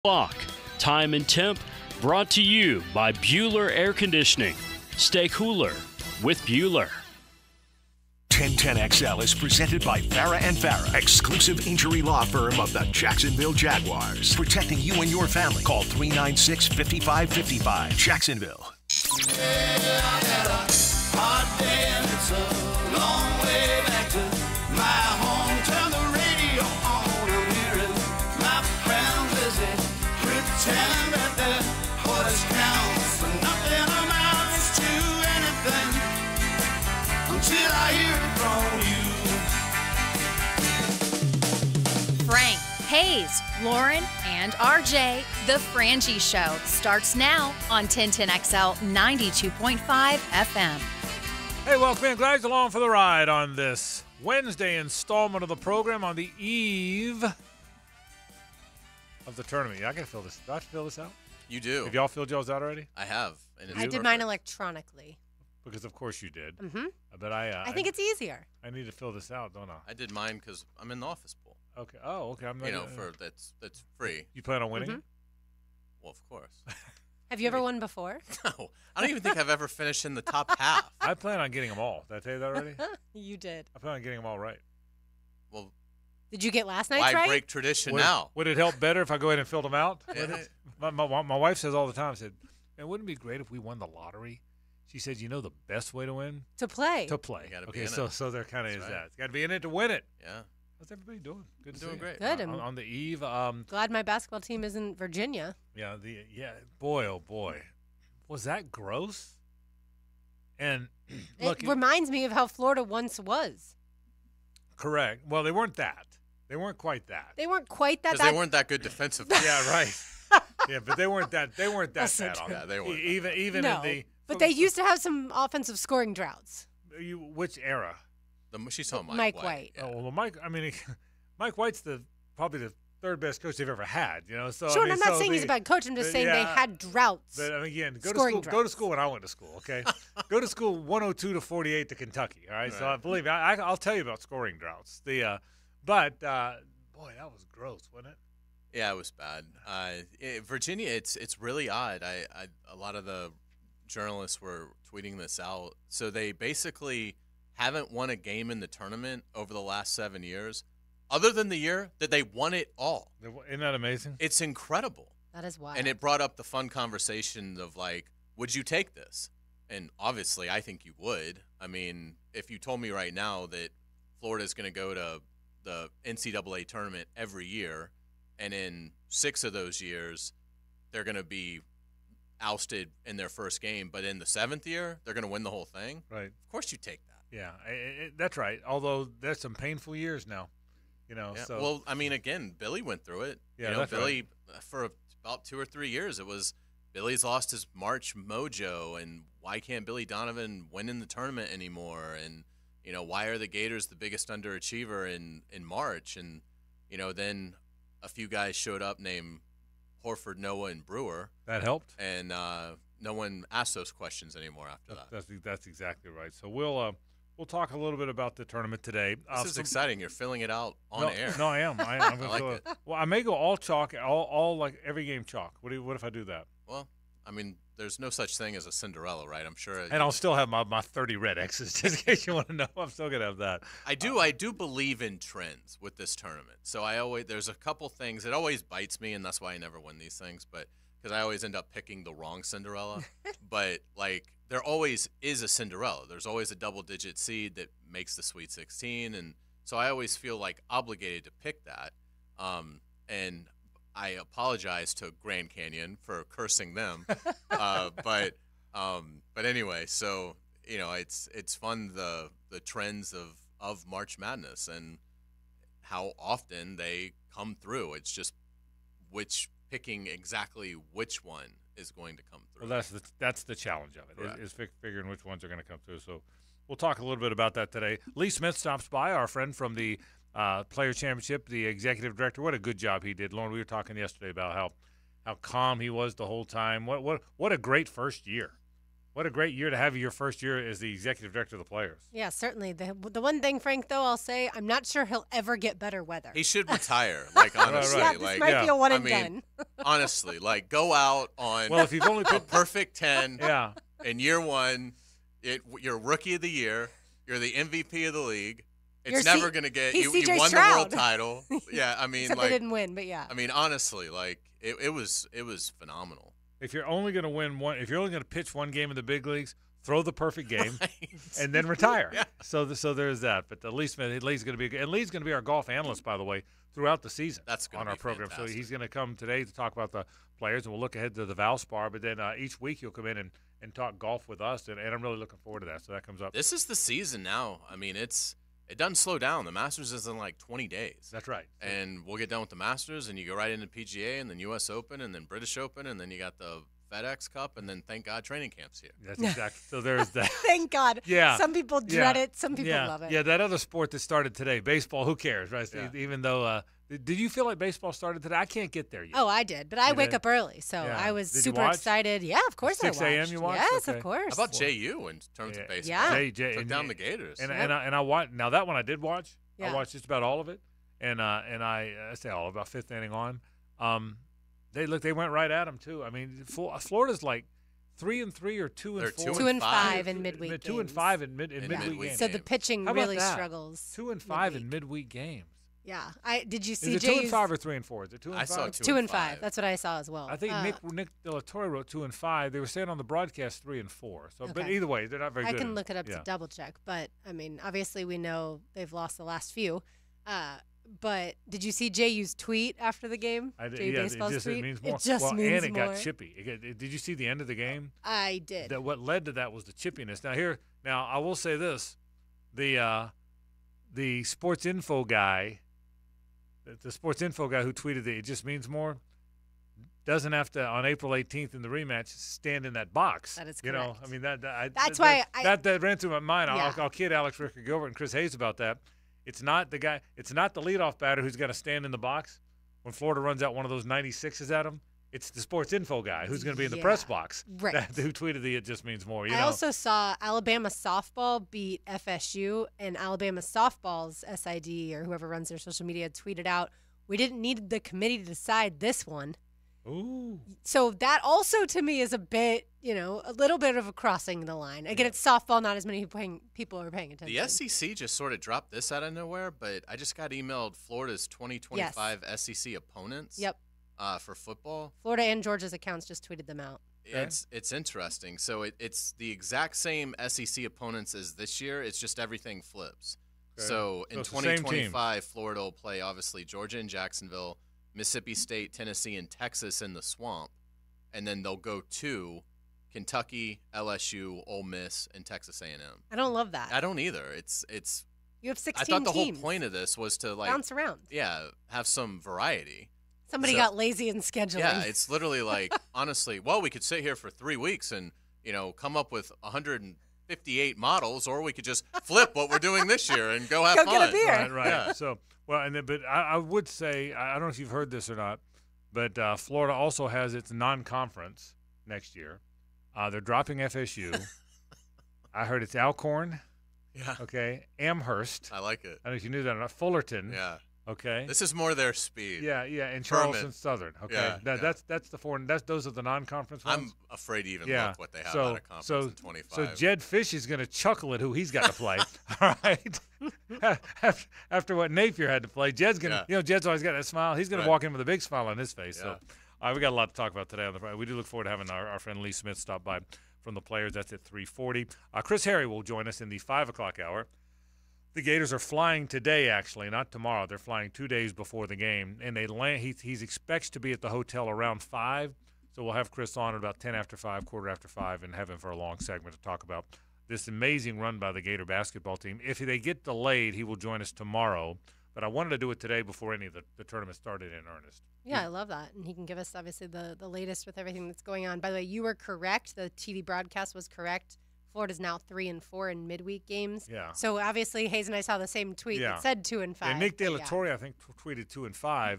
Clock, time and temp, brought to you by Bueller Air Conditioning. Stay cooler with Bueller. 1010XL is presented by Farah & Farah, exclusive injury law firm of the Jacksonville Jaguars. Protecting you and your family. Call 396-5555. Jacksonville. Frank, Hayes, Lauren, and RJ, The Frangie Show starts now on 1010XL 92.5 FM. Hey, welcome in. Glad you're along for the ride on this Wednesday installment of the program on the eve of the tournament. Yeah, I got to fill this. Do I have to fill this out? You do. Have y'all filled yours out already? I have. And I did mine electronically. Because of course you did. Mm-hmm. But I think it's easier. I need to fill this out, don't I? I did mine because I'm in the office pool. Okay. Oh, okay. I'm not. That's free. You plan on winning? Mm-hmm. Well, of course. Have you ever won before? No, I don't even think I've ever finished in the top half. I plan on getting them all. Did I tell you that already? You did. I plan on getting them all right. Well, did you get last night's why right? break tradition now? Would it help better if I go ahead and filled them out? Yeah. My wife says all the time, said, "And wouldn't it be great if we won the lottery?" She said, "You know the best way to win? To play. To play." You gotta be Okay, in so it. so there kind of is That's that. right. It's got to be in it to win it. Yeah. How's everybody doing? Good to Doing see you. great. Good. On the eve. Glad my basketball team isn't Virginia. Yeah. Boy, oh boy, was that gross? And look, It reminds me of how Florida once was. correct. Well, they weren't that. They weren't quite that. They weren't quite that Because bad. they weren't that good defensively. Yeah, right. Yeah, but they weren't that. They weren't that Also bad. true. Yeah, they weren't. Even no, in the. but they used to have some offensive scoring droughts. Which era? She's talking Mike White. Yeah. Oh well, Mike. I mean, Mike White's probably the third best coach they've ever had. You know, so Sure, I mean, and I'm not so saying he's a bad coach. I'm just saying they yeah. had droughts. But again, go Scoring to school. Go to droughts. school when I went to school. Okay, go to school 102 to 48 to Kentucky. All right, so Right. believe me, I'll tell you about scoring droughts. Boy, that was gross, wasn't it? Yeah, it was bad. Virginia, it's really odd. A lot of the journalists were tweeting this out. So they basically haven't won a game in the tournament over the last 7 years, other than the year that they won it all. Isn't that amazing? It's incredible. That is wild. And it brought up the fun conversation of like, would you take this? And obviously, I think you would. I mean, if you told me right now that Florida's going to go to the NCAA tournament every year, and in 6 of those years, they're going to be ousted in their first game, but in the 7th year, they're going to win the whole thing. Right. Of course, you take that. Yeah, that's right. Although there's some painful years now, you know. Yeah. So Well, I mean, again, Billy went through it. Yeah, you know, that's Billy for about 2 or 3 years, it was Billy's lost his March mojo, and why can't Billy Donovan win in the tournament anymore? And you know, why are the Gators the biggest underachiever in March? And you know, then a few guys showed up named Horford, Noah, and Brewer, that helped. and no one asked those questions anymore after that. That's exactly right. So we'll talk a little bit about the tournament today. This is exciting. You're filling it out on air. No, I am. I'm I gonna like go, it. Well, I may go all chalk, all like every game chalk. What if I do that? Well, I mean, there's no such thing as a Cinderella, right? I'm sure. And I'll still have my 30 red X's, just in case you want to know. I'm still gonna have that. I do believe in trends with this tournament. So there's a couple things. It always bites me, and that's why I never win these things. But because I always end up picking the wrong Cinderella. But like there always is a Cinderella. There's always a double-digit seed that makes the Sweet 16, and so I always feel like obligated to pick that. And I apologize to Grand Canyon for cursing them. But anyway, so you know, it's fun the trends of March Madness and how often they come through. It's just picking exactly which one is going to come through. Well, that's the challenge of it, Correct. is figuring which ones are going to come through. So we'll talk a little bit about that today. Lee Smith stops by, our friend from the Player Championship, the executive director. What a good job he did. Lauren, we were talking yesterday about how calm he was the whole time. What a great first year. What a great year to have your first year as the executive director of the Players. Yeah, certainly. The one thing, Frank, though, I'll say, I'm not sure he'll ever get better weather. He should retire. Like, honestly. Yeah, this like, might be a one and mean, done. honestly, like, go out on Well, if you've only a perfect 10 yeah. in year one, you're rookie of the year, you're the MVP of the league. It's You're never going to get he's you CJ won Stroud. the world title. Yeah, I mean, Except like, they didn't win, but yeah. I mean, honestly, like, it was phenomenal. If you're only going to win one, if you're only going to pitch one game in the big leagues, throw the perfect game and then retire. Yeah. So there's that. But Lee's going to be, and Lee's going to be our golf analyst, by the way, throughout the season. That's gonna on our be program. fantastic. So he's going to come today to talk about the Players, and we'll look ahead to the Valspar. But then each week he'll come in and talk golf with us, and I'm really looking forward to that. So that comes up. This is the season now. I mean, it doesn't slow down. The Masters is in like 20 days. That's right. And we'll get done with the Masters, and you go right into PGA, and then U.S. Open, and then British Open, and then you got the FedEx Cup, and then thank God training camp's here. That's exactly. So there's that. Thank God. Yeah. Some people dread it. Some people love it. Yeah, that other sport that started today, baseball, who cares, right? Yeah. Even though, did you feel like baseball started today? I can't get there yet. Oh, I did, but I You wake did? up early, so Yeah. I was Did you super watch? excited. Yeah, of course 6 I watched. a.m. you watched? Yes, Okay. of course. How about JU in terms of baseball? Yeah. Jay, Took down the Gators. And I watched. Now that one I did watch. I Yeah. watched just about all of it, and I say all about fifth inning on. They went right at them too. I mean, Florida's like 3-3 or 2-4. They're 2 and 5 in midweek 2 and games. 5 in midweek midweek games. So the games. pitching How about really that? struggles. 2 and 5 in midweek. midweek games. Yeah. Did you Is see it 2 and Jay's 5 or 3 and 4? Is it 2 and I 5? saw 2 and 5. That's what I saw as well. I think Nick De La Torre wrote 2 and 5. They were saying on the broadcast 3 and 4. So, but Okay. either way, they're not very I good. can look it up Yeah. to double check, but I mean, obviously we know they've lost the last few. But did you see JU's tweet after the game? JU Baseball's it tweet. means more. It just well, means and it more. got chippy. Did you see the end of the game? I did. That what led to that was the chippiness. Now I will say this: the sports info guy, the sports info guy who tweeted that it just means more, doesn't have to on April 18th in the rematch stand in that box. That is You know, correct. I mean that. That's why that ran through my mind. Yeah. I'll kid Alex Ricker Gilbert and Chris Hayes about that. It's not the guy. It's not the leadoff batter who's got to stand in the box when Florida runs out one of those 96s at him. It's the sports info guy who's going to be in the press box. Right. Who tweeted the "It just means more." You I know. also saw Alabama softball beat FSU, and Alabama softball's SID or whoever runs their social media tweeted out, "We didn't need the committee to decide this one." Ooh. So that also to me is a bit, a little bit of a crossing the line. Again, it's softball, not as many people are paying attention. The SEC just sort of dropped this out of nowhere, but I just got emailed Florida's 2025 SEC opponents. Yep. For football. Florida and Georgia's accounts just tweeted them out. It's interesting. So it's the exact same SEC opponents as this year. It's just everything flips. Okay. So in it's the same team. 2025, Florida will play obviously Georgia and Jacksonville, Mississippi State, Tennessee, and Texas in the Swamp, and then they'll go to Kentucky, LSU, Ole Miss, and Texas A&M. I don't love that. I don't either. It's. You have 16 I thought the teams. whole point of this was to bounce around. Yeah, have some variety. Somebody got lazy in scheduling. Yeah, it's literally like, honestly, well, we could sit here for 3 weeks and, come up with 158 models, or we could just flip what we're doing this year and go have Go fun. get a beer. Right. Yeah. So but I would say I don't know if you've heard this or not, but Florida also has its non-conference next year. They're dropping FSU. I heard it's Alcorn. Yeah. Okay. Amherst. I like it. I don't know if you knew that or not. Fullerton. Yeah. Okay. This is more their speed. Yeah, and Furman. Charleston Southern. Okay. Yeah, That's the foreign. Those are the non-conference ones. I'm afraid to even Yeah. look what they have So- out of conference in 25. So Jed Fish is going to chuckle at who he's got to play. All right. After what Napier had to play, Jed's going to, Jed's always got that smile. He's going to walk in with a big smile on his face. Yeah. So we got a lot to talk about today on the. We do look forward to having our friend Lee Smith stop by from the Players. That's at 3:40. Chris Harry will join us in the 5 o'clock hour. The Gators are flying today, actually, not tomorrow. They're flying 2 days before the game, and they land. He expects to be at the hotel around 5. So we'll have Chris on at about 10 after 5, quarter after 5, and have him for a long segment to talk about this amazing run by the Gator basketball team. If they get delayed, he will join us tomorrow. But I wanted to do it today before any of the tournament started in earnest. Yeah, I love that. And he can give us, obviously, the latest with everything that's going on. By the way, you were correct. The TV broadcast was correct. Florida's now 3-4 in midweek games. Yeah. So, obviously, Hayes and I saw the same tweet that said 2 and 5. And Nick De La but Torre, I think, tweeted 2 and 5.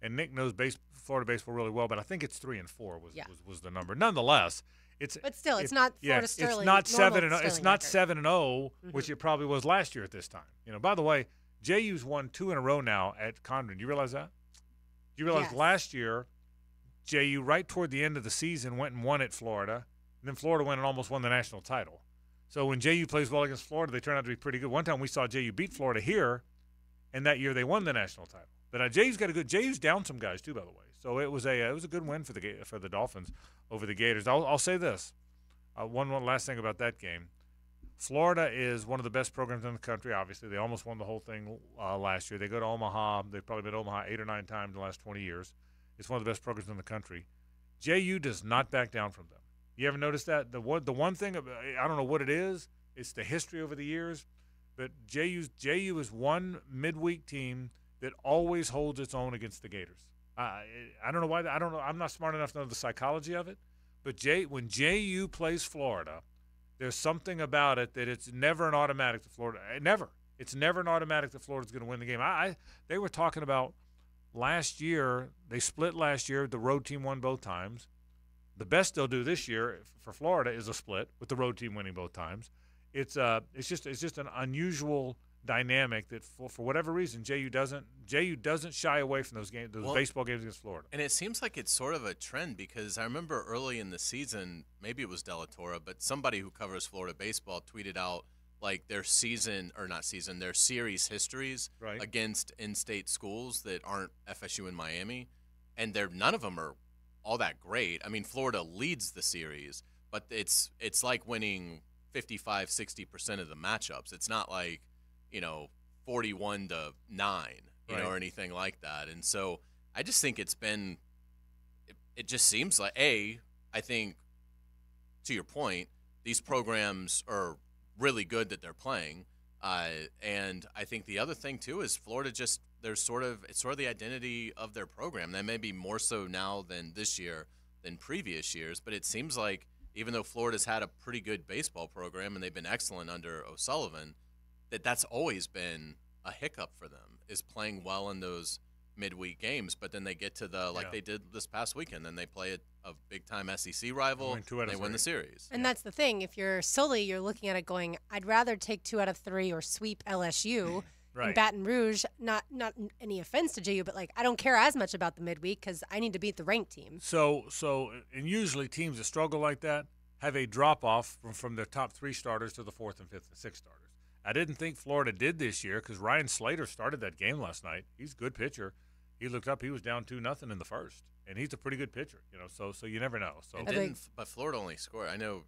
and Nick knows Florida baseball really well, but I think it's 3-4 was the number. Nonetheless, but still, it's not Florida Sterling. It's not 7-0. It's not 7-0, Mm-hmm. which it probably was last year at this time. By the way, JU's won 2 in a row now at Condon. Do you realize that? Do you realize last year, JU right toward the end of the season went and won at Florida, and then Florida went and almost won the national title. So when JU plays well against Florida, they turn out to be pretty good. One time we saw JU beat Florida here, and that year they won the national title. But JU's down some guys too, by the way. So it was a good win for the Dolphins over the Gators. I'll say this, one last thing about that game. Florida is one of the best programs in the country. Obviously, they almost won the whole thing last year. They go to Omaha. They've probably been to Omaha 8 or 9 times in the last 20 years. It's one of the best programs in the country. JU does not back down from them. You ever notice that? The one thing, I don't know what it is. It's the history over the years. But JU is one midweek team that always holds its own against the Gators. I don't know why. I don't know. I'm not smart enough to know the psychology of it. But when JU plays Florida, there's something about it that it's never an automatic to Florida. Never. It's never an automatic that Florida's going to win the game. They were talking about last year. They split last year. The road team won both times. The best they'll do this year for Florida is a split with the road team winning both times. It's just an unusual dynamic that for whatever reason JU doesn't shy away from those baseball games against Florida. And it seems like it's sort of a trend because I remember early in the season, maybe it was De La Torre, but somebody who covers Florida baseball tweeted out like their their series histories against in-state schools that aren't FSU and Miami, and none of them are all that great. I mean, Florida leads the series, but it's like winning 55-60% of the matchups. It's not like 41-9, or anything like that. And so I just think it just seems like, I think, to your point, these programs are really good that they're playing. And I think the other thing, too, is Florida it's sort of the identity of their program. That may be more so now than this year than previous years, but it seems like even though Florida's had a pretty good baseball program and they've been excellent under O'Sullivan, that's always been a hiccup for them, is playing well in those midweek games. But then they get to they did this past weekend, then they play a big-time SEC rival, and they win the series. And that's the thing. If you're looking at it going, I'd rather take 2 out of 3 or sweep LSU in Baton Rouge. Not any offense to JU, but I don't care as much about the midweek because I need to beat the ranked team. So usually teams that struggle like that have a drop-off from their top 3 starters to the 4th and 5th and 6th starters. I didn't think Florida did this year because Ryan Slater started that game last night. He's a good pitcher. He looked up, he was down 2-0 in the first, and he's a pretty good pitcher. So you never know. So but Florida only scored. I know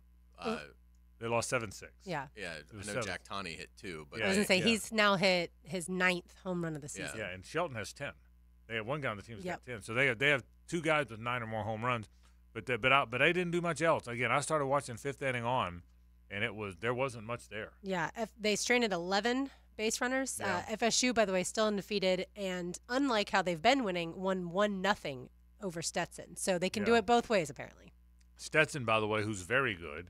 they lost 7-6. Yeah. Yeah, I know Jack Taney hit 2. But I was going to say he's now hit his 9th home run of the season. Yeah, and Shelton has 10. They have one guy on the team who's got 10. So they have 2 guys with 9 or more home runs, but they didn't do much else. Again, I started watching 5th inning on. And there wasn't much there. Yeah, they stranded 11 base runners. Yeah. FSU, by the way, still undefeated, and unlike how they've been winning, won 1-0 over Stetson. So they can do it both ways, apparently. Stetson, by the way, who's very good.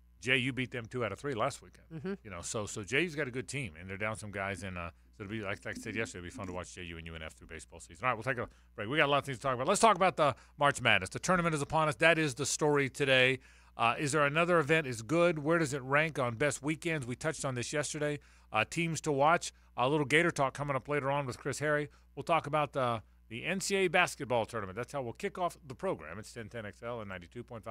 JU beat them 2 out of 3 last weekend. Mm-hmm. So JU's got a good team, and they're down some guys. And so it'll be like I said yesterday, it'll be fun to watch JU and UNF through baseball season. All right, we'll take a break. We got a lot of things to talk about. Let's talk about the March Madness. The tournament is upon us. That is the story today. Is there another event is good? Where does it rank on best weekends? We touched on this yesterday. Teams to watch. A little Gator talk coming up later on with Chris Harry. We'll talk about the NCAA basketball tournament. That's how we'll kick off the program. It's 1010XL and 92.5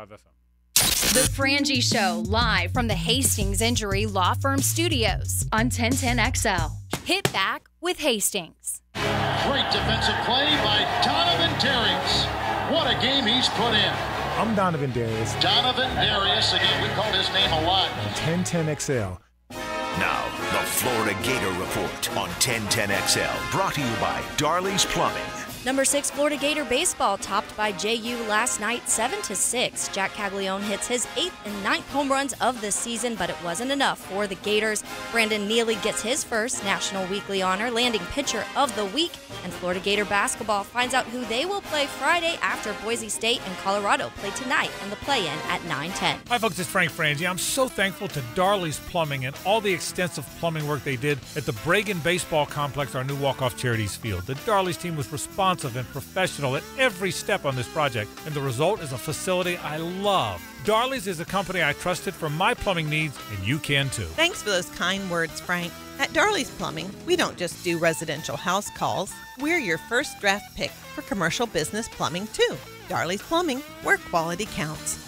FM. The Frangie Show, live from the Hastings Injury Law Firm Studios on 1010XL. Hit back with Hastings. Great defensive play by Donovan Darius. What a game he's put in. I'm Donovan Darius. Donovan Darius, again, we called his name a lot. On 1010XL. Now, the Florida Gator Report on 1010XL, brought to you by Darley's Plumbing. Number 6 Florida Gator baseball topped by JU last night 7-6. Jack Caglione hits his 8th and 9th home runs of the season, but it wasn't enough for the Gators. Brandon Neely gets his first National Weekly honor, landing Pitcher of the Week. And Florida Gator basketball finds out who they will play Friday after Boise State and Colorado play tonight in the play-in at 9:10. Hi folks, it's Frank Frangie. I'm so thankful to Darley's Plumbing and all the extensive plumbing work they did at the Bragan Baseball Complex, our new walk-off charities field. The Darley's team was responsible responsive and professional at every step on this project, and the result is a facility I love. Darley's is a company I trusted for my plumbing needs, and you can too. Thanks for those kind words, Frank. At Darley's Plumbing, we don't just do residential house calls. We're your first draft pick for commercial business plumbing too. Darley's Plumbing, where quality counts.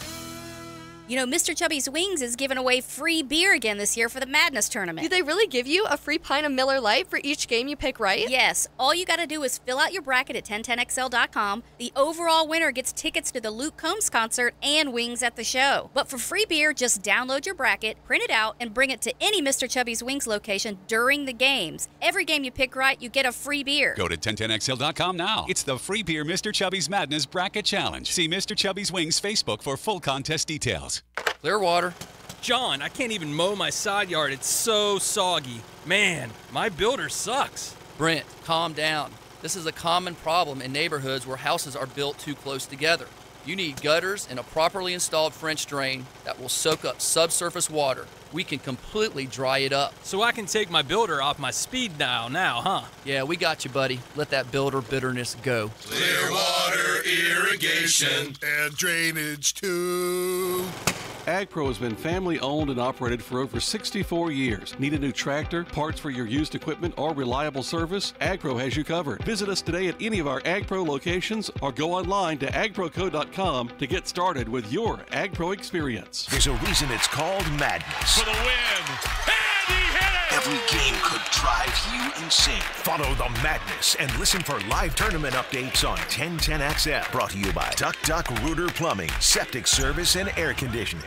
You know, Mr. Chubby's Wings is giving away free beer again this year for the Madness Tournament. Do they really give you a free pint of Miller Lite for each game you pick right? Yes. All you got to do is fill out your bracket at 1010XL.com. The overall winner gets tickets to the Luke Combs concert and wings at the show. But for free beer, just download your bracket, print it out, and bring it to any Mr. Chubby's Wings location during the games. Every game you pick right, you get a free beer. Go to 1010XL.com now. It's the free beer Mr. Chubby's Madness Bracket Challenge. See Mr. Chubby's Wings Facebook for full contest details. Clearwater. John, I can't even mow my side yard. It's so soggy. Man, my builder sucks. Brent, calm down. This is a common problem in neighborhoods where houses are built too close together. You need gutters and a properly installed French drain that will soak up subsurface water. We can completely dry it up. So I can take my builder off my speed dial now, huh? Yeah, we got you, buddy. Let that builder bitterness go. Clearwater Irrigation and Drainage too. AgPro has been family-owned and operated for over 64 years. Need a new tractor, parts for your used equipment, or reliable service? AgPro has you covered. Visit us today at any of our AgPro locations or go online to agproco.com to get started with your AgPro experience. There's a reason it's called Madness. For the win. And he hit it! Every game could drive you insane. Follow the madness and listen for live tournament updates on 1010XL. Brought to you by Duck Duck Rooter Plumbing, Septic Service, and Air Conditioning.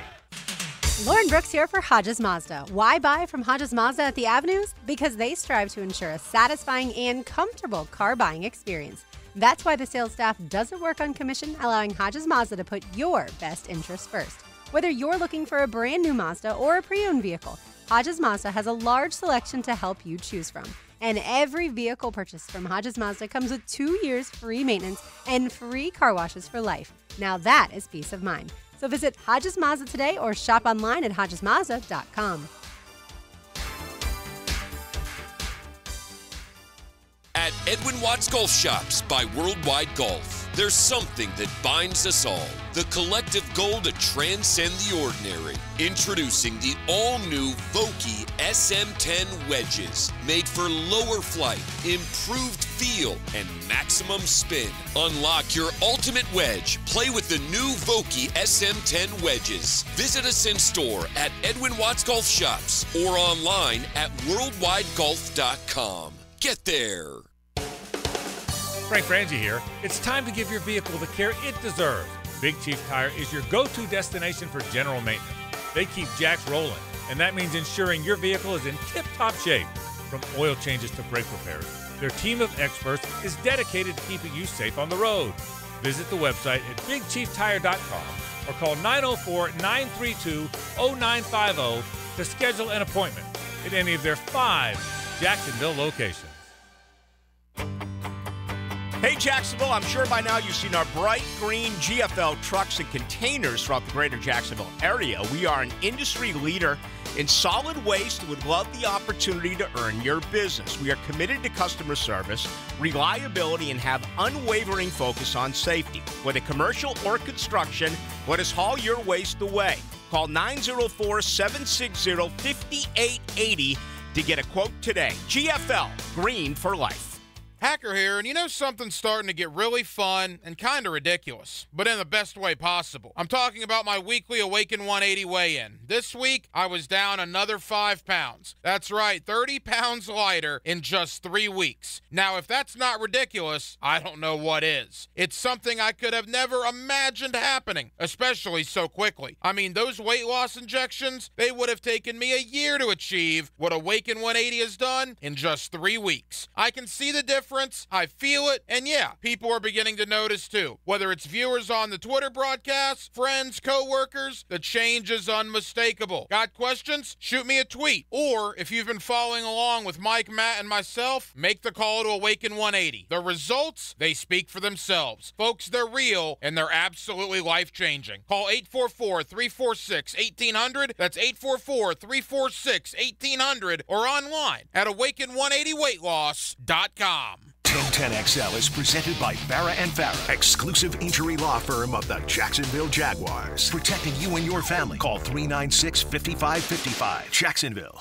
Lauren Brooks here for Hodges Mazda. Why buy from Hodges Mazda at the Avenues? Because they strive to ensure a satisfying and comfortable car buying experience. That's why the sales staff doesn't work on commission, allowing Hodges Mazda to put your best interests first. Whether you're looking for a brand new Mazda or a pre-owned vehicle, Hodges Mazda has a large selection to help you choose from. And every vehicle purchased from Hodges Mazda comes with 2 years free maintenance and free car washes for life. Now that is peace of mind. So visit Hodges Mazda today or shop online at hodgesmazda.com. At Edwin Watts Golf Shops by Worldwide Golf, there's something that binds us all. The collective goal to transcend the ordinary. Introducing the all-new Vokey SM10 wedges. Made for lower flight, improved feel, and maximum spin. Unlock your ultimate wedge. Play with the new Vokey SM10 wedges. Visit us in store at Edwin Watts Golf Shops or online at worldwidegolf.com. Get there. Frank Frangie here. It's time to give your vehicle the care it deserves. Big Chief Tire is your go-to destination for general maintenance. They keep jacks rolling, and that means ensuring your vehicle is in tip-top shape. From oil changes to brake repairs, their team of experts is dedicated to keeping you safe on the road. Visit the website at bigchieftire.com or call 904-932-0950 to schedule an appointment at any of their 5 Jacksonville locations. Hey Jacksonville, I'm sure by now you've seen our bright green GFL trucks and containers throughout the greater Jacksonville area. We are an industry leader in solid waste and would love the opportunity to earn your business. We are committed to customer service, reliability, and have unwavering focus on safety. Whether commercial or construction, let us haul your waste away. Call 904-760-5880 to get a quote today. GFL, green for life. Hacker here, and you know something's starting to get really fun and kind of ridiculous, but in the best way possible. I'm talking about my weekly Awaken 180 weigh-in. This week, I was down another 5 pounds. That's right, 30 pounds lighter in just 3 weeks. Now, if that's not ridiculous, I don't know what is. It's something I could have never imagined happening, especially so quickly. I mean, those weight loss injections, they would have taken me a year to achieve what Awaken 180 has done in just 3 weeks. I can see the difference. I feel it, and yeah, people are beginning to notice too. Whether it's viewers on the Twitter broadcasts, friends, co-workers, the change is unmistakable. Got questions? Shoot me a tweet. Or, if you've been following along with Mike, Matt, and myself, make the call to Awaken 180. The results, they speak for themselves. Folks, they're real, and they're absolutely life-changing. Call 844-346-1800. That's 844-346-1800, or online at awaken180weightloss.com. 1010XL is presented by Farah and Farah, exclusive injury law firm of the Jacksonville Jaguars. Protecting you and your family. Call 396-5555. Jacksonville.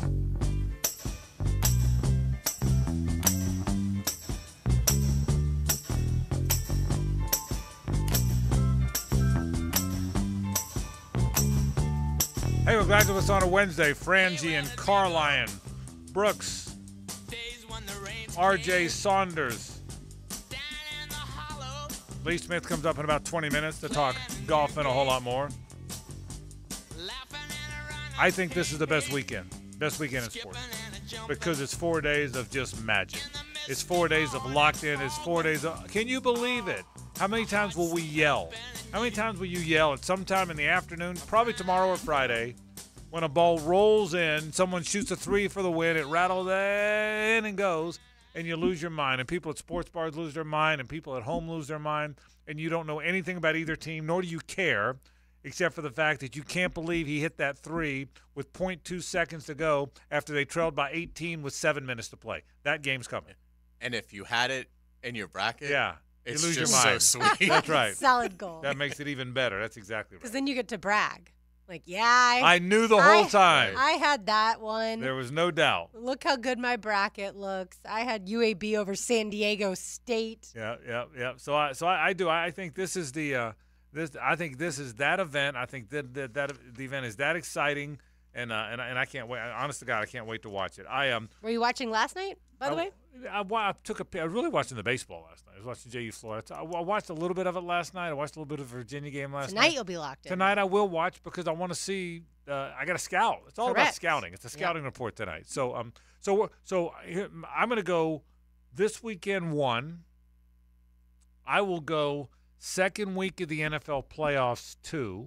Hey, we're glad to us on a Wednesday. Frangie and Carline, Brooks, R.J. Saunders. Lee Smith comes up in about 20 minutes to talk golf and a whole lot more. I think this is the best weekend in sports because it's 4 days of just magic. It's 4 days of locked in. It's 4 days of, can you believe it? How many times will we yell? How many times will you yell at some time in the afternoon, probably tomorrow or Friday, when a ball rolls in, someone shoots a three for the win, it rattles in and goes, and you lose your mind. And people at sports bars lose their mind, and people at home lose their mind, and you don't know anything about either team, nor do you care, except for the fact that you can't believe he hit that three with 0.2 seconds to go after they trailed by 18 with 7 minutes to play. That game's coming. And if you had it in your bracket, yeah. It's you lose just your mind. so sweet. That's right. Solid goal. That makes it even better. That's exactly right. Because then you get to brag. Like, I knew the whole time. I had that one. There was no doubt. Look how good my bracket looks. I had UAB over San Diego State. Yeah. So I do. I think this is the I think this is that event. I think that the event is that exciting, and I can't wait. Honest to God, I can't wait to watch it. Were you watching last night? By the way, I was really watching the baseball last night. I was watching JU Florida. I watched a little bit of it last night. I watched a little bit of the Virginia game last night. Tonight you'll be locked in. Tonight I will watch because I want to see. I got to scout. It's all about scouting. It's a scouting report tonight. So I'm going to go this weekend 1. I will go second week of the NFL playoffs 2.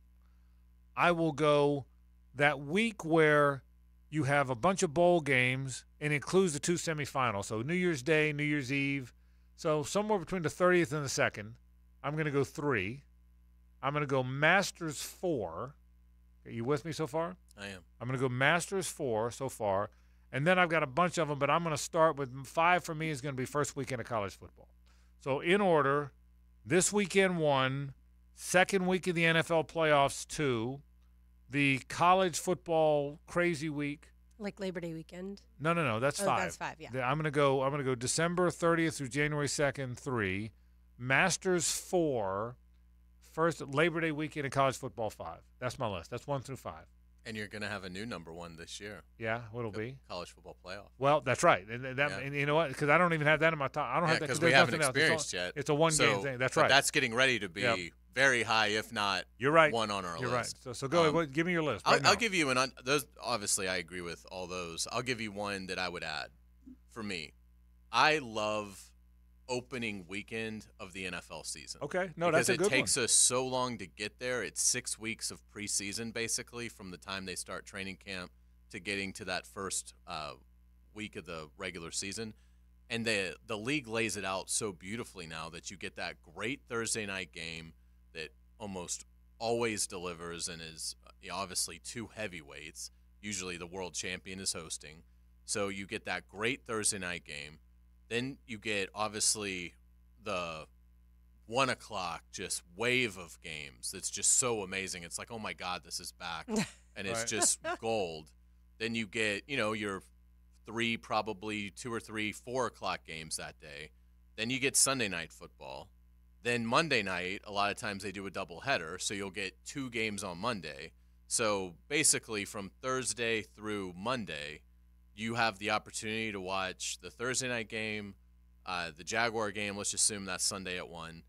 I will go that week where you have a bunch of bowl games and includes the 2 semifinals. So New Year's Day, New Year's Eve. So somewhere between the 30th and the 2nd, I'm going to go 3. I'm going to go Masters 4. Are you with me so far? I am. I'm going to go Masters 4 so far. And then I've got a bunch of them, but I'm going to start with 5 for me is going to be first weekend of college football. So in order, this weekend 1, second week of the NFL playoffs 2, the college football crazy week. Like Labor Day weekend? No, that's 5. That's 5, yeah. I'm gonna go December 30th through January 2nd, 3. Masters 4. First Labor Day weekend in college football 5. That's my list. That's 1 through 5. And you're gonna have a new number 1 this year. Yeah, what'll be? College football playoff. Well, that's right. And you know what? Because I don't even have that in my top. I don't have that because we haven't experienced yet. It's a one-game thing. That's right. That's getting ready to be very high, if not You're right. 1 on our list. You're right. So go ahead. Give me your list. I'll give you those. Obviously, I agree with all those. I'll give you one that I would add. For me, I love opening weekend of the NFL season. Okay, no, that's a good one. Because it takes us so long to get there. It's 6 weeks of preseason, basically, from the time they start training camp to getting to that first week of the regular season. And the league lays it out so beautifully now that you get that great Thursday night game that almost always delivers and is obviously 2 heavyweights. Usually the world champion is hosting. So you get that great Thursday night game. Then you get, obviously, the 1 o'clock just wave of games that's just so amazing. It's like, oh, my God, this is back. And it's just gold. Then you get, your 3, probably 2 or 3, 4 o'clock games that day. Then you get Sunday night football. Then Monday night, a lot of times they do a doubleheader, so you'll get 2 games on Monday. So basically from Thursday through Monday, you have the opportunity to watch the Thursday night game, the Jaguar game, let's just assume that's Sunday at 1,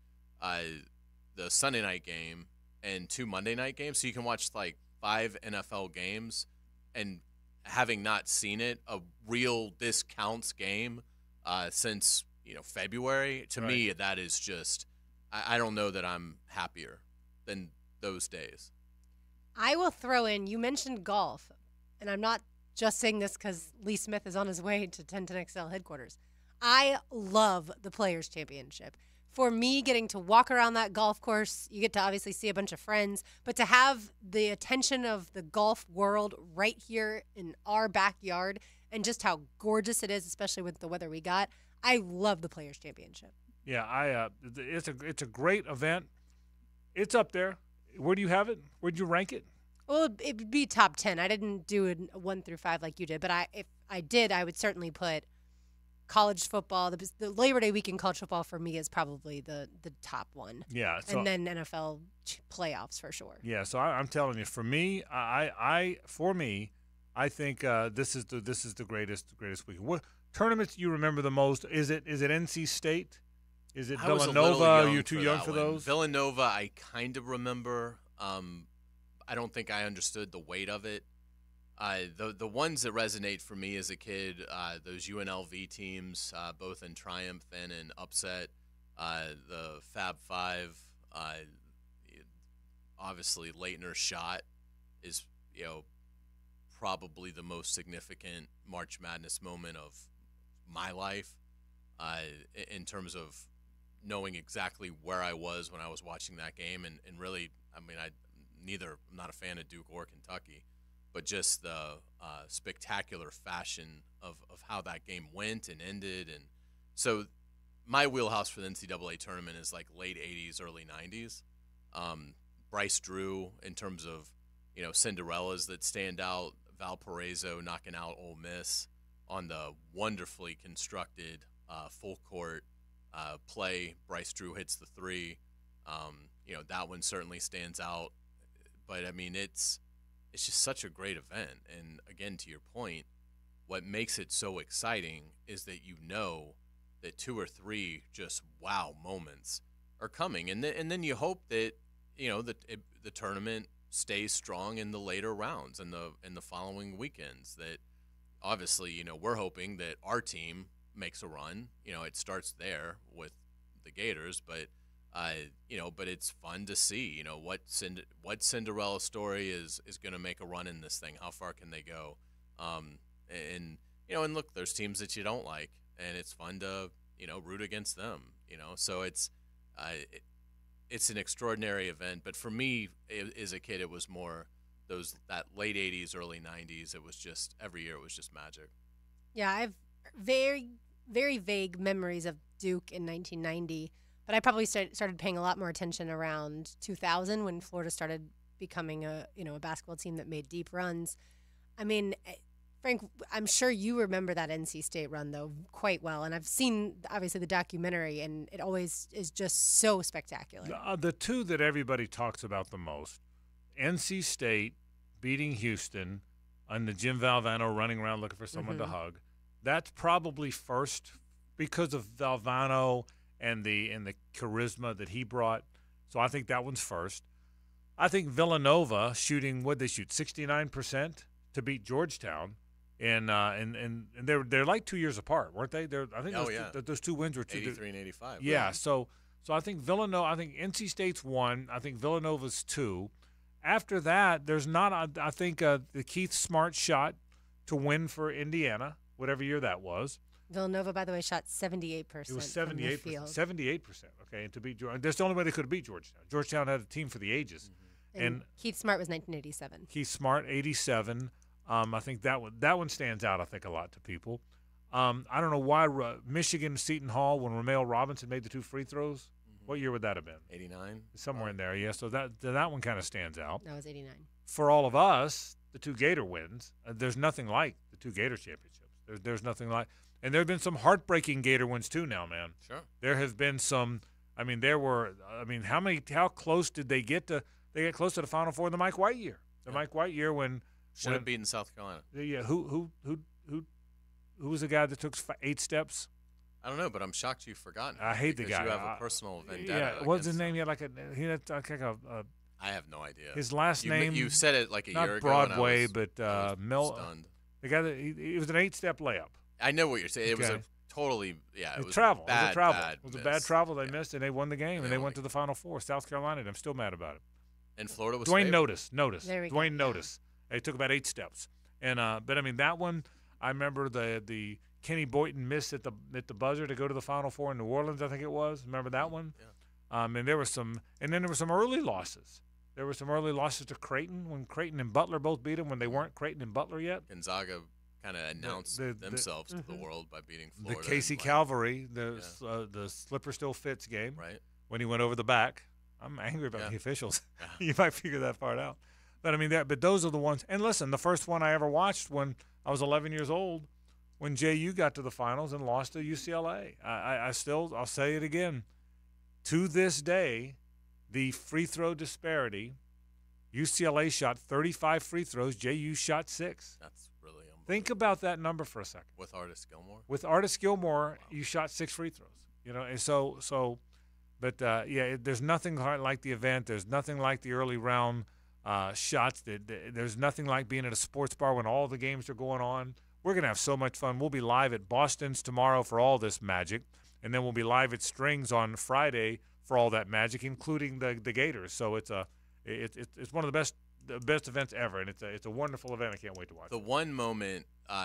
the Sunday night game, and 2 Monday night games. So you can watch like 5 NFL games, and having not seen it, a real this counts game since February. To me, that is just I don't know that I'm happier than those days. I will throw in, you mentioned golf, and I'm not just saying this because Lee Smith is on his way to 1010XL headquarters. I love the Players' Championship. For me, getting to walk around that golf course, you get to obviously see a bunch of friends, but to have the attention of the golf world right here in our backyard and just how gorgeous it is, especially with the weather we got, I love the Players Championship. Yeah, it's a great event. It's up there. Where do you have it? Where'd you rank it? Well, it would be top 10. I didn't do a 1 through 5 like you did, but if I did, I would certainly put college football. The Labor Day weekend college football for me is probably the top one. Yeah, and then NFL playoffs for sure. Yeah, so I'm telling you, for me, I think this is the greatest weekend. What tournaments you remember the most? Is it NC State? Is it Villanova? Are you too young for those? Villanova, I kind of remember. I don't think I understood the weight of it. The ones that resonate for me as a kid, those UNLV teams, both in triumph and in upset, the Fab Five, obviously Leitner's shot is probably the most significant March Madness moment of my life, in terms of knowing exactly where I was when I was watching that game, and really, I mean, I'm not a fan of Duke or Kentucky, but just the spectacular fashion of how that game went and ended. And so my wheelhouse for the NCAA tournament is like late 80s, early 90s. Bryce Drew, in terms of, Cinderellas that stand out, Valparaiso knocking out Ole Miss on the wonderfully constructed full court play. Bryce Drew hits the three. That one certainly stands out. But, I mean, it's just such a great event. And, again, to your point, what makes it so exciting is that that 2 or 3 just wow moments are coming. And then you hope that, the tournament stays strong in the later rounds and the following weekends. That obviously, we're hoping that our team makes a run. It starts there with the Gators, but but it's fun to see, what Cinderella story is going to make a run in this thing. How far can they go? And look, there's teams that you don't like, and it's fun to, root against them, So it's an extraordinary event. But for me, as a kid, it was more that late 80s, early 90s. It was just, every year it was just magic. Yeah, I have very, very vague memories of Duke in 1990. But I probably started paying a lot more attention around 2000 when Florida started becoming a basketball team that made deep runs. I mean, Frank, I'm sure you remember that NC State run, though, quite well. And I've seen, obviously, the documentary, and it always is just so spectacular. The two that everybody talks about the most, NC State beating Houston and the Jim Valvano running around looking for someone to hug. That's probably first because of Valvano and the charisma that he brought. So I think that one's first. I think Villanova shooting, what'd they shoot, 69% to beat Georgetown, and they're like 2 years apart, weren't they? I think those two wins were 83 and 85. Yeah, right. So I think I think NC State's 1. I think Villanova's 2. After that, there's not. I think the Keith Smart shot to win for Indiana, whatever year that was. Villanova, by the way, shot 78%. It was 78%. 78%. Okay, and to beat Georgetown, that's the only way they could have beat Georgetown. Georgetown had a team for the ages. And Keith Smart was 1987. Keith Smart, 87. I think that one stands out, I think, a lot to people. I don't know why Michigan Seton Hall, when Ramel Robinson made the 2 free throws. What year would that have been? 89. Somewhere in there, yeah. So that one kind of stands out. That was 89. For all of us, the 2 Gator wins. There's nothing like the 2 Gator championships. There's nothing like. And there have been some heartbreaking Gator wins too now, man. Sure. There have been some. I mean, how close did they get to? They get close to the Final Four in the Mike White year. Mike White year when should have beaten South Carolina. Yeah. Who was the guy that took 8 steps? I don't know, but I'm shocked you've forgotten. I hate the guy. You have a personal vendetta. Yeah. What's his name? He had like I have no idea. His last name. You said it like a year ago. Not Broadway, but stunned. The guy that it was an 8-step layup. I know what you're saying. It was a totally it was travel. Bad, it was a travel. It was a bad travel they missed, and they won the game, and they went to the Final Four. South Carolina, and I'm still mad about it. And Florida was Dwayne favored. Notice. There we go. Dwayne Notice. It took about 8 steps, and but I mean that one. I remember the Kenny Boynton miss at the buzzer to go to the Final Four in New Orleans. I think it was. Remember that one? Yeah. And there were some early losses. There were some early losses to Creighton when Creighton and Butler both beat them when they weren't Creighton and Butler yet. Gonzaga kind of announced themselves to the world by beating Florida. The Casey Calvary, the slipper still fits game. Right. When he went over the back. I'm angry about the officials. You might figure that part out. But, I mean, but those are the ones. And, listen, the first one I ever watched when I was 11 years old, when JU got to the finals and lost to UCLA. I'll say it again. To this day, the free throw disparity, UCLA shot 35 free throws, JU shot 6. That's really unbelievable. Think about that number for a second. With Artis Gilmore? With Artis Gilmore, you shot 6 free throws. You know, and so but, there's nothing like the event. There's nothing like the early round shots. There's nothing like being at a sports bar when all the games are going on. We're going to have so much fun. We'll be live at Boston's tomorrow for all this magic, and then we'll be live at Strings on Friday for all that magic, including the Gators. So it's one of the best events ever, and it's a wonderful event. I can't wait to watch. The one moment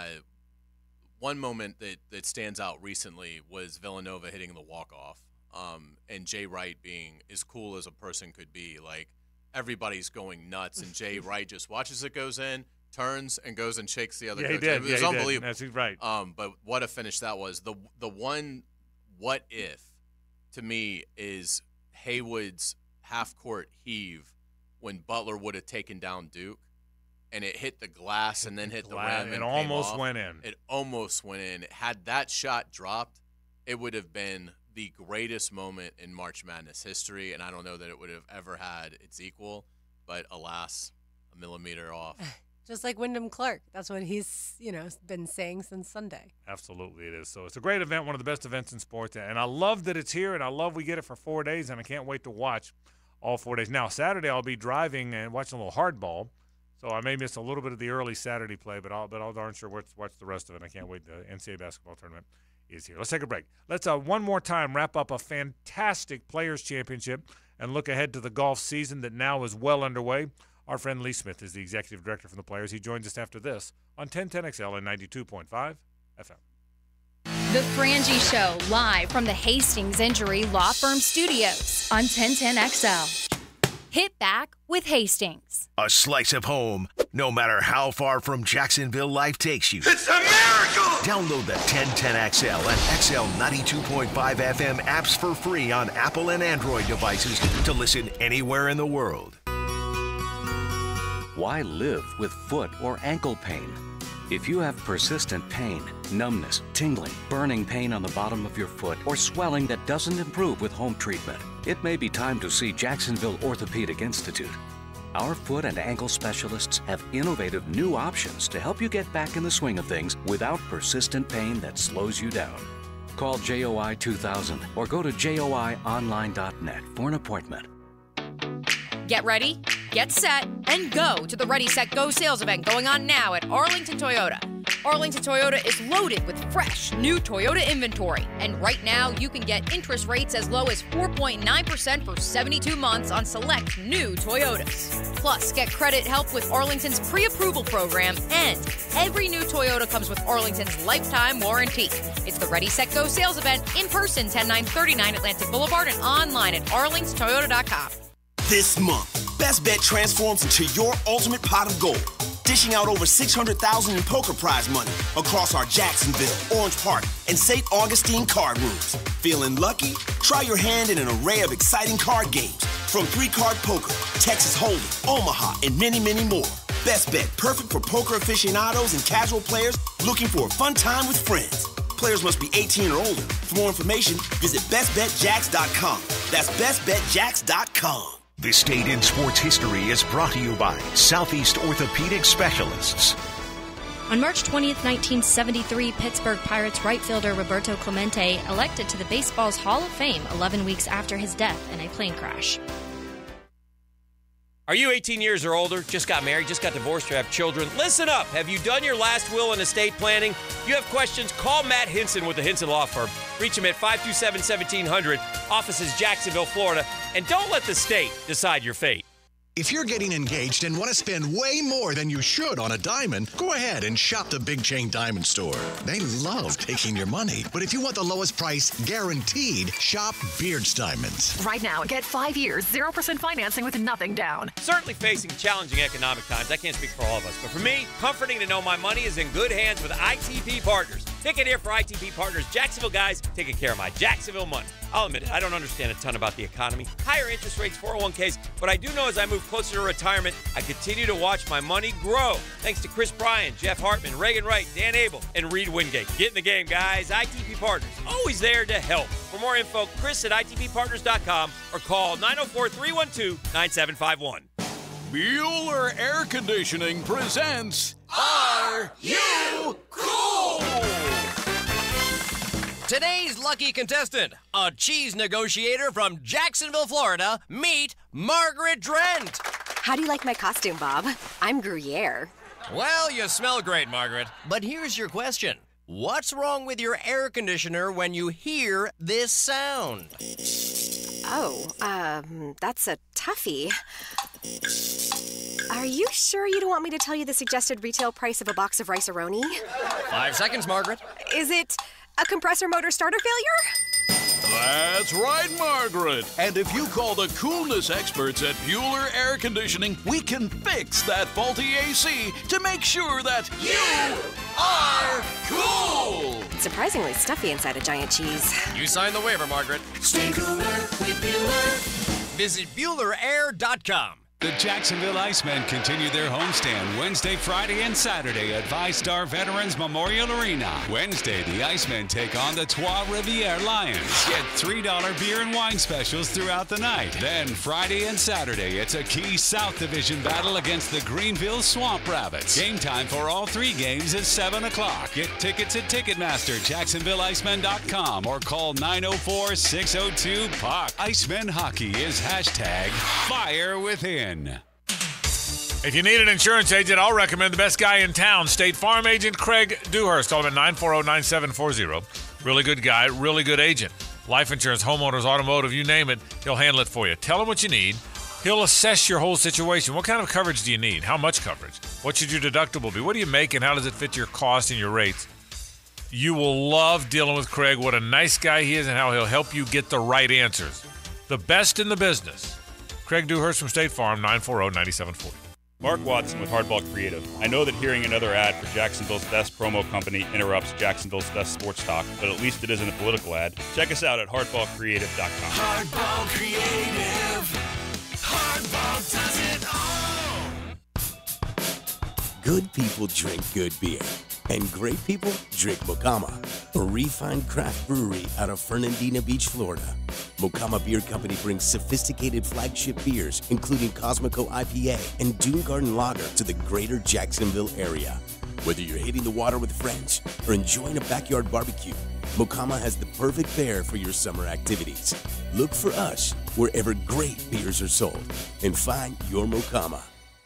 that stands out recently was Villanova hitting the walk-off. And Jay Wright being as cool as a person could be. Like, everybody's going nuts, and Jay Wright just watches it goes in, turns, and goes and shakes the other coach. He did. It was unbelievable. That's right. But what a finish that was. The one what if to me is Haywood's half-court heave when Butler would have taken down Duke, and it hit the glass and then hit the rim. It almost went in. It almost went in. Had that shot dropped, it would have been the greatest moment in March Madness history, and I don't know that it would have ever had its equal, but alas, a millimeter off. Just like Wyndham Clark. That's what he's, been saying since Sunday. Absolutely it is. So it's a great event, one of the best events in sports, and I love that it's here, and I love we get it for 4 days, and I can't wait to watch all 4 days. Now, Saturday I'll be driving and watching a little hardball, so I may miss a little bit of the early Saturday play, but I'll darn sure watch the rest of it. I can't wait. The NCAA basketball tournament is here. Let's take a break. Let's one more time wrap up a fantastic Players Championship and look ahead to the golf season that now is well underway. Our friend Lee Smith is the executive director for the Players. He joins us after this on 1010XL and 92.5 FM. The Frangie Show, live from the Hastings Injury Law Firm Studios on 1010XL. Hit back with Hastings. A slice of home, no matter how far from Jacksonville life takes you. It's a miracle! Download the 1010XL and XL 92.5 FM apps for free on Apple and Android devices to listen anywhere in the world. Why live with foot or ankle pain? If you have persistent pain, numbness, tingling, burning pain on the bottom of your foot, or swelling that doesn't improve with home treatment, it may be time to see Jacksonville Orthopedic Institute. Our foot and ankle specialists have innovative new options to help you get back in the swing of things without persistent pain that slows you down. Call JOI 2000 or go to joionline.net for an appointment. Get ready, get set, and go to the Ready, Set, Go sales event going on now at Arlington Toyota. Arlington Toyota is loaded with fresh, new Toyota inventory. And right now, you can get interest rates as low as 4.9% for 72 months on select new Toyotas. Plus, get credit help with Arlington's pre-approval program, and every new Toyota comes with Arlington's lifetime warranty. It's the Ready, Set, Go sales event in person, 10939 Atlantic Boulevard, and online at arlingtontoyota.com. This month, Best Bet transforms into your ultimate pot of gold, dishing out over $600,000 in poker prize money across our Jacksonville, Orange Park, and St. Augustine card rooms. Feeling lucky? Try your hand in an array of exciting card games, from 3-card poker, Texas Hold'em, Omaha, and many, many more. Best Bet, perfect for poker aficionados and casual players looking for a fun time with friends. Players must be 18 or older. For more information, visit bestbetjacks.com. That's bestbetjacks.com. This Date in Sports History is brought to you by Southeast Orthopedic Specialists. On March 20th, 1973, Pittsburgh Pirates right fielder Roberto Clemente elected to the baseball's Hall of Fame 11 weeks after his death in a plane crash. Are you 18 years or older, just got married, just got divorced, or have children? Listen up. Have you done your last will and estate planning? You have questions? Call Matt Hinson with the Hinson Law Firm. Reach him at 527-1700, offices Jacksonville, Florida. And don't let the state decide your fate. If you're getting engaged and want to spend way more than you should on a diamond, go ahead and shop the Big Chain Diamond Store. They love taking your money. But if you want the lowest price guaranteed, shop Beard's Diamonds. Right now, get 5 years, 0% financing with nothing down. Certainly facing challenging economic times. I can't speak for all of us. But for me, comforting to know my money is in good hands with ITP Partners. Ticket here for ITP Partners. Jacksonville guys taking care of my Jacksonville money. I'll admit it, I don't understand a ton about the economy. Higher interest rates, 401ks. But I do know as I move closer to retirement, I continue to watch my money grow. Thanks to Chris Bryan, Jeff Hartman, Reagan Wright, Dan Abel, and Reed Wingate. Get in the game, guys. ITP Partners. Always there to help. For more info, Chris at ITPPartners.com or call 904-312-9751. Bueller Air Conditioning presents Are You Cool? Today's lucky contestant, a cheese negotiator from Jacksonville, Florida. Meet Margaret Drent. How do you like my costume, Bob? I'm Gruyere. Well, you smell great, Margaret. But here's your question. What's wrong with your air conditioner when you hear this sound? Oh, that's a toughie. Are you sure you don't want me to tell you the suggested retail price of a box of Rice-A-Roni? 5 seconds, Margaret. Is it a compressor motor starter failure? That's right, Margaret. And if you call the coolness experts at Bueller Air Conditioning, we can fix that faulty AC to make sure that you are cool. It's surprisingly stuffy inside a giant cheese. You signed the waiver, Margaret. Stay cooler with Bueller. Visit BuellerAir.com. The Jacksonville Icemen continue their homestand Wednesday, Friday, and Saturday at Five-Star Veterans Memorial Arena. Wednesday, the Icemen take on the Trois Rivières Lions. Get $3 beer and wine specials throughout the night. Then Friday and Saturday, it's a key South Division battle against the Greenville Swamp Rabbits. Game time for all 3 games is 7 o'clock. Get tickets at Ticketmaster, JacksonvilleIcemen.com, or call 904-602-PUCK. Icemen Hockey is hashtag Fire Within. If you need an insurance agent, I'll recommend the best guy in town, State Farm agent Craig Dewhurst. Call him at 940-9740. Really good guy, really good agent. Life insurance, homeowners, automotive, you name it, he'll handle it for you. Tell him what you need. He'll assess your whole situation. What kind of coverage do you need? How much coverage? What should your deductible be? What do you make and how does it fit your cost and your rates? You will love dealing with Craig. What a nice guy he is and how he'll help you get the right answers. The best in the business. Craig Dewhurst from State Farm, 940-9740. Mark Watson with Hardball Creative. I know that hearing another ad for Jacksonville's best promo company interrupts Jacksonville's best sports talk, but at least it isn't a political ad. Check us out at hardballcreative.com. Hardball Creative. Hardball does it all. Good people drink good beer, and great people drink Mocama, a refined craft brewery out of Fernandina Beach, Florida. Mocama Beer Company brings sophisticated flagship beers, including Cosmico IPA and Dune Garden Lager, to the greater Jacksonville area. Whether you're hitting the water with friends or enjoying a backyard barbecue, Mocama has the perfect pair for your summer activities. Look for us wherever great beers are sold and find your Mocama.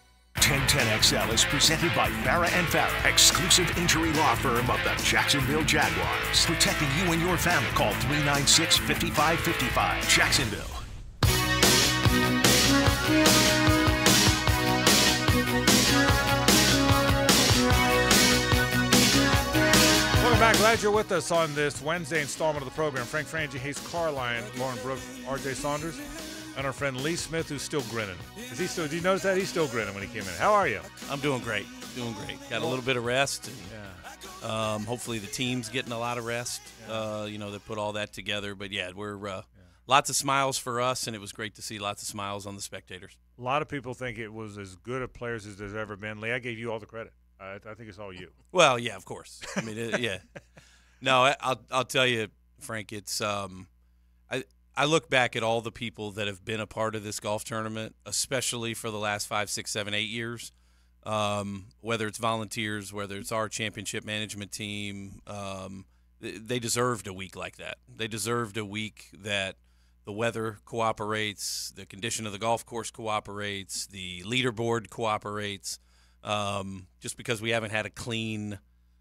1010XL is presented by Farah & Farah, exclusive injury law firm of the Jacksonville Jaguars. Protecting you and your family. Call 396-5555. Jacksonville. Welcome back. Glad you're with us on this Wednesday installment of the program. Frank Frangie, Hayes Carline, Lauren Brooks, R.J. Saunders, and our friend Lee Smith, who's still grinning. Did you notice that? He's still grinning when he came in. How are you? I'm doing great. Got a little bit of rest. And, hopefully the team's getting a lot of rest. Yeah. They put all that together. But, we're lots of smiles for us, and it was great to see lots of smiles on the spectators. A lot of people think it was as good of players as there's ever been. Lee, I gave you all the credit. I think it's all you. Well, yeah, of course. I mean, No, I'll tell you, Frank, it's I look back at all the people that have been a part of this golf tournament, especially for the last 5, 6, 7, 8 years, whether it's volunteers, whether it's our championship management team. They deserved a week like that. They deserved a week that the weather cooperates, the condition of the golf course cooperates, the leaderboard cooperates. Just because we haven't had a clean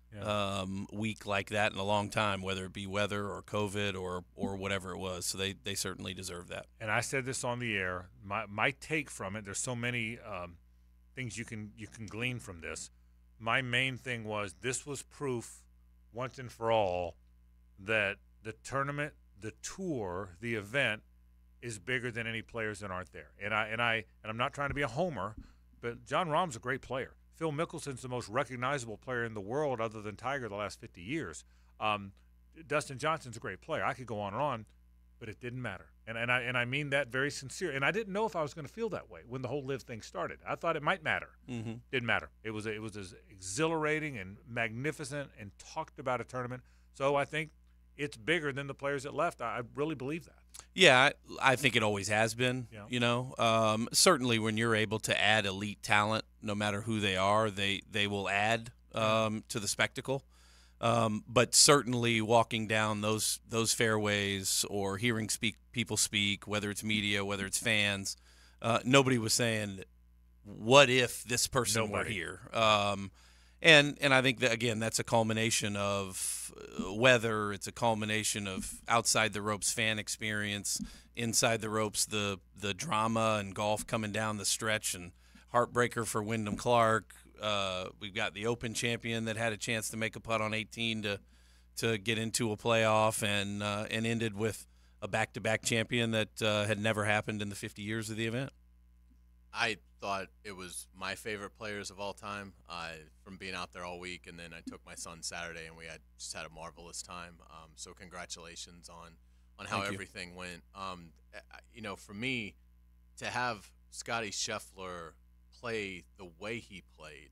week like that in a long time, whether it be weather or COVID or whatever it was. So they certainly deserve that. And I said this on the air. My take from it, there's so many things you can glean from this. My main thing was this was proof once and for all that the tournament, the tour, the event is bigger than any players that aren't there. And I'm not trying to be a homer, but Jon Rahm's a great player. Phil Mickelson's the most recognizable player in the world other than Tiger the last 50 years. Dustin Johnson's a great player. I could go on, but it didn't matter. And I mean that very sincere. And I didn't know if I was going to feel that way when the whole LIV thing started. I thought it might matter. Mm-hmm. Didn't matter. It was as exhilarating and magnificent and talked about a tournament. So I think it's bigger than the players that left. I really believe that. Yeah, I think it always has been. Yeah. You know, certainly when you're able to add elite talent, no matter who they are, they will add to the spectacle. But certainly walking down those fairways or hearing people speak, whether it's media, whether it's fans, nobody was saying, "What if this person were here?" And I think that, again, that's a culmination of weather. It's a culmination of outside the ropes fan experience, inside the ropes the drama and golf coming down the stretch and heartbreaker for Wyndham Clark. We've got the Open champion that had a chance to make a putt on 18 to get into a playoff and ended with a back-to-back champion that had never happened in the 50 years of the event. I thought it was my favorite players of all time from being out there all week, and then I took my son Saturday, and we just had a marvelous time. So congratulations on how everything went. You know, for me, to have Scottie Scheffler play the way he played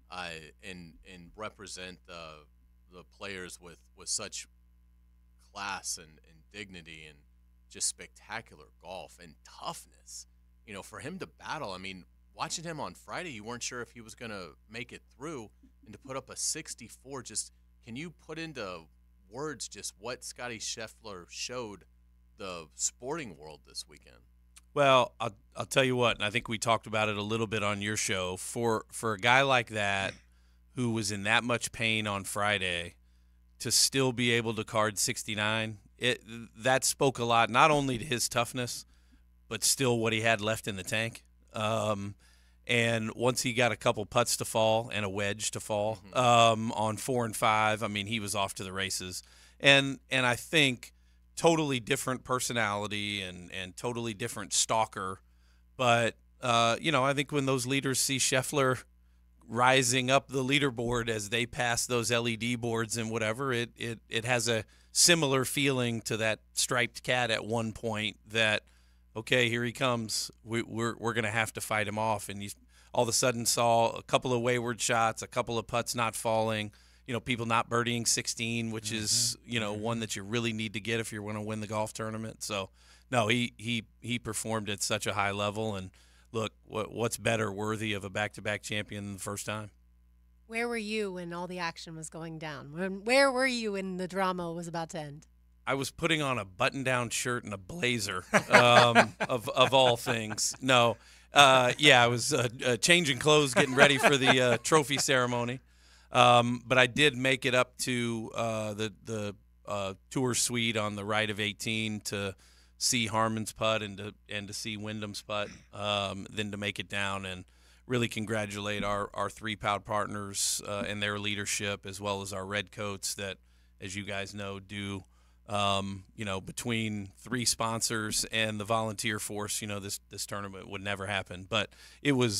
and represent the players with such class and dignity and just spectacular golf and toughness. You know, for him to battle, I mean, watching him on Friday, you weren't sure if he was going to make it through, and to put up a 64, just can you put into words just what Scottie Scheffler showed the sporting world this weekend? Well, I'll tell you what, and I think we talked about it a little bit on your show. For a guy like that who was in that much pain on Friday to still be able to card 69, that spoke a lot, not only to his toughness, but still what he had left in the tank. And once he got a couple putts to fall and a wedge to fall on 4 and 5, I mean, he was off to the races. And I think totally different personality and totally different stalker. But, you know, I think when those leaders see Scheffler rising up the leaderboard as they pass those LED boards and whatever, it has a similar feeling to that striped cat at one point that, okay, here he comes. We're going to have to fight him off. And you all of a sudden saw a couple of wayward shots, a couple of putts not falling, you know, people not birdieing 16, which is, you know, one that you really need to get if you're going to win the golf tournament. So, no, he performed at such a high level. And, look, what's better worthy of a back-to-back champion than the first time? Where were you when all the action was going down? Where were you when the drama was about to end? I was putting on a button-down shirt and a blazer, of all things. No, yeah, I was changing clothes, getting ready for the trophy ceremony. But I did make it up to the tour suite on the right of 18 to see Harmon's putt and to see Wyndham's putt, then to make it down and really congratulate our three proud partners and their leadership, as well as our Redcoats that, as you guys know, do. You know, between three sponsors and the volunteer force, you know, this tournament would never happen. But it was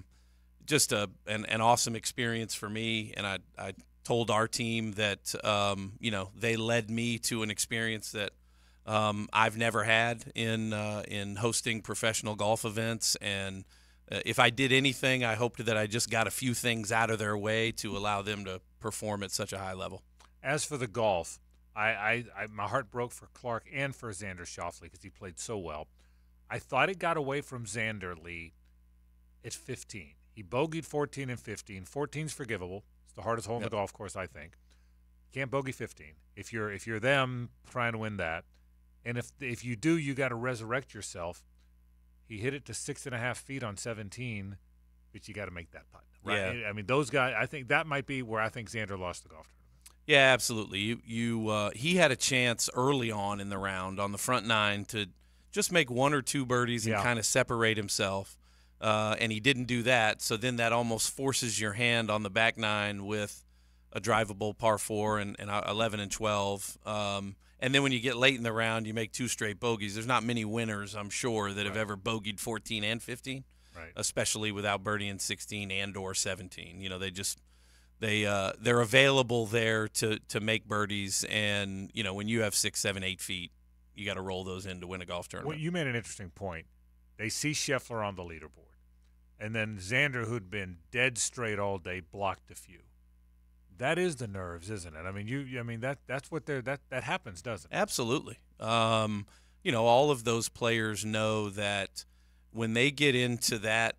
just an awesome experience for me, and I told our team that you know, they led me to an experience that I've never had in hosting professional golf events. And if I did anything, I hoped that I just got a few things out of their way to allow them to perform at such a high level. As for the golf, I my heart broke for Clark and for Xander Schauffele because he played so well. I thought it got away from Xander Lee at 15. He bogeyed 14 and 15. 14's forgivable. It's the hardest hole in the golf course, I think. Can't bogey 15 if you're them trying to win that. And if you do, you got to resurrect yourself. He hit it to 6.5 feet on 17 but you got to make that putt, right? Yeah. I mean, those guys. I think that might be where I think Xander lost the golf tournament. Yeah, absolutely. He had a chance early on in the round on the front nine to just make one or two birdies and kind of separate himself, and he didn't do that. So then that almost forces your hand on the back nine with a drivable par 4 and 11 and 12. And then when you get late in the round, you make 2 straight bogeys. There's not many winners, I'm sure, that have ever bogeyed 14 and 15, especially without birdieing 16 and or 17. You know, they're available there to make birdies, and you know when you have 6, 7, 8 feet, you got to roll those in to win a golf tournament. Well, you made an interesting point. They see Scheffler on the leaderboard, and then Xander, who'd been dead straight all day, blocked a few. That is the nerves, isn't it? I mean, that's what that happens, doesn't it? Absolutely. You know, all of those players know that when they get into that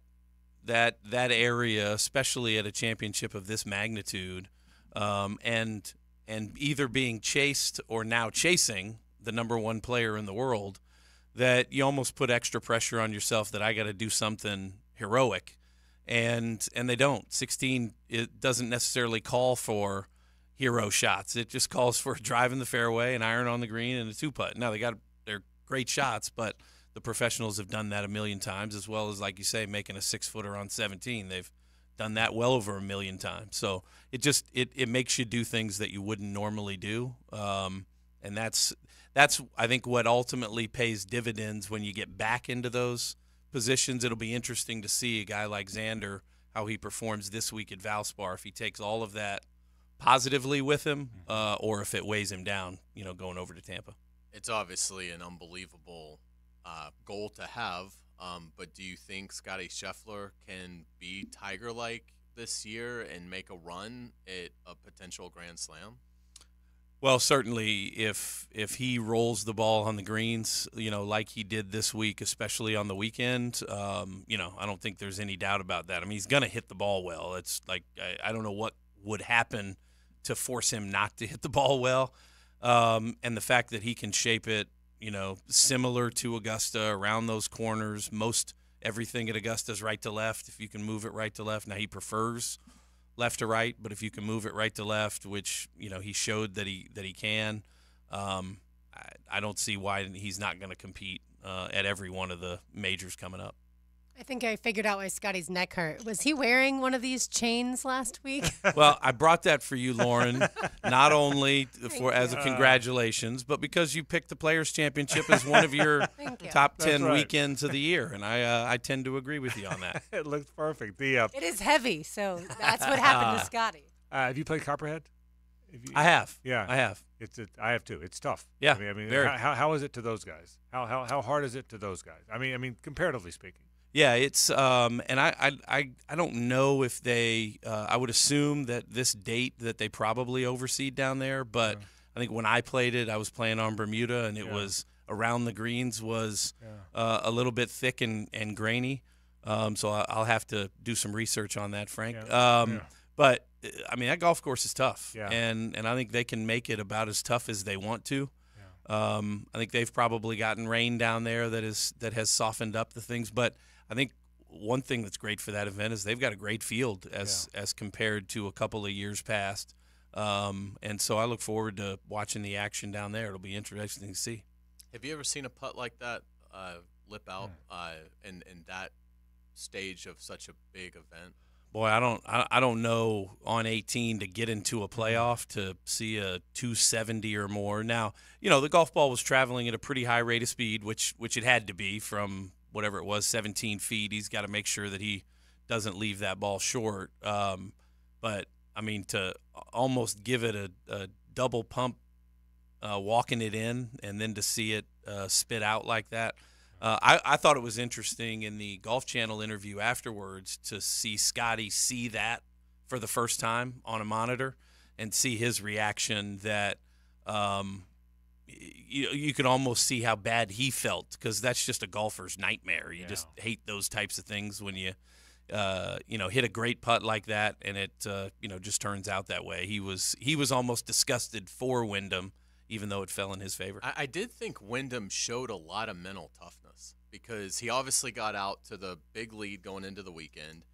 area, especially at a championship of this magnitude, and either being chased or now chasing the number one player in the world, that you almost put extra pressure on yourself that I got to do something heroic, and they don't. 16, it doesn't necessarily call for hero shots. It just calls for driving the fairway, an iron on the green, and a 2-putt. Now they're great shots, but the professionals have done that a million times, as well as, like you say, making a 6-footer on 17. They've done that well over a million times. So it makes you do things that you wouldn't normally do, and that's I think what ultimately pays dividends when you get back into those positions. It'll be interesting to see a guy like Xander, how he performs this week at Valspar, if he takes all of that positively with him, or if it weighs him down, you know, going over to Tampa. It's obviously an unbelievable goal to have, but do you think Scotty Scheffler can be Tiger-like this year and make a run at a potential Grand Slam? Well, certainly if he rolls the ball on the greens, you know, like he did this week, especially on the weekend, you know, I don't think there's any doubt about that. I mean, he's going to hit the ball well. It's like I don't know what would happen to force him not to hit the ball well, and the fact that he can shape it, you know, similar to Augusta around those corners. Most everything at Augusta is right to left. If you can move it right to left, now he prefers left to right, but if you can move it right to left, which, you know, he showed that he can, I don't see why he's not going to compete at every one of the majors coming up. I think I figured out why Scotty's neck hurt. Was he wearing one of these chains last week? Well, I brought that for you, Lauren, not only as a congratulations, but because you picked the Players' Championship as one of your top 10 weekends of the year, and I tend to agree with you on that. It looks perfect. It is heavy, so that's what happened to Scotty. Have you played Copperhead? I have. Yeah, I have. I have too. It's tough. Yeah. I mean, very. How is it to those guys? How hard is it to those guys? I mean, comparatively speaking. Yeah, it's and I don't know if they I would assume that this date that they probably overseed down there, but I think when I played it, I was playing on Bermuda, and it was around the greens was a little bit thick and grainy. So I'll have to do some research on that, Frank. But I mean, that golf course is tough, and I think they can make it about as tough as they want to. I think they've probably gotten rain down there that has softened up the things, but I think one thing that's great for that event is they've got a great field as compared to a couple of years past, and so I look forward to watching the action down there. It'll be interesting to see. Have you ever seen a putt like that lip out in that stage of such a big event? Boy, I don't know on 18 to get into a playoff to see a 270 or more. Now, you know, the golf ball was traveling at a pretty high rate of speed, which it had to be from whatever it was, 17 feet. He's got to make sure that he doesn't leave that ball short. But, I mean, to almost give it a double pump walking it in and then to see it spit out like that, I thought it was interesting in the Golf Channel interview afterwards to see Scotty see that for the first time on a monitor and see his reaction that you could almost see how bad he felt, because that's just a golfer's nightmare. You just hate those types of things when you hit a great putt like that and it just turns out that way. He was almost disgusted for Wyndham, even though it fell in his favor. I did think Wyndham showed a lot of mental toughness because he obviously got out to the big lead going into the weekend.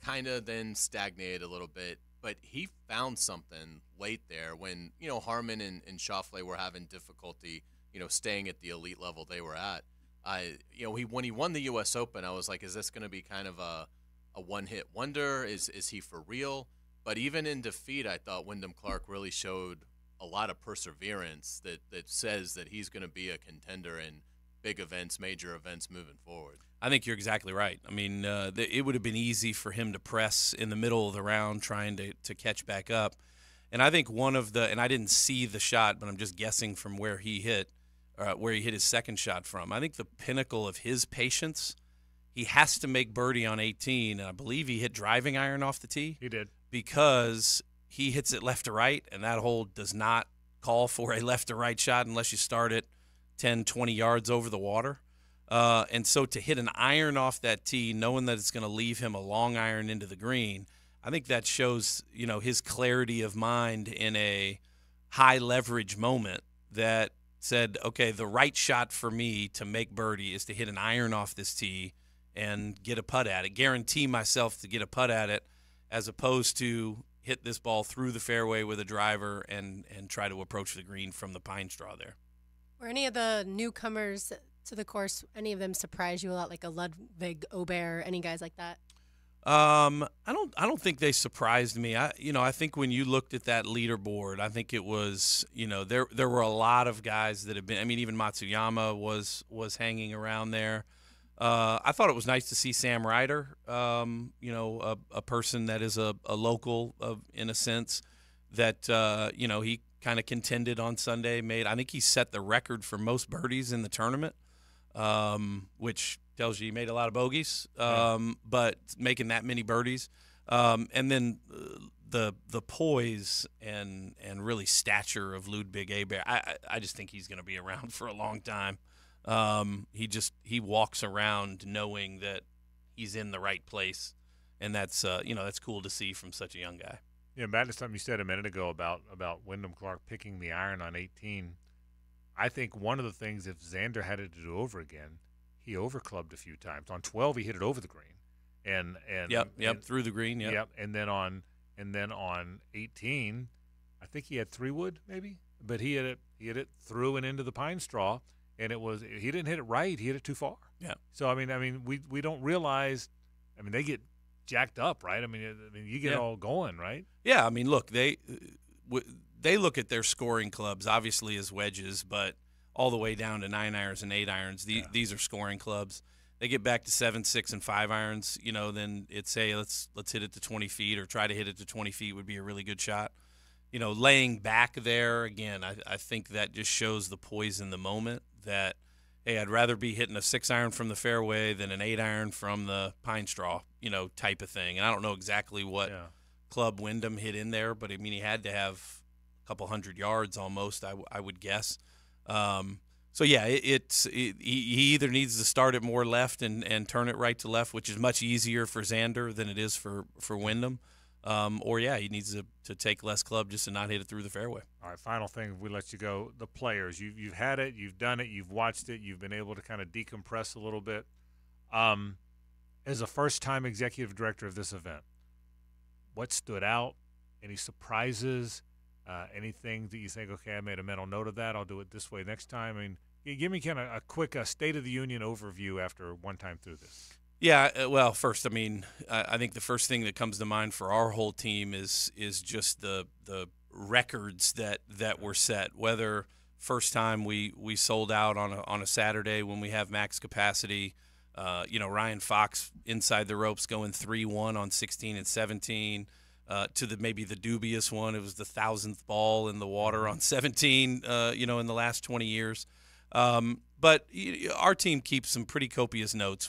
kind of then stagnated a little bit. But he found something late there when, Harman and Schauffele were having difficulty, staying at the elite level they were at. When he won the U.S. Open, I was like, is this going to be kind of a one-hit wonder? Is he for real? But even in defeat, I thought Wyndham Clark really showed a lot of perseverance that says that he's going to be a contender in big events, major events moving forward. I think you're exactly right. I mean, it would have been easy for him to press in the middle of the round trying to catch back up. And I think and I didn't see the shot, but I'm just guessing from where he hit his second shot from. I think the pinnacle of his patience, he has to make birdie on 18, and I believe he hit driving iron off the tee. He did. Because he hits it left to right, and that hole does not call for a left to right shot unless you start it 10, 20 yards over the water. And so to hit an iron off that tee, knowing that it's going to leave him a long iron into the green, I think that shows, his clarity of mind in a high leverage moment that said, okay, the right shot for me to make birdie is to hit an iron off this tee and get a putt at it, guarantee myself to get a putt at it, as opposed to hit this ball through the fairway with a driver and try to approach the green from the pine straw there. Were any of the newcomers to the course, any of them surprise you a lot, like a Ludwig Aubert, any guys like that? I don't think they surprised me. I think when you looked at that leaderboard, I think it was, there were a lot of guys that have been. I mean, even Matsuyama was hanging around there. I thought it was nice to see Sam Ryder, a person that is a local in a sense that, he kind of contended on Sunday. I think he set the record for most birdies in the tournament, which tells you he made a lot of bogeys, but making that many birdies. And then the poise and really stature of Ludwig Aubert, I just think he's going to be around for a long time. He walks around knowing that he's in the right place, and that's cool to see from such a young guy. Yeah, back to something you said a minute ago about Wyndham Clark picking the iron on 18. I think one of the things, if Xander had it to do over again, he overclubbed a few times. On 12, he hit it over the green, and through the green, yep. And then on 18, I think he had 3-wood maybe, but he hit it through and into the pine straw. And he didn't hit it right. He hit it too far. Yeah. So I mean, we don't realize. I mean, they get jacked up, right? I mean, you get all going, right? Yeah. I mean, look, they look at their scoring clubs obviously as wedges, but all the way down to 9 irons and 8 irons. These are scoring clubs. They get back to 7, 6, and 5 irons. Then it's let's hit it to 20 feet or try to hit it to 20 feet would be a really good shot. Laying back there again, I think that just shows the poise in the moment. That, hey, I'd rather be hitting a 6 iron from the fairway than an 8 iron from the pine straw, type of thing. And I don't know exactly what club Wyndham hit in there, but I mean, he had to have a couple hundred yards almost, I would guess. So yeah, he either needs to start it more left and turn it right to left, which is much easier for Xander than it is for Wyndham. Or he needs to take less club just to not hit it through the fairway. All right, final thing, we let you go. The players, you've had it, you've done it, you've watched it, you've been able to kind of decompress a little bit. As a first-time executive director of this event, what stood out? Any surprises? Anything that you think, okay, I made a mental note of that, I'll do it this way next time? I mean, give me kind of a quick State of the Union overview after one time through this. Yeah, well, first, I mean, I think the first thing that comes to mind for our whole team is just the records that were set. Whether first time we sold out on a Saturday when we have max capacity, Ryan Fox inside the ropes going 3-1 on 16 and 17, to maybe the dubious one. It was the 1,000th ball in the water on 17. In the last 20 years. But our team keeps some pretty copious notes.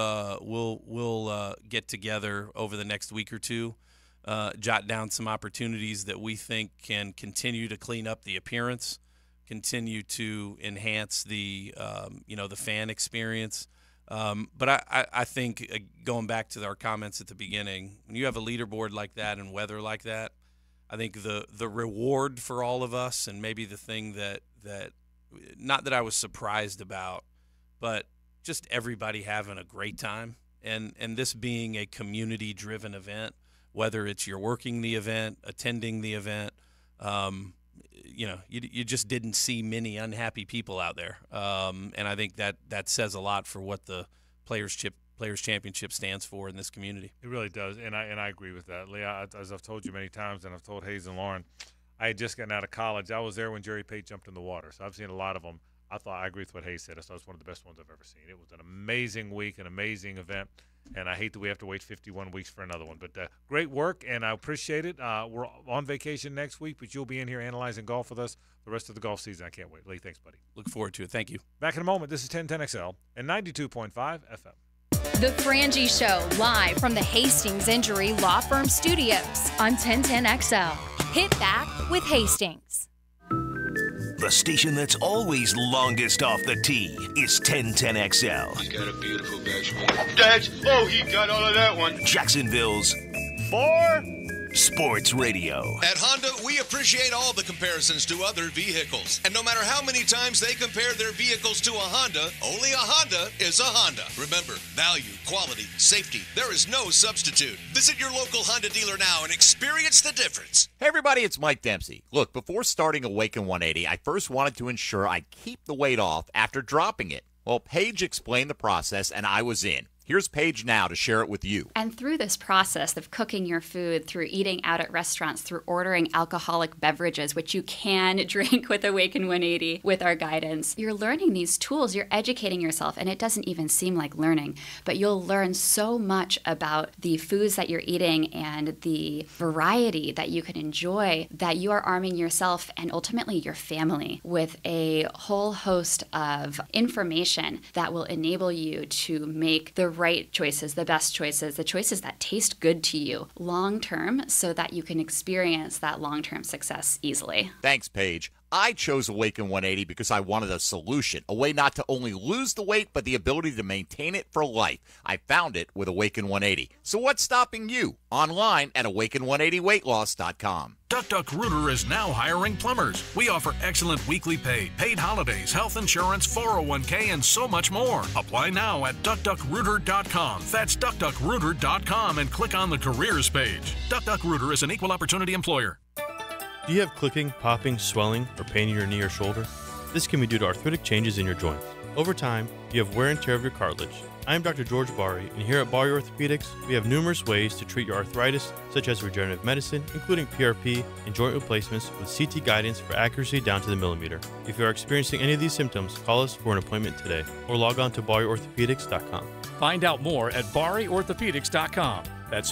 We'll get together over the next week or two, jot down some opportunities that we think can continue to clean up the appearance, continue to enhance the the fan experience. But I think going back to our comments at the beginning, when you have a leaderboard like that and weather like that, I think the reward for all of us, and maybe the thing that not that I was surprised about, but just everybody having a great time and this being a community-driven event, whether it's you're working the event, attending the event, you just didn't see many unhappy people out there, and I think that says a lot for what the Players Championship stands for in this community. It really does, and I agree with that, Leah. As I've told you many times, and I've told Hayes and Lauren, I had just gotten out of college. I was there when Jerry Pate jumped in the water, so I've seen a lot of them. I agree with what Hayes said. I thought it was one of the best ones I've ever seen. It was an amazing week, an amazing event, and I hate that we have to wait 51 weeks for another one. But great work, and I appreciate it. We're on vacation next week, but you'll be in here analyzing golf with us the rest of the golf season. I can't wait. Lee, thanks, buddy. Look forward to it. Thank you. Back in a moment. This is 1010XL and 92.5 FM. The Frangie Show, live from the Hastings Injury Law Firm Studios on 1010XL. Hit back with Hastings. The station that's always longest off the tee is 1010XL. He's got a beautiful batch. He got all of that one. Jacksonville's Sports Radio. At Honda, we appreciate all the comparisons to other vehicles. And no matter how many times they compare their vehicles to a Honda, only a Honda is a Honda. Remember, value, quality, safety, there is no substitute. Visit your local Honda dealer now and experience the difference. Hey everybody, it's Mike Dempsey. Look, before starting Awaken 180, I first wanted to ensure I keep the weight off after dropping it. Well, Paige explained the process and I was in. Here's Paige now to share it with you. And through this process of cooking your food, through eating out at restaurants, through ordering alcoholic beverages, which you can drink with Awaken 180 with our guidance, you're learning these tools, you're educating yourself, and it doesn't even seem like learning, but you'll learn so much about the foods that you're eating and the variety that you can enjoy, that you are arming yourself and ultimately your family with a whole host of information that will enable you to make the right choices, the best choices, the choices that taste good to you long term so that you can experience that long-term success easily. Thanks, Paige. I chose Awaken 180 because I wanted a solution, a way not to only lose the weight, but the ability to maintain it for life. I found it with Awaken 180. So what's stopping you? Online at awaken180weightloss.com. DuckDuck is now hiring plumbers. We offer excellent weekly pay, paid holidays, health insurance, 401k, and so much more. Apply now at DuckDuckRooter.com. That's DuckDuckRooter.com and click on the careers page. DuckDuck is an equal opportunity employer. Do you have clicking, popping, swelling, or pain in your knee or shoulder? This can be due to arthritic changes in your joints. Over time, you have wear and tear of your cartilage. I am Dr. George Bari, and here at Bari Orthopedics, we have numerous ways to treat your arthritis, such as regenerative medicine, including PRP and joint replacements with CT guidance for accuracy down to the millimeter. If you are experiencing any of these symptoms, call us for an appointment today, or log on to BariOrthopedics.com. Find out more at BariOrthopedics.com. That's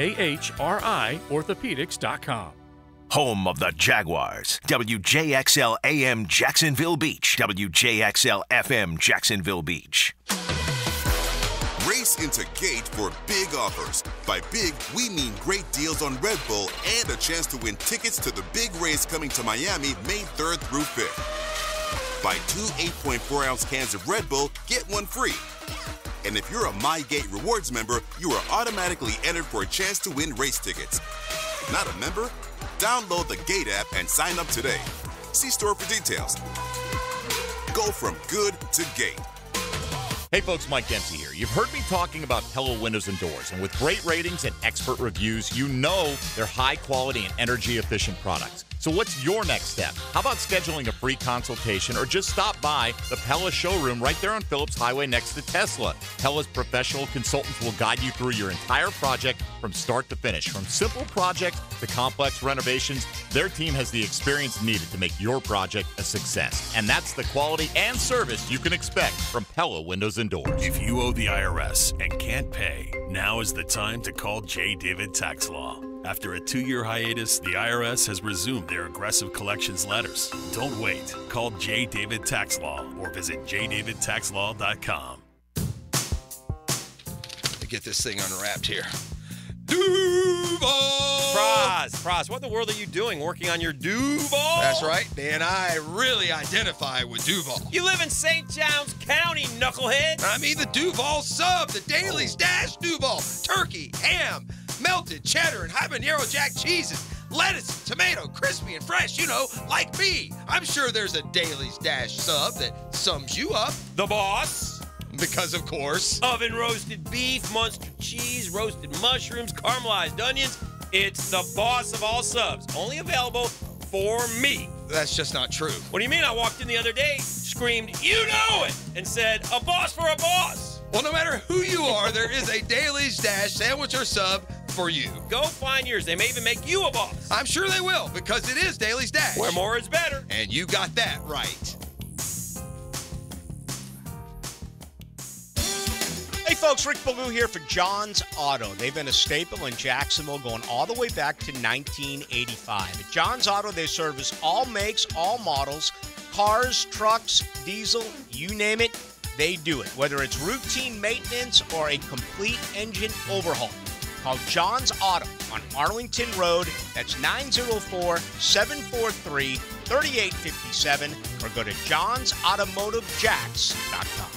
BAHRI Orthopedics.com. Home of the Jaguars. WJXL AM Jacksonville Beach. WJXL FM Jacksonville Beach. Race into Gate for big offers. By big, we mean great deals on Red Bull and a chance to win tickets to the big race coming to Miami May 3rd through 5th. Buy 2 8.4-ounce cans of Red Bull, get one free. And if you're a MyGate Rewards member, you are automatically entered for a chance to win race tickets. Not a member? Download the Gate app and sign up today. See store for details. Go from good to Gate. Hey folks, Mike Dempsey here. You've heard me talking about Pella Windows and Doors, and with great ratings and expert reviews, you know they're high quality and energy efficient products. So what's your next step? How about scheduling a free consultation or just stop by the Pella showroom right there on Phillips Highway next to Tesla? Pella's professional consultants will guide you through your entire project from start to finish. From simple projects to complex renovations, their team has the experience needed to make your project a success. And that's the quality and service you can expect from Pella Windows and Doors. If you owe the IRS and can't pay, now is the time to call J. David Tax Law. After a 2-year hiatus, the IRS has resumed their aggressive collections letters. Don't wait. Call J. David Tax Law or visit jdavidtaxlaw.com. To get this thing unwrapped here. Duval! Praz, what in the world are you doing working on your Duval? That's right, man. I really identify with Duval. You live in St. Johns County, knucklehead. I mean the Duval sub, the Dailies Dash Duval. Turkey, ham, melted cheddar, and habanero jack cheeses. Lettuce, tomato, crispy and fresh, you know, like me. I'm sure there's a Dailies Dash sub that sums you up. The boss. Because, of course, oven roasted beef, Munster cheese, roasted mushrooms, caramelized onions. It's the boss of all subs. Only available for me. That's just not true. What do you mean? I walked in the other day, screamed, "You know it!" and said, "A boss for a boss." Well, no matter who you are, there is a Daly's Dash sandwich or sub for you. Go find yours. They may even make you a boss. I'm sure they will, because it is Daly's Dash. Where more is better. And you got that right. Hey folks, Rick Ballou here for John's Auto. They've been a staple in Jacksonville going all the way back to 1985. At John's Auto, they service all makes, all models, cars, trucks, diesel, you name it, they do it. Whether it's routine maintenance or a complete engine overhaul. Call John's Auto on Arlington Road. That's 904-743-3857 or go to johnsautomotivejacks.com.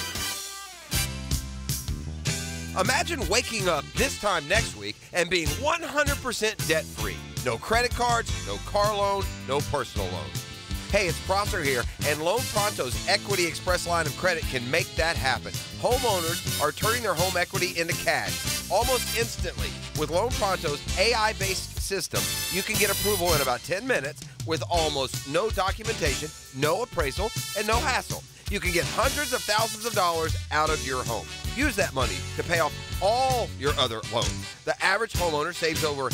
Imagine waking up this time next week and being 100% debt-free. No credit cards, no car loan, no personal loans. Hey, it's Prosser here, and Loan Pronto's Equity Express line of credit can make that happen. Homeowners are turning their home equity into cash almost instantly. With Loan Pronto's AI-based system, you can get approval in about 10 minutes with almost no documentation, no appraisal, and no hassle. You can get hundreds of thousands of dollars out of your home. Use that money to pay off all your other loans. The average homeowner saves over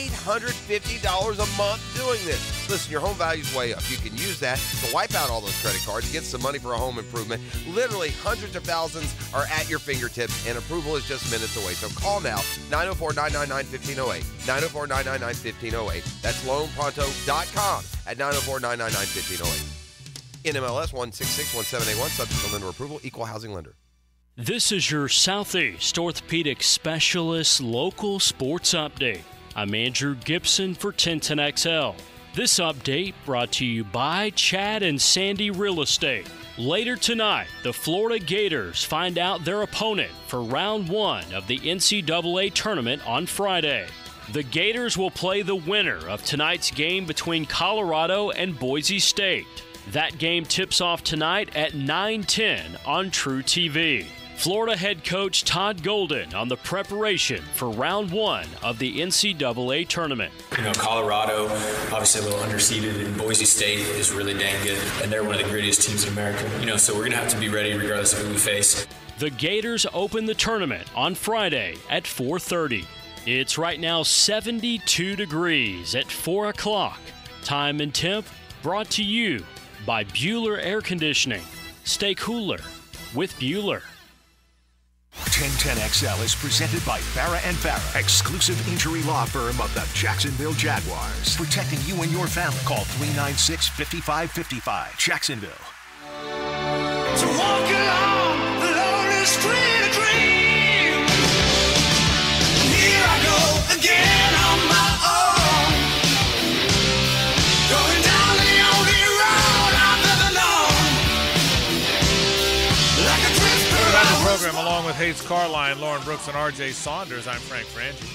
$850 a month doing this. Listen, your home value's way up. You can use that to wipe out all those credit cards, get some money for a home improvement. Literally hundreds of thousands are at your fingertips, and approval is just minutes away. So call now, 904-999-1508, 904-999-1508. That's loanpronto.com at 904-999-1508. NMLS 1661781, subject to lender approval, equal housing lender. This is your Southeast Orthopedic Specialist Local Sports Update. I'm Andrew Gibson for 1010XL. This update brought to you by Chad and Sandy Real Estate. Later tonight, the Florida Gators find out their opponent for round 1 of the NCAA tournament on Friday. The Gators will play the winner of tonight's game between Colorado and Boise State. That game tips off tonight at 9:10 on True TV. Florida head coach Todd Golden on the preparation for round 1 of the NCAA tournament. You know, Colorado, obviously a little underseeded, and Boise State is really dang good, and they're one of the grittiest teams in America. You know, so we're going to have to be ready regardless of who we face. The Gators open the tournament on Friday at 4:30. It's right now 72 degrees at 4 o'clock. Time and temp brought to you by Bueller Air Conditioning. Stay cooler with Bueller. 1010XL is presented by Farah and Farah, exclusive injury law firm of the Jacksonville Jaguars. Protecting you and your family. Call 396-5555. Jacksonville. To walk along the lonely street of dreams. Here I go again on my own. Going down the only road I've ever known. Like a drifter. Welcome back to the program along with Hayes Carline, Lauren Brooks, and R.J. Saunders. I'm Frank Frangie.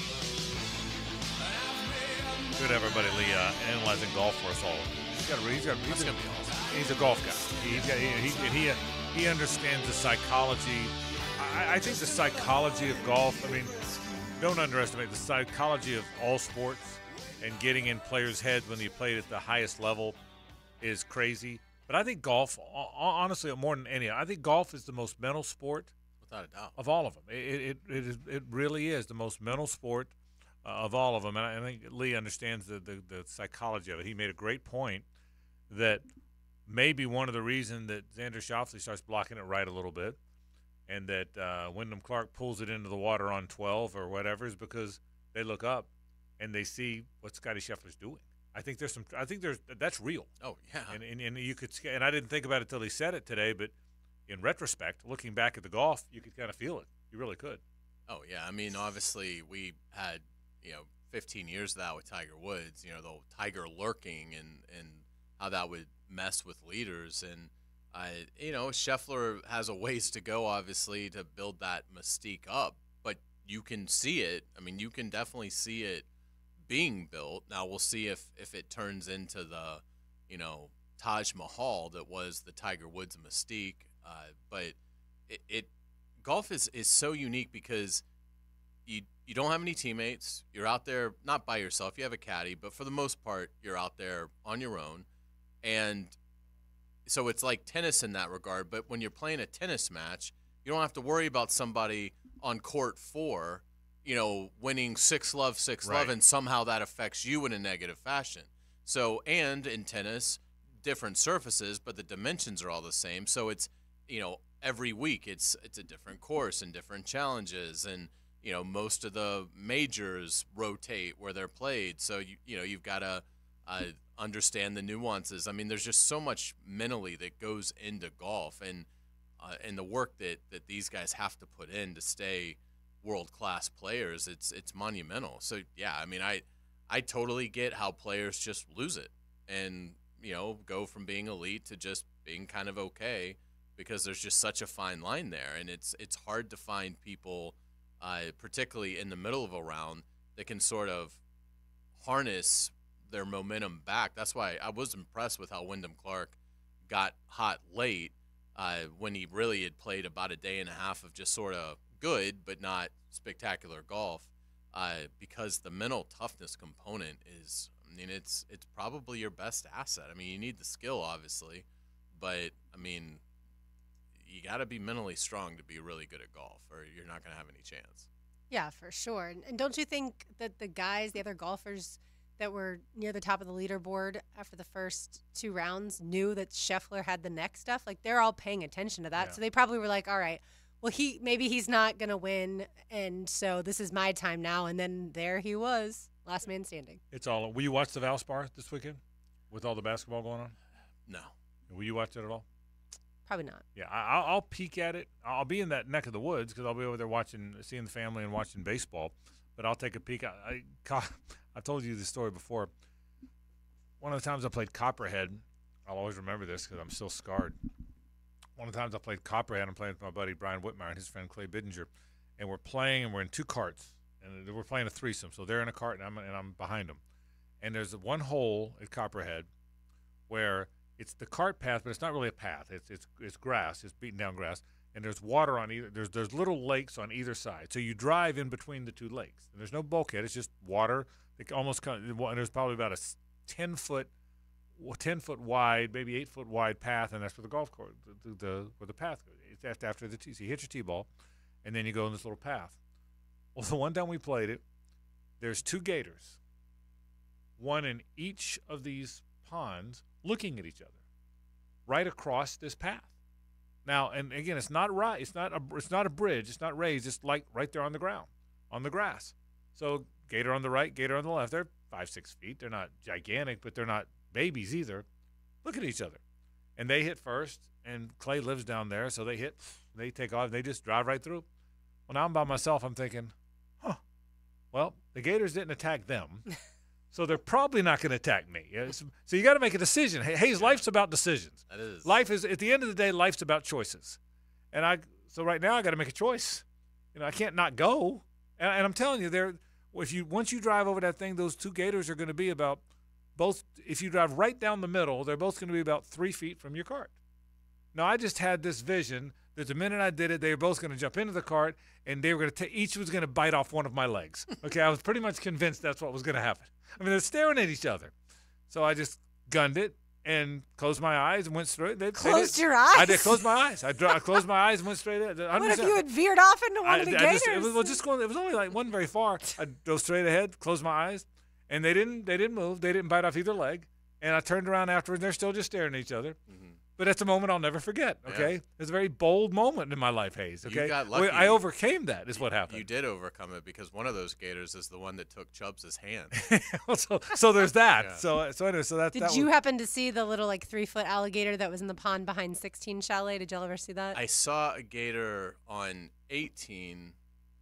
Good everybody, Lee, analyzing golf for us all. He's a golf guy. He understands the psychology. I think the psychology of golf, I mean, don't underestimate the psychology of all sports, and getting in players' heads when you played at the highest level is crazy. But I think golf, honestly, more than any, I think golf is the most mental sport without a doubt of all of them. It really is the most mental sport of all of them. And I think Lee understands the psychology of it. He made a great point that maybe one of the reasons that Xander Schauffele starts blocking it right a little bit, and that Wyndham Clark pulls it into the water on 12 or whatever, is because they look up and they see what Scottie Scheffler's doing. I think that's real. Oh yeah. And you could, and I didn't think about it till he said it today, but in retrospect, looking back at the golf, you could kind of feel it. You really could. Oh yeah. I mean, obviously we had 15 years of that with Tiger Woods. The Tiger lurking and how that would mess with leaders. And Scheffler has a ways to go, obviously, to build that mystique up. But you can see it. I mean, you can definitely see it being built. Now we'll see if it turns into the Taj Mahal that was the Tiger Woods mystique. But golf is so unique because you don't have any teammates. You're out there not by yourself. You have a caddy, but for the most part, you're out there on your own. And so it's like tennis in that regard. But when you're playing a tennis match, you don't have to worry about somebody on court 4, winning 6-love, 6-love, and somehow that affects you in a negative fashion. So, and in tennis, different surfaces, but the dimensions are all the same. So it's, every week it's a different course and different challenges, and most of the majors rotate where they're played. So you've got to understand the nuances. I mean, there's just so much mentally that goes into golf, and the work that these guys have to put in to stay world-class players. It's monumental. So yeah, I mean, I totally get how players just lose it and go from being elite to just being kind of okay, because there's just such a fine line there, and it's hard to find people, particularly in the middle of a round, that can sort of harness their momentum back. That's why I was impressed with how Wyndham Clark got hot late when he really had played about a day and a half of just sort of good but not spectacular golf, because the mental toughness component is, it's probably your best asset. I mean, you need the skill, obviously, but, you got to be mentally strong to be really good at golf, or you're not going to have any chance. Yeah, for sure. And don't you think that the other golfers that were near the top of the leaderboard after the first 2 rounds knew that Scheffler had the neck stuff? Like, they're all paying attention to that. Yeah. So they probably were like, all right, well, maybe he's not going to win, and so this is my time now. And then there he was, last man standing. Will you watch the Valspar this weekend with all the basketball going on? No. Will you watch it at all? Probably not. Yeah, I'll peek at it. I'll be in that neck of the woods because I'll be over there seeing the family and watching baseball. But I'll take a peek. I told you this story before. One of the times I played Copperhead, I'll always remember this because I'm still scarred. One of the times I played Copperhead, I'm playing with my buddy Brian Whitmire and his friend Clay Bidinger, and we're in 2 carts, and we're playing a threesome. So they're in a cart, and I'm behind them. And there's one hole at Copperhead where it's the cart path, but it's not really a path. It's grass. It's beaten down grass, and there's water on either. There's little lakes on either side. So you drive in between the 2 lakes, and there's no bulkhead. It's just water. And there's probably about a 10-foot wide, maybe 8-foot wide path, and that's where the golf course, where the path goes. It's after the tee. So you hit your tee ball, and then you go in this little path. Well, the one time we played it, there's 2 gators, one in each of these ponds, looking at each other, right across this path. Now, and again, it's not right. It's not a bridge. It's not raised. It's like right there on the ground, on the grass. So gator on the right, gator on the left. They're 5-6 feet. They're not gigantic, but they're not babies either. Look at each other, and they hit first. And Clay lives down there, so they take off. They just drive right through. Well, now I'm by myself. I'm thinking, well, the gators didn't attack them. So they're probably not going to attack me. So you got to make a decision. Hey, life's about decisions. That is. Life is, at the end of the day, life's about choices. So right now I got to make a choice. I can't not go. And I'm telling you, once you drive over that thing, those 2 gators are going to be about both. If you drive right down the middle, they're both going to be about 3 feet from your cart. Now I just had this vision that the minute I did it, they were both going to jump into the cart, and they were going to each was going to bite off one of my legs. Okay, I was pretty much convinced that's what was going to happen. I mean, they're staring at each other. So I just gunned it and closed my eyes and went straight. Closed your eyes? I did close my eyes. I closed my eyes and went straight at it. What if you had veered off into one of the gators? It was only like wasn't very far. I drove straight ahead, closed my eyes, and they didn't move. They didn't bite off either leg. And I turned around afterwards, and they're still just staring at each other. Mm-hmm. But it's a moment I'll never forget, okay? Yeah. It's a very bold moment in my life, Hayes, okay? You got lucky. I overcame that, is what happened. You did overcome it because one of those gators is the one that took Chubbs' hand. so there's that. Yeah. So anyway, that Did you happen to see the little 3-foot alligator that was in the pond behind 16 Chalet? Did y'all ever see that? I saw a gator on 18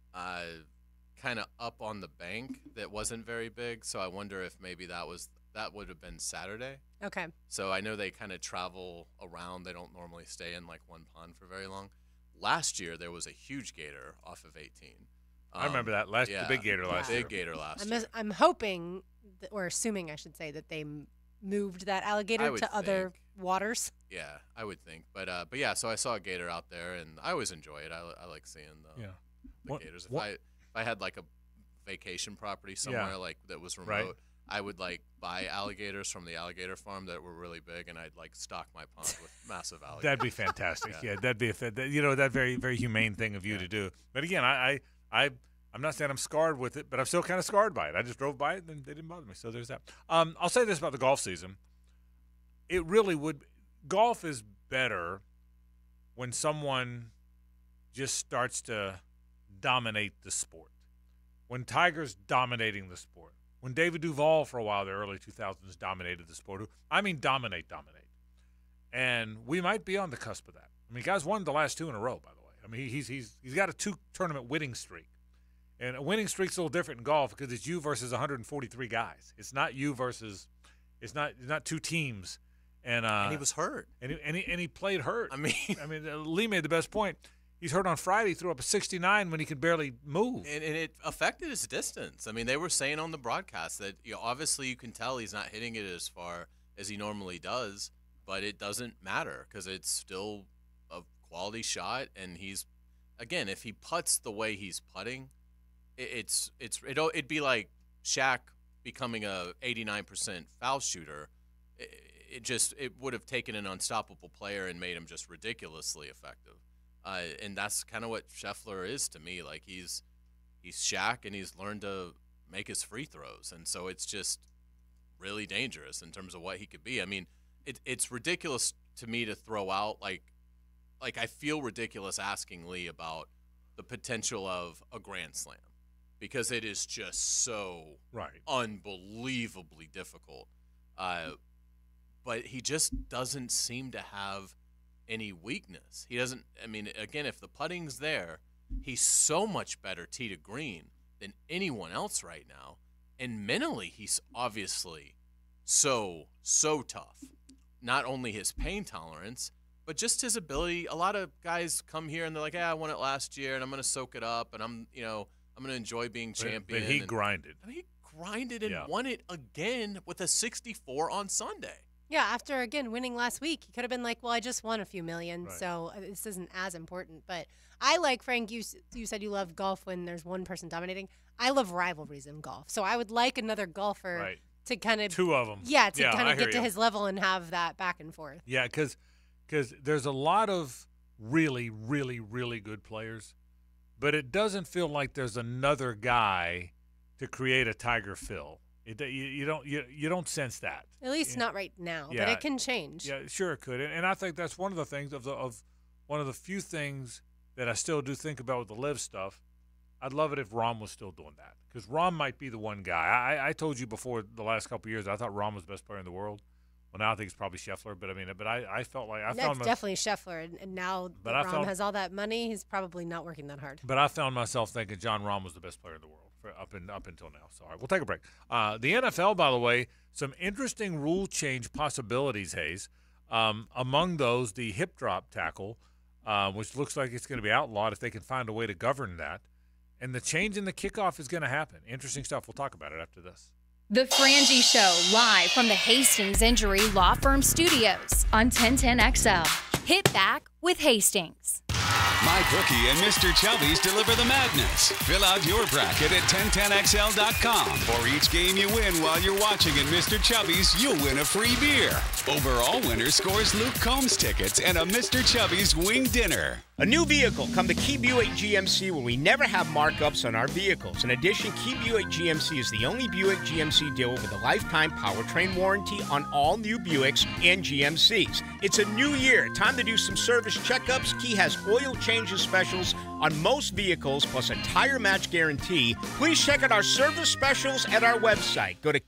kind of up on the bank that wasn't very big, so I wonder if maybe that would have been Saturday. Okay. So I know they kind of travel around. They don't normally stay in one pond for very long. Last year, there was a huge gator off of 18. I remember that. The big gator last year. Big gator last year. I'm hoping, or assuming I should say, that they moved that alligator to other waters. Yeah, I would think. But yeah, so I saw a gator out there, and I always enjoy it. I like seeing the gators. If I had like a vacation property somewhere like that was remote, I would like buy alligators from the alligator farm that were really big, and I'd like stock my pond with massive alligators. That'd be fantastic. Yeah, that'd be that very, very humane thing of you to do. But again, I'm not saying I'm scarred with it, but I'm still kind of scarred by it. I just drove by it, and they didn't bother me. So there's that. I'll say this about the golf season. It really would. Golf is better when someone just starts to dominate the sport. When Tiger's dominating the sport. When David Duval for a while, the early 2000s, dominated the sport. I mean, dominate. And we might be on the cusp of that. I mean, guys won the last 2 in a row, by the way. I mean, he's got a 2-tournament winning streak. And a winning streak's a little different in golf because it's you versus 143 guys. It's not you versus – it's not 2 teams. And he was hurt. And he played hurt. I mean, Lee made the best point. He's hurt on Friday. He threw up a 69 when he could barely move. And it affected his distance. I mean, they were saying on the broadcast that obviously you can tell he's not hitting it as far as he normally does, but it doesn't matter because it's still a quality shot. And he's, again, if he putts the way he's putting, it'd be like Shaq becoming a 89% foul shooter. It would have taken an unstoppable player and made him just ridiculously effective. And that's kind of what Scheffler is to me. Like he's Shaq, and he's learned to make his free throws, and so it's just really dangerous in terms of what he could be. I mean, it's ridiculous to me to throw out like I feel ridiculous asking Lee about the potential of a Grand Slam because it is just so unbelievably difficult. But he just doesn't seem to have any weakness. He doesn't. I mean, again, if the putting's there, he's so much better tee to green than anyone else right now. And mentally, he's obviously so tough. Not only his pain tolerance, but just his ability. A lot of guys come here and they're like, "Yeah, I won it last year, and I'm going to soak it up, and I'm going to enjoy being champion." But he grinded. I mean, he grinded and won it again with a 64 on Sunday. Yeah, after, again, winning last week, he could have been like, well, I just won a few million, so this isn't as important. But I like, Frank, you said you love golf when there's one person dominating. I love rivalries in golf. So I would like another golfer to kind of – 2 of them. Yeah, to kind of get to his level and have that back and forth. Yeah, because there's a lot of really, really, really good players, but it doesn't feel like there's another guy to create a Tiger Phil. You don't sense that. At least not right now, but it can change. Yeah, sure it could. And I think that's one of the things of one of the few things that I still do think about with the live stuff. I'd love it if Rahm was still doing that because Rahm might be the one guy. I told you before the last couple of years I thought Rahm was the best player in the world. Well, now I think it's probably Scheffler, but I felt like that's definitely Scheffler, and now that Rahm has all that money, he's probably not working that hard. But I found myself thinking Jon Rahm was the best player in the world up until now. So all right, we'll take a break. The NFL, by the way, some interesting rule change possibilities, Hayes. Among those, the hip drop tackle, which looks like it's going to be outlawed if they can find a way to govern that, and the change in the kickoff is going to happen. Interesting stuff. We'll talk about it after this. The Frangie Show, live from the Hastings Injury Law Firm Studios on 1010XL. Hit back with Hastings. MyBookie and Mr. Chubby's deliver the madness. Fill out your bracket at 1010XL.com. For each game you win while you're watching at Mr. Chubby's, you'll win a free beer. Overall winner scores Luke Combs tickets and a Mr. Chubby's wing dinner. A new vehicle. Come to Key Buick GMC where we never have markups on our vehicles. In addition, Key Buick GMC is the only Buick GMC dealer with a lifetime powertrain warranty on all new Buicks and GMCs. It's a new year. Time to do some service checkups. Key has oil changes specials on most vehicles plus a tire match guarantee. Please check out our service specials at our website. Go to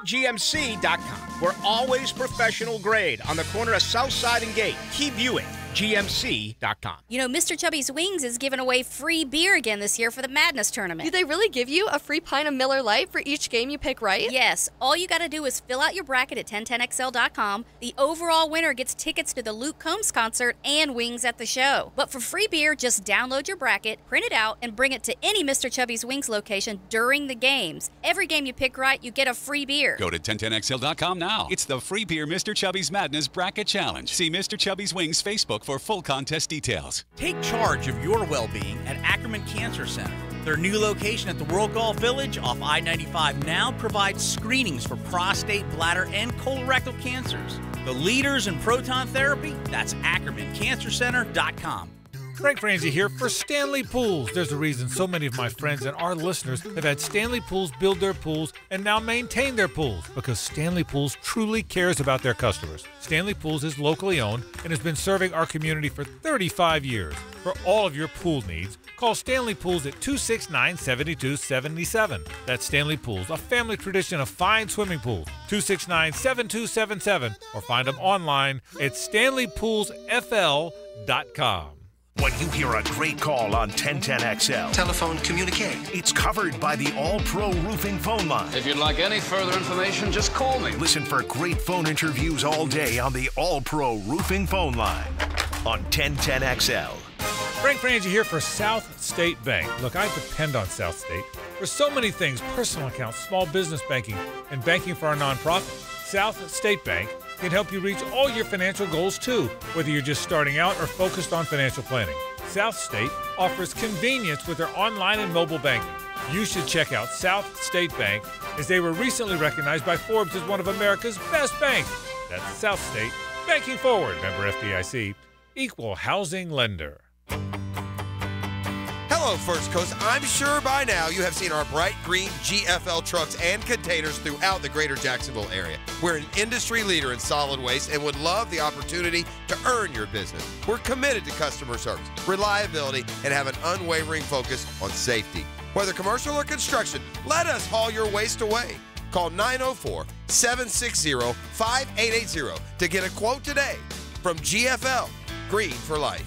KeyBuickGMC.com. We're always professional grade on the corner of Southside and Gate. Key Buick. GMC.com. You know, Mr. Chubby's Wings is giving away free beer again this year for the Madness Tournament. Do they really give you a free pint of Miller Lite for each game you pick right? Yes. All you got to do is fill out your bracket at 1010XL.com. The overall winner gets tickets to the Luke Combs concert and wings at the show. But for free beer, just download your bracket, print it out, and bring it to any Mr. Chubby's Wings location during the games. Every game you pick right, you get a free beer. Go to 1010XL.com now. It's the free beer Mr. Chubby's Madness Bracket Challenge. See Mr. Chubby's Wings Facebook for full contest details. Take charge of your well-being at Ackerman Cancer Center. Their new location at the World Golf Village off I-95 now provides screenings for prostate, bladder, and colorectal cancers. The leaders in proton therapy, that's AckermanCancerCenter.com. Frank Frangie here for Stanley Pools. There's a reason so many of my friends and our listeners have had Stanley Pools build their pools and now maintain their pools, because Stanley Pools truly cares about their customers. Stanley Pools is locally owned and has been serving our community for 35 years. For all of your pool needs, call Stanley Pools at 269-7277. That's Stanley Pools, a family tradition of fine swimming pools. 269-7277, or find them online at StanleyPoolsFL.com. When you hear a great call on 1010XL, telephone communique. It's covered by the All-Pro Roofing phone line. If you'd like any further information, just call me. Listen for great phone interviews all day on the All-Pro Roofing phone line on 1010XL. Frank Frangie here for South State Bank. Look, I depend on South State for so many things: personal accounts, small business banking, and banking for our nonprofit. South State Bank can help you reach all your financial goals too, whether you're just starting out or focused on financial planning. South State offers convenience with their online and mobile banking. You should check out South State Bank, as they were recently recognized by Forbes as one of America's best banks. That's South State, banking forward. Member FDIC, equal housing lender. Hello, First Coast. I'm sure by now you have seen our bright green GFL trucks and containers throughout the greater Jacksonville area. We're an industry leader in solid waste and would love the opportunity to earn your business. We're committed to customer service, reliability, and have an unwavering focus on safety. Whether commercial or construction, let us haul your waste away. Call 904-760-5880 to get a quote today. From GFL, Green for Life.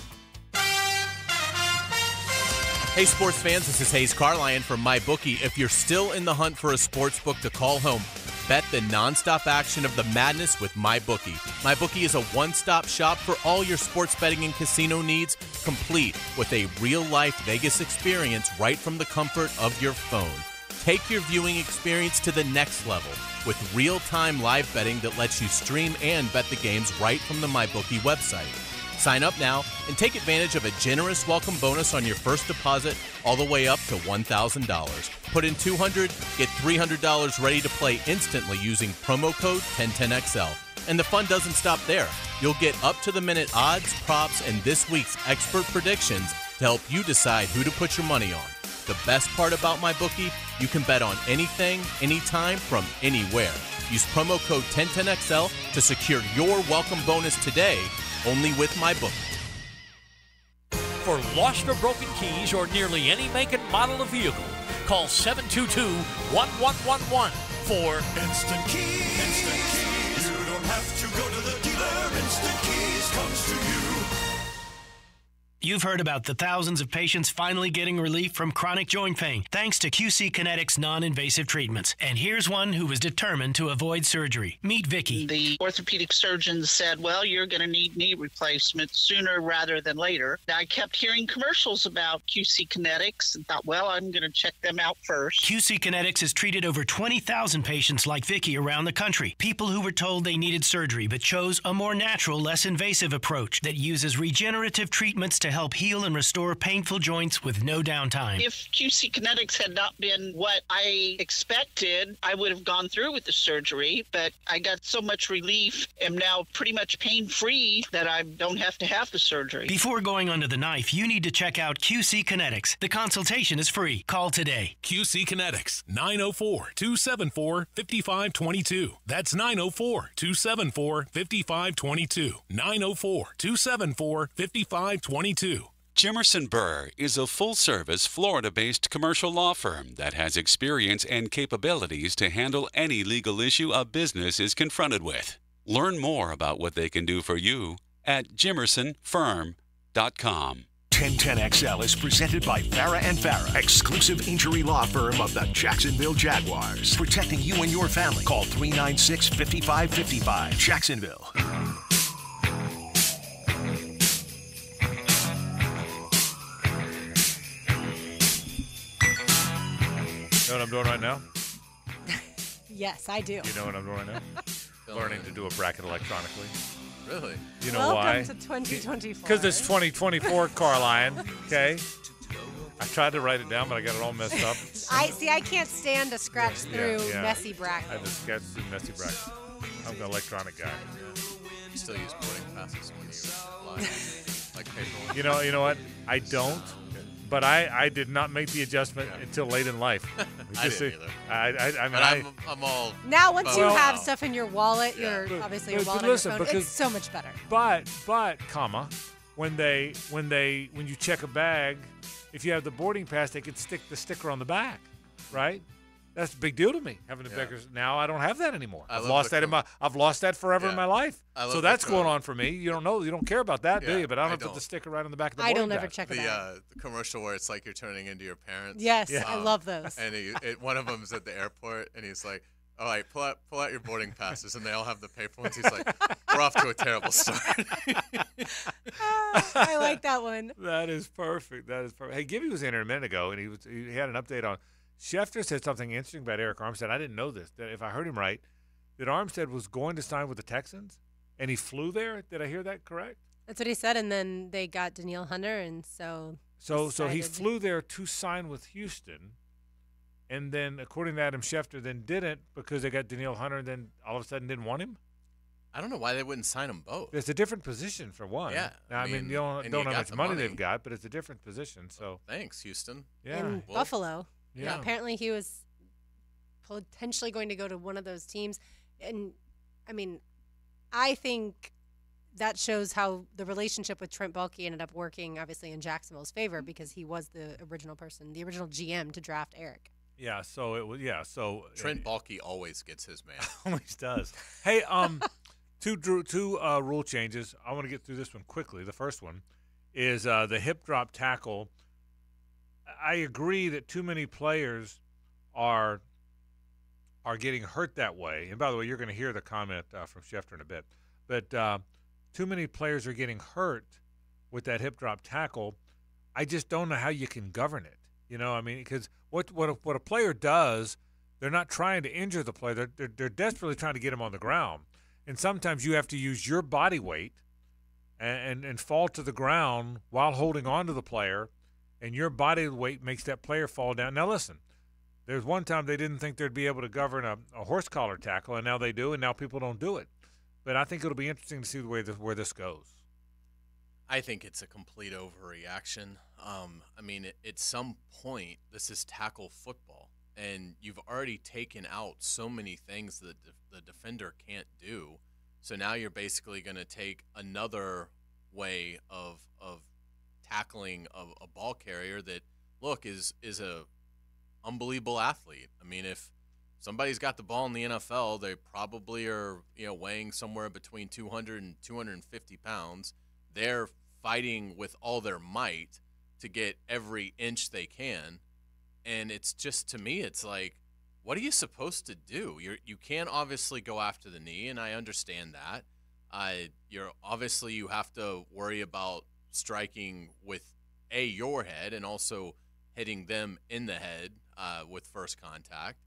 Hey, sports fans, this is Hayes Carlyon from MyBookie. If you're still in the hunt for a sports book to call home, bet the nonstop action of the madness with MyBookie. MyBookie is a one-stop shop for all your sports betting and casino needs, complete with a real-life Vegas experience right from the comfort of your phone. Take your viewing experience to the next level with real-time live betting that lets you stream and bet the games right from the MyBookie website. Sign up now and take advantage of a generous welcome bonus on your first deposit all the way up to $1,000. Put in $200, get $300 ready to play instantly using promo code 1010XL. And the fun doesn't stop there. You'll get up-to-the-minute odds, props, and this week's expert predictions to help you decide who to put your money on. The best part about MyBookie, you can bet on anything, anytime, from anywhere. Use promo code 1010XL to secure your welcome bonus today, only with MyBookie. For lost or broken keys or nearly any make and model of vehicle, call 722-1111 for Instant Keys. Instant Keys. You don't have to go to the dealer. Instant Keys comes to you. You've heard about the thousands of patients finally getting relief from chronic joint pain thanks to QC Kinetics non-invasive treatments. And here's one who was determined to avoid surgery. Meet Vicky. The orthopedic surgeon said, well, you're going to need knee replacement sooner rather than later. I kept hearing commercials about QC Kinetics and thought, well, I'm going to check them out first. QC Kinetics has treated over 20,000 patients like Vicky around the country. People who were told they needed surgery but chose a more natural, less invasive approach that uses regenerative treatments to help heal and restore painful joints with no downtime. If QC Kinetics had not been what I expected, I would have gone through with the surgery, but I got so much relief, am now pretty much pain-free that I don't have to have the surgery. Before going under the knife, you need to check out QC Kinetics. The consultation is free. Call today. QC Kinetics, 904-274-5522. That's 904-274-5522. 904-274-5522. Jimerson Burr is a full-service, Florida-based commercial law firm that has experience and capabilities to handle any legal issue a business is confronted with. Learn more about what they can do for you at jimersonfirm.com. 1010XL is presented by Farah and Farah, exclusive injury law firm of the Jacksonville Jaguars. Protecting you and your family. Call 396-5555. Jacksonville. You know what I'm doing right now? Yes, I do. You know what I'm doing right now? Learning to do a bracket electronically. Really? You know Welcome why? to 2024. Because it's 2024, Carline. Okay? I tried to write it down, but I got it all messed up. I can't stand to scratch through messy I brackets. had to sketch through messy brackets. I'm an electronic guy. You still use boarding passes when you fly? Like paper? You know what? I don't. But I did not make the adjustment until late in life. I didn't either. I'm all. Now, once you have stuff in your wallet, your obviously your wallet on listen, your phone, because- it's so much better. But, when you check a bag, if you have the boarding pass, they can stick the sticker on the back, right? That's a big deal to me. Having the Beckers now, I don't have that anymore. I've lost that forever in my life. So that's going on for me. You don't care about that, do you? But I don't have to put the sticker right on the back of the boarding I don't ever pass. check it The commercial where it's like you're turning into your parents. Yes, I love those. And one of them's at the airport, and he's like, "All right, pull out your boarding passes," and they all have the paper ones. He's like, "We're off to a terrible start." I like that one. That is perfect. Hey, Gibby was in here a minute ago, and he had an update on. Schefter said something interesting about Eric Armstead. I didn't know this. That if I heard him right, that Armstead was going to sign with the Texans, and he flew there. Did I hear that correct? That's what he said, and then they got Danielle Hunter, and so. So he flew there to sign with Houston, and then according to Adam Schefter, then didn't because they got Danielle Hunter, and then all of a sudden didn't want him. I don't know why they wouldn't sign them both. It's a different position for one. Yeah, Now, I mean you don't know how much money they've got, but it's a different position. So thanks, Houston. Yeah. In Buffalo. Yeah. Apparently he was potentially going to go to one of those teams, and I mean, I think that shows how the relationship with Trent Baalke ended up working, obviously in Jacksonville's favor because he was the original GM to draft Eric. Yeah. So it was. Yeah. So Trent Baalke always gets his man. Always does. Hey, two rule changes. I want to get through this one quickly. The first one is the hip drop tackle. I agree that too many players are getting hurt that way. And by the way, you're going to hear the comment from Schefter in a bit. But too many players are getting hurt with that hip drop tackle. I just don't know how you can govern it. You know, I mean, because what a player does, they're not trying to injure the player. They're desperately trying to get him on the ground. And sometimes you have to use your body weight and fall to the ground while holding on to the player. And your body weight makes that player fall down. Now, listen, there's one time they didn't think they'd be able to govern a horse collar tackle, and now they do, and now people don't do it. But I think it'll be interesting to see where this goes. I think it's a complete overreaction. I mean, at some point, this is tackle football, and you've already taken out so many things that the defender can't do. So now you're basically going to take another way of tackling a ball carrier that, look, is a unbelievable athlete. I mean, if somebody's got the ball in the NFL, they probably are, weighing somewhere between 200 and 250 pounds. They're fighting with all their might to get every inch they can. And it's just, to me, it's like, what are you supposed to do? You can't obviously go after the knee, and I understand that. You have to worry about striking with your head and also hitting them in the head with first contact.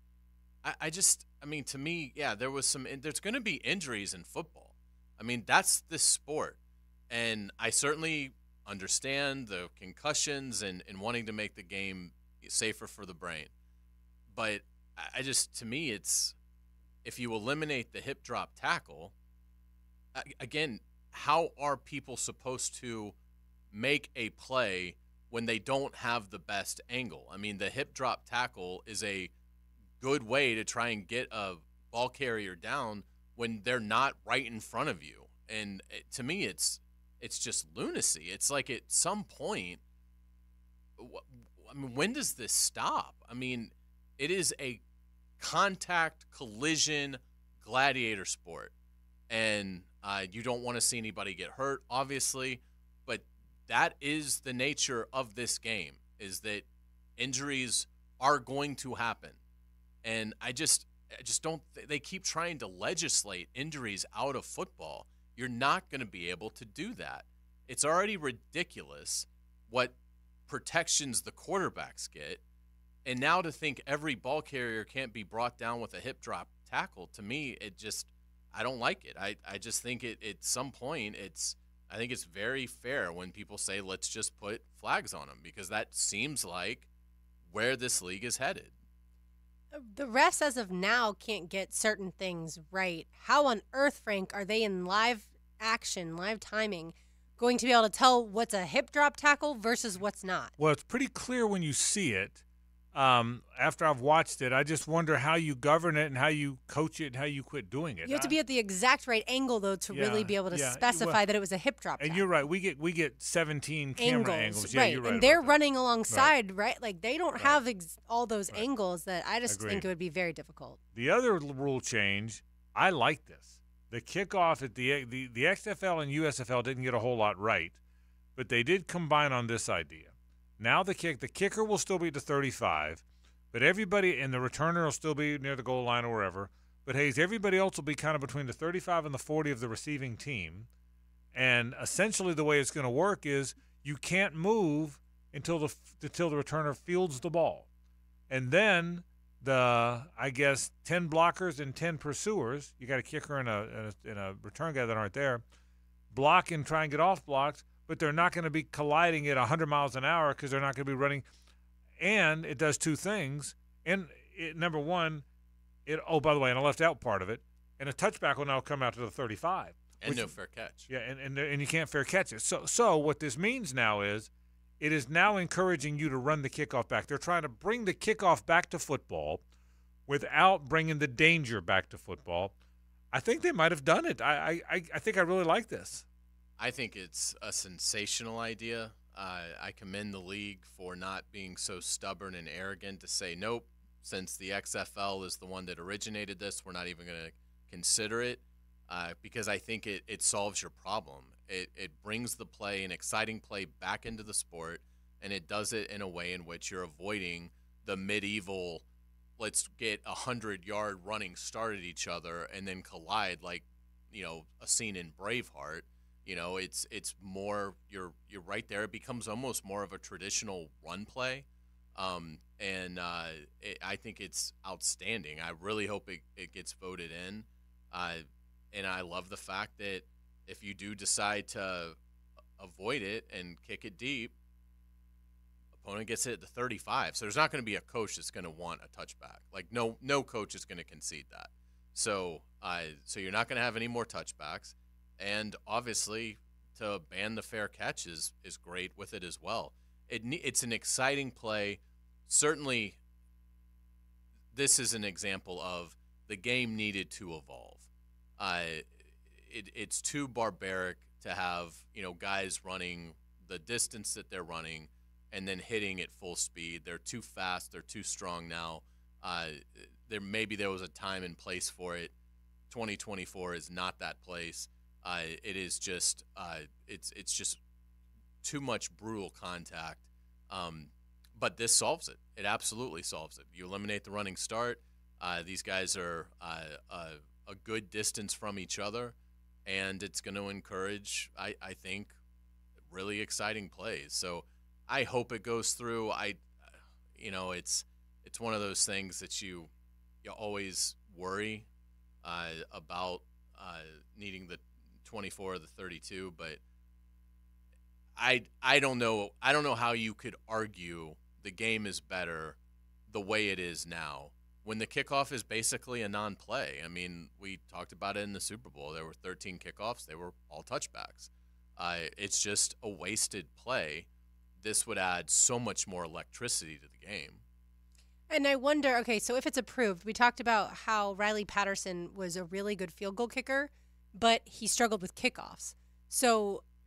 To me, there's going to be injuries in football. I mean, that's this sport. And I certainly understand the concussions and wanting to make the game safer for the brain. But to me, it's, if you eliminate the hip drop tackle, again, how are people supposed to make a play when they don't have the best angle? I mean, the hip drop tackle is a good way to try and get a ball carrier down when they're not right in front of you. And to me, it's just lunacy. It's like, at some point, I mean, when does this stop? I mean, it is a contact collision gladiator sport. and you don't want to see anybody get hurt, obviously, but that is the nature of this game, is that injuries are going to happen. And I just don't they keep trying to legislate injuries out of football. You're not going to be able to do that. It's already ridiculous what protections the quarterbacks get. And now to think every ball carrier can't be brought down with a hip drop tackle, to me, I don't like it. I just think at some point I think it's very fair when people say, let's just put flags on them, because that seems like where this league is headed. The refs, as of now, can't get certain things right. How on earth, Frank, are they in live action, live timing, going to be able to tell what's a hip drop tackle versus what's not? Well, it's pretty clear when you see it. After I've watched it, I just wonder how you govern it and how you coach it and how you quit doing it. You have to be at the exact right angle, though, to really be able to specify that it was a hip drop tackle. And you're right. We get 17 camera angles. Yeah, right. You're right. And they're running alongside, right? Like, they don't have all those angles that I just think it would be very difficult. The other rule change, I like this. The kickoff at the XFL and USFL didn't get a whole lot right, but they did combine on this idea. Now the kicker will still be at the 35, but everybody, and the returner will still be near the goal line or wherever. But, Hayes, everybody else will be kind of between the 35 and the 40 of the receiving team. And essentially the way it's going to work is you can't move until the returner fields the ball. And then I guess 10 blockers and 10 pursuers, you got a kicker and a return guy that aren't there, block and try and get off blocks. But they're not going to be colliding at 100 miles an hour because they're not going to be running. And it does two things. And number one, by the way, and I left out part of it, and a touchback will now come out to the 35. And no fair catch. Yeah, and you can't fair catch it. So what this means now is it is now encouraging you to run the kickoff back. They're trying to bring the kickoff back to football without bringing the danger back to football. I think they might have done it. I think I really like this. I think it's a sensational idea. I commend the league for not being so stubborn and arrogant to say, nope, since the XFL is the one that originated this, we're not even going to consider it, because I think it solves your problem. It brings the play, an exciting play, back into the sport, and it does it in a way in which you're avoiding the medieval, let's get 100-yard running start at each other and then collide like, a scene in Braveheart. It's more, you're right there. It becomes almost more of a traditional run play. I think it's outstanding. I really hope it gets voted in. And I love the fact that if you do decide to avoid it and kick it deep, opponent gets it at the 35. So there's not going to be a coach that's going to want a touchback. Like no coach is going to concede that. So you're not going to have any more touchbacks. And obviously, to ban the fair catch is great with it as well. It's an exciting play. Certainly, this is an example of the game needed to evolve. It's too barbaric to have guys running the distance that they're running and then hitting at full speed. They're too fast. They're too strong now. There was a time and place for it. 2024 is not that place. It is just it's just too much brutal contact. But this solves it. It absolutely solves it. You eliminate the running start. These guys are a good distance from each other, and it's going to encourage, I think, really exciting plays. So I hope it goes through. It's one of those things that you always worry about needing the 24 or the 32, but I don't know how you could argue the game is better the way it is now when the kickoff is basically a non-play. I mean, we talked about it in the Super Bowl. There were 13 kickoffs. They were all touchbacks. It's just a wasted play. This would add so much more electricity to the game. And I wonder, okay, so if it's approved, we talked about how Riley Patterson was a really good field goal kicker, but he struggled with kickoffs. So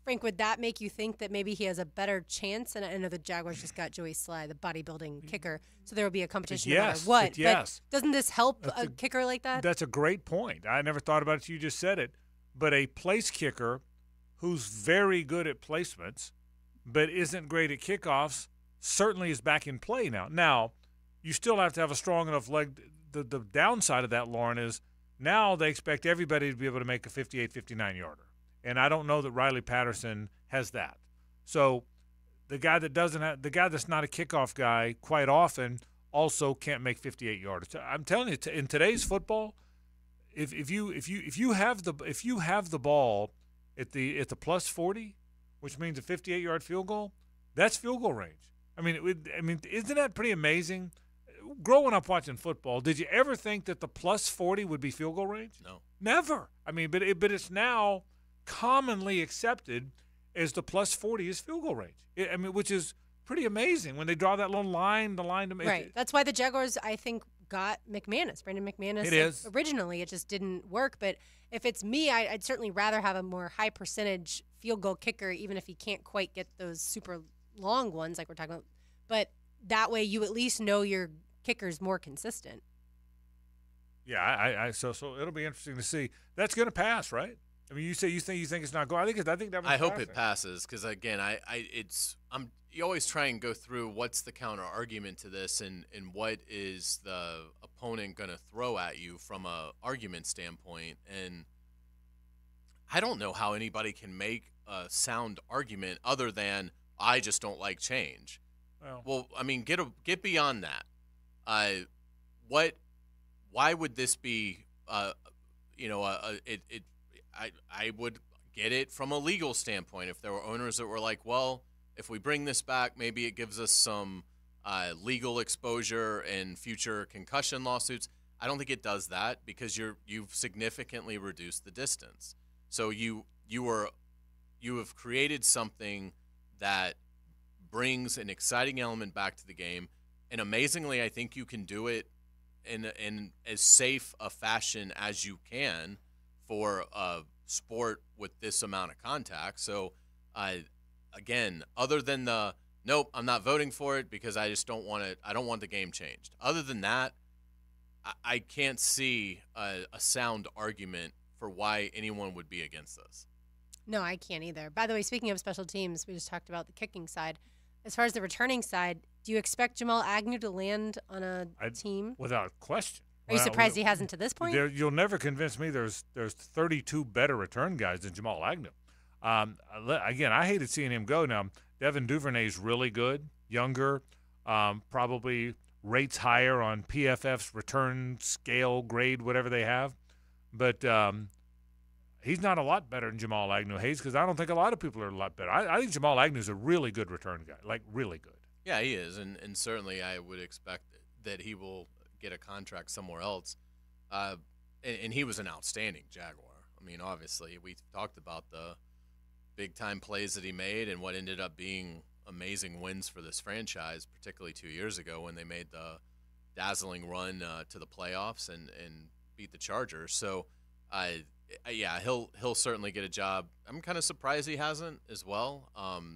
Frank, would that make you think that maybe he has a better chance? And I know the Jaguars just got Joey Sly, the bodybuilding kicker, so there will be a competition no matter what. Yes. But doesn't this help a kicker like that? That's a great point. I never thought about it. You just said it. But a place kicker who's very good at placements but isn't great at kickoffs certainly is back in play now. Now, you still have to have a strong enough leg. The downside of that, Lauren, is now they expect everybody to be able to make a 58, 59-yarder. And I don't know that Riley Patterson has that. So the guy that's not a kickoff guy quite often also can't make 58 yards. I'm telling you, in today's football, if you have the ball at the plus 40, which means a 58-yard field goal, that's field goal range. I mean, isn't that pretty amazing? Growing up watching football, did you ever think that the plus 40 would be field goal range? No, never. I mean, but it's now commonly accepted as the plus 40 is field goal range. Which is pretty amazing when they draw that little line. The line to make right. That's why the Jaguars, I think, got McManus, Brandon McManus. It is. Originally, it just didn't work. But if it's me, I'd certainly rather have a more high percentage field goal kicker, even if he can't quite get those super long ones like we're talking about. But that way, you at least know your kicker's more consistent. Yeah, so it'll be interesting to see. That's going to pass, right? I mean, you think it's not going. I think that. I hope it passes because again, you always try and go through what's the counter argument to this and what is the opponent going to throw at you from a argument standpoint. And I don't know how anybody can make a sound argument other than I just don't like change. Well, I mean, get beyond that. Why would this be? I would get it from a legal standpoint. If there were owners that were like, well, if we bring this back, maybe it gives us some legal exposure in future concussion lawsuits. I don't think it does that because you've significantly reduced the distance. So you have created something that brings an exciting element back to the game, and amazingly, I think you can do it in as safe a fashion as you can for a sport with this amount of contact. So, again, other than nope, I'm not voting for it because I just don't want it. I don't want the game changed. Other than that, I can't see a sound argument for why anyone would be against this. No, I can't either. By the way, speaking of special teams, we just talked about the kicking side. As far as the returning side, do you expect Jamal Agnew to land on a team? Without question. Are you surprised he hasn't to this point? You'll never convince me there's 32 better return guys than Jamal Agnew. Again, I hated seeing him go. Now, Devin Duvernay's really good, younger, probably rates higher on PFF's return scale, grade, whatever they have. But he's not a lot better than Jamal Agnew, Hayes, because I don't think a lot of people are a lot better. I think Jamal Agnew's a really good return guy, like really good. Yeah, he is, and certainly I would expect that he will get a contract somewhere else. And he was an outstanding Jaguar. I mean, obviously, we talked about the big-time plays that he made and what ended up being amazing wins for this franchise, particularly 2 years ago when they made the dazzling run to the playoffs and beat the Chargers. So, yeah, he'll certainly get a job. I'm kind of surprised he hasn't as well.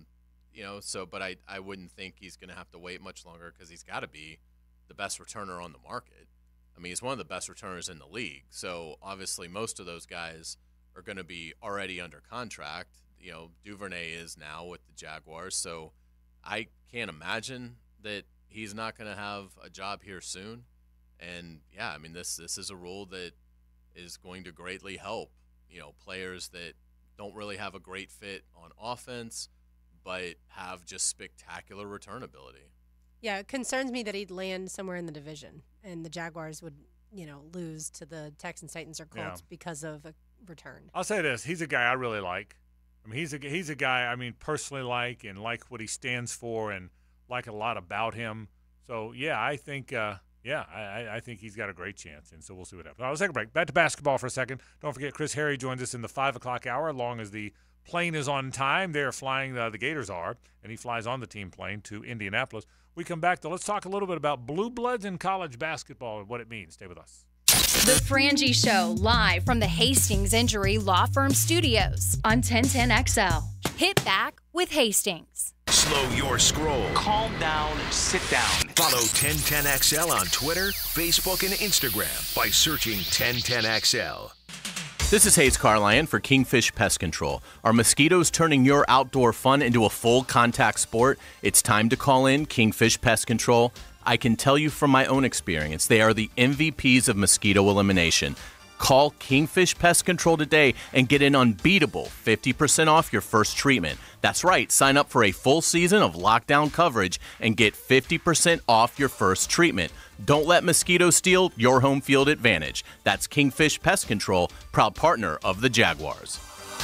But I wouldn't think he's going to have to wait much longer because he's got to be the best returner on the market. I mean, he's one of the best returners in the league. So obviously most of those guys are going to be already under contract. Duvernay is now with the Jaguars. So I can't imagine that he's not going to have a job here soon. And yeah, I mean, this is a rule that is going to greatly help, players that don't really have a great fit on offense, but have just spectacular return ability. Yeah, it concerns me that he'd land somewhere in the division and the Jaguars would, lose to the Texans, Titans, or Colts because of a return. I'll say this. He's a guy I really like. I mean, he's a guy I personally like and like what he stands for and like a lot about him. So, yeah, I think I think he's got a great chance, and so we'll see what happens. All right, let's take a break. Back to basketball for a second. Don't forget, Chris Harry joins us in the 5 o'clock hour, as long as the plane is on time. They're flying, the Gators are, and he flies on the team plane to Indianapolis. We come back, though. Let's talk a little bit about blue bloods in college basketball and what it means. Stay with us. The Frangie Show, live from the Hastings Injury Law Firm Studios on 1010XL. Hit back with Hastings. Slow your scroll. Calm down, sit down. Follow 1010XL on Twitter, Facebook, and Instagram by searching 1010XL. This is Hayes Carlyon for Kingfish Pest Control. Are mosquitoes turning your outdoor fun into a full contact sport? It's time to call in Kingfish Pest Control. I can tell you from my own experience, they are the MVPs of mosquito elimination. Call Kingfish Pest Control today and get an unbeatable 50% off your first treatment. That's right, sign up for a full season of lockdown coverage and get 50% off your first treatment. Don't let mosquitoes steal your home field advantage. That's Kingfish Pest Control, proud partner of the Jaguars.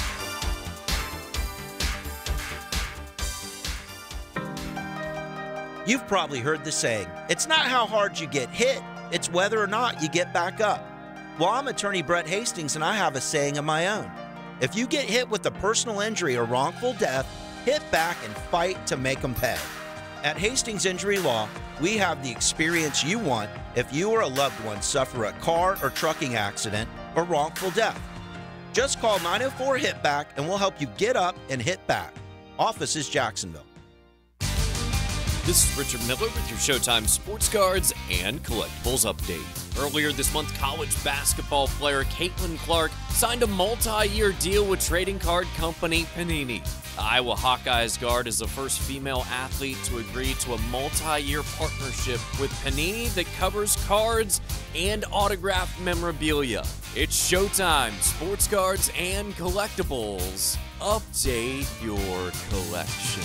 You've probably heard the saying, it's not how hard you get hit, it's whether or not you get back up. Well, I'm attorney Brett Hastings, and I have a saying of my own. If you get hit with a personal injury or wrongful death, hit back and fight to make them pay. At Hastings Injury Law, we have the experience you want if you or a loved one suffer a car or trucking accident or wrongful death. Just call 904-HIT-BACK and we'll help you get up and hit back. Office is Jacksonville. This is Richard Miller with your Showtime Sports Cards and Collectibles Update. Earlier this month, college basketball player Caitlin Clark signed a multi-year deal with trading card company Panini. The Iowa Hawkeyes guard is the first female athlete to agree to a multi-year partnership with Panini that covers cards and autographed memorabilia. It's Showtime Sports Cards and Collectibles. Update your collection.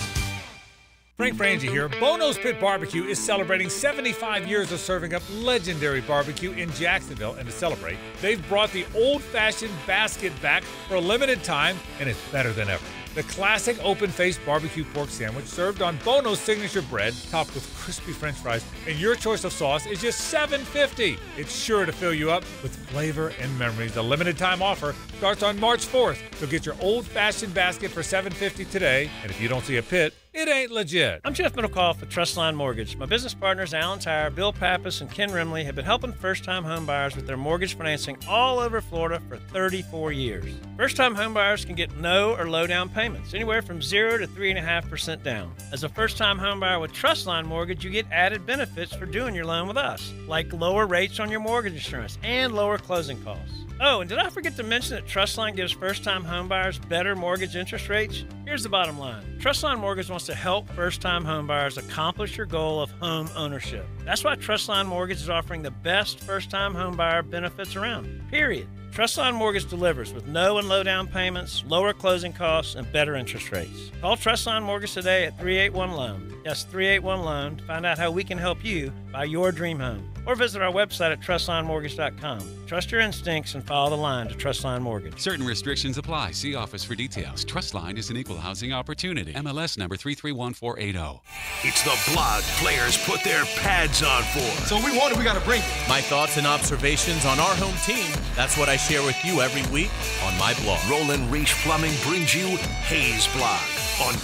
Frank Frangie here. Bono's Pit Barbecue is celebrating 75 years of serving up legendary barbecue in Jacksonville, and to celebrate, they've brought the old-fashioned basket back for a limited time, and it's better than ever. The classic open-faced barbecue pork sandwich served on Bono's signature bread, topped with crispy French fries, and your choice of sauce is just $7.50. It's sure to fill you up with flavor and memories. The limited-time offer starts on March 4th, so get your old-fashioned basket for $7.50 today, and if you don't see a pit, it ain't legit. I'm Jeff Middlecoff with Trustline Mortgage. My business partners, Alan Tyre, Bill Pappas, and Ken Rimley, have been helping first-time home buyers with their mortgage financing all over Florida for 34 years. First-time home buyers can get no or low down payments, anywhere from 0 to 3.5% down. As a first-time home buyer with Trustline Mortgage, you get added benefits for doing your loan with us, like lower rates on your mortgage insurance and lower closing costs. Oh, and did I forget to mention that Trustline gives first-time homebuyers better mortgage interest rates? Here's the bottom line. Trustline Mortgage wants to help first-time homebuyers accomplish your goal of home ownership. That's why Trustline Mortgage is offering the best first-time homebuyer benefits around, period. Trustline Mortgage delivers with no and low down payments, lower closing costs, and better interest rates. Call Trustline Mortgage today at 381-LOAN. Yes, 381-LOAN to find out how we can help you buy your dream home. Or visit our website at trustlinemortgage.com. Trust your instincts and follow the line to Trustline Mortgage. Certain restrictions apply. See office for details. Trustline is an equal housing opportunity. MLS number 331480. It's the blog players put their pads on for. So we want it, we got to bring it. My thoughts and observations on our home team. That's what I share with you every week on my blog. Roland Reach Plumbing brings you Hayes Blog on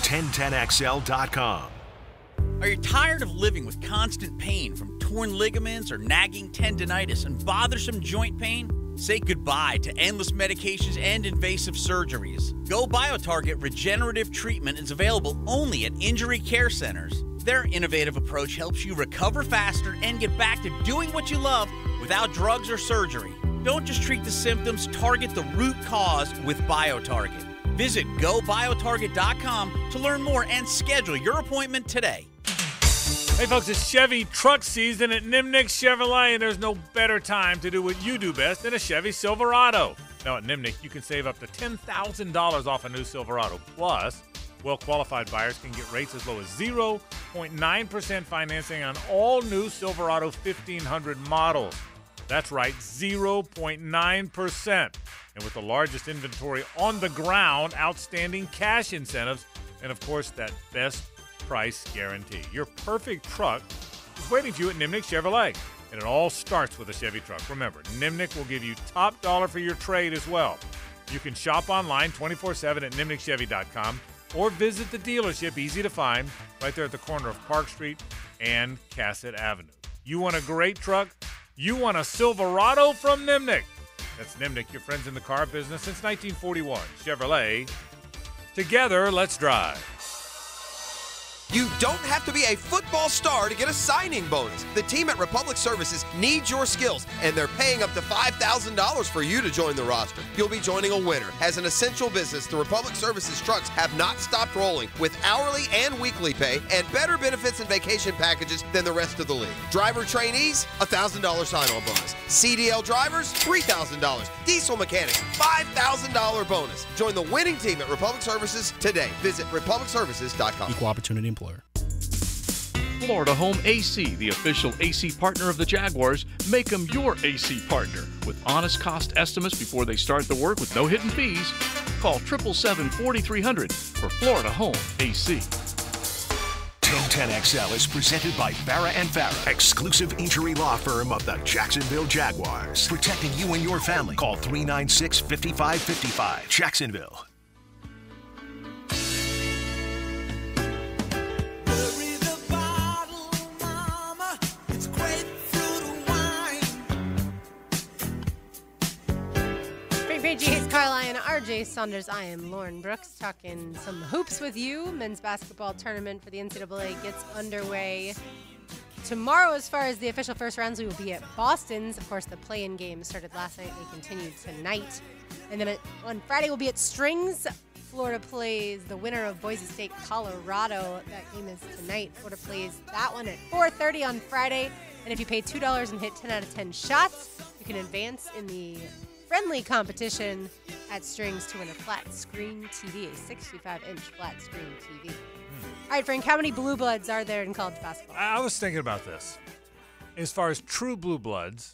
1010XL.com. Are you tired of living with constant pain from torn ligaments or nagging tendinitis and bothersome joint pain? Say goodbye to endless medications and invasive surgeries. Go BioTarget Regenerative Treatment is available only at Injury Care Centers. Their innovative approach helps you recover faster and get back to doing what you love without drugs or surgery. Don't just treat the symptoms, target the root cause with BioTarget. Visit GoBioTarget.com to learn more and schedule your appointment today. Hey folks, it's Chevy truck season at Nimnick Chevrolet, and there's no better time to do what you do best than a Chevy Silverado. Now at Nimnick, you can save up to $10,000 off a new Silverado. Plus, well-qualified buyers can get rates as low as 0.9% financing on all new Silverado 1500 models. That's right, 0.9%. And with the largest inventory on the ground, outstanding cash incentives, and of course that best price guarantee. Your perfect truck is waiting for you at Nimnick Chevrolet. And it all starts with a Chevy truck. Remember, Nimnick will give you top dollar for your trade as well. You can shop online 24/7 at nimnickchevy.com or visit the dealership, easy to find, right there at the corner of Park Street and Cassett Avenue. You want a great truck? You want a Silverado from Nimnik. That's Nimnik, your friends in the car business since 1941. Chevrolet. Together, let's drive. You don't have to be a football star to get a signing bonus. The team at Republic Services needs your skills, and they're paying up to $5,000 for you to join the roster. You'll be joining a winner. As an essential business, the Republic Services trucks have not stopped rolling with hourly and weekly pay and better benefits and vacation packages than the rest of the league. Driver trainees, $1,000 sign-on bonus. CDL drivers, $3,000. Diesel mechanics, $5,000 bonus. Join the winning team at Republic Services today. Visit republicservices.com. Equal opportunity employer. Florida Home AC, the official AC partner of the Jaguars. Make them your AC partner with honest cost estimates before they start the work with no hidden fees. Call 777-4300 for Florida Home AC. 1010XL is presented by Farah and Farah, exclusive injury law firm of the Jacksonville Jaguars. Protecting you and your family. Call 396-5555. Jacksonville. G.H. Carline, R.J. Saunders. I am Lauren Brooks, talking some hoops with you. Men's basketball tournament for the NCAA gets underway tomorrow. As far as the official first rounds, we will be at Boston's. Of course, the play-in game started last night. They continue tonight. And then on Friday, we'll be at Strings. Florida plays the winner of Boise State, Colorado. That game is tonight. Florida plays that one at 4:30 on Friday. And if you pay $2 and hit 10 out of 10 shots, you can advance in the friendly competition at Strings to win a flat screen TV, a 65-inch flat screen TV. All right, Frank, how many blue bloods are there in college basketball? I was thinking about this. As far as true blue bloods,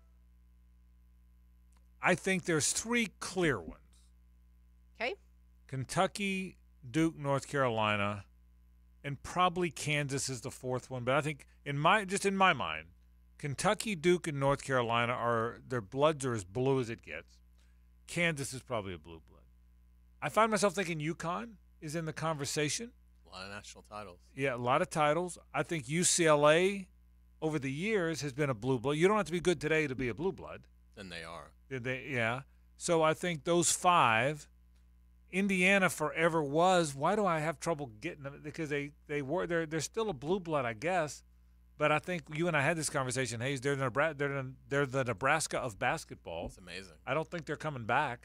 I think there's 3 clear ones. Okay. Kentucky, Duke, North Carolina, and probably Kansas is the 4th one. But I think in my mind, Kentucky, Duke, and North Carolina their bloods are as blue as it gets. Kansas is probably a blue blood. I find myself thinking UConn is in the conversation. A lot of national titles. Yeah, a lot of titles. I think UCLA over the years has been a blue blood. You don't have to be good today to be a blue blood. Then they are. Yeah. So I think those 5. Indiana forever was. Why do I have trouble getting them? Because they're still a blue blood, I guess. But I think you and I had this conversation, Hayes. They're the Nebraska of basketball. It's amazing. I don't think they're coming back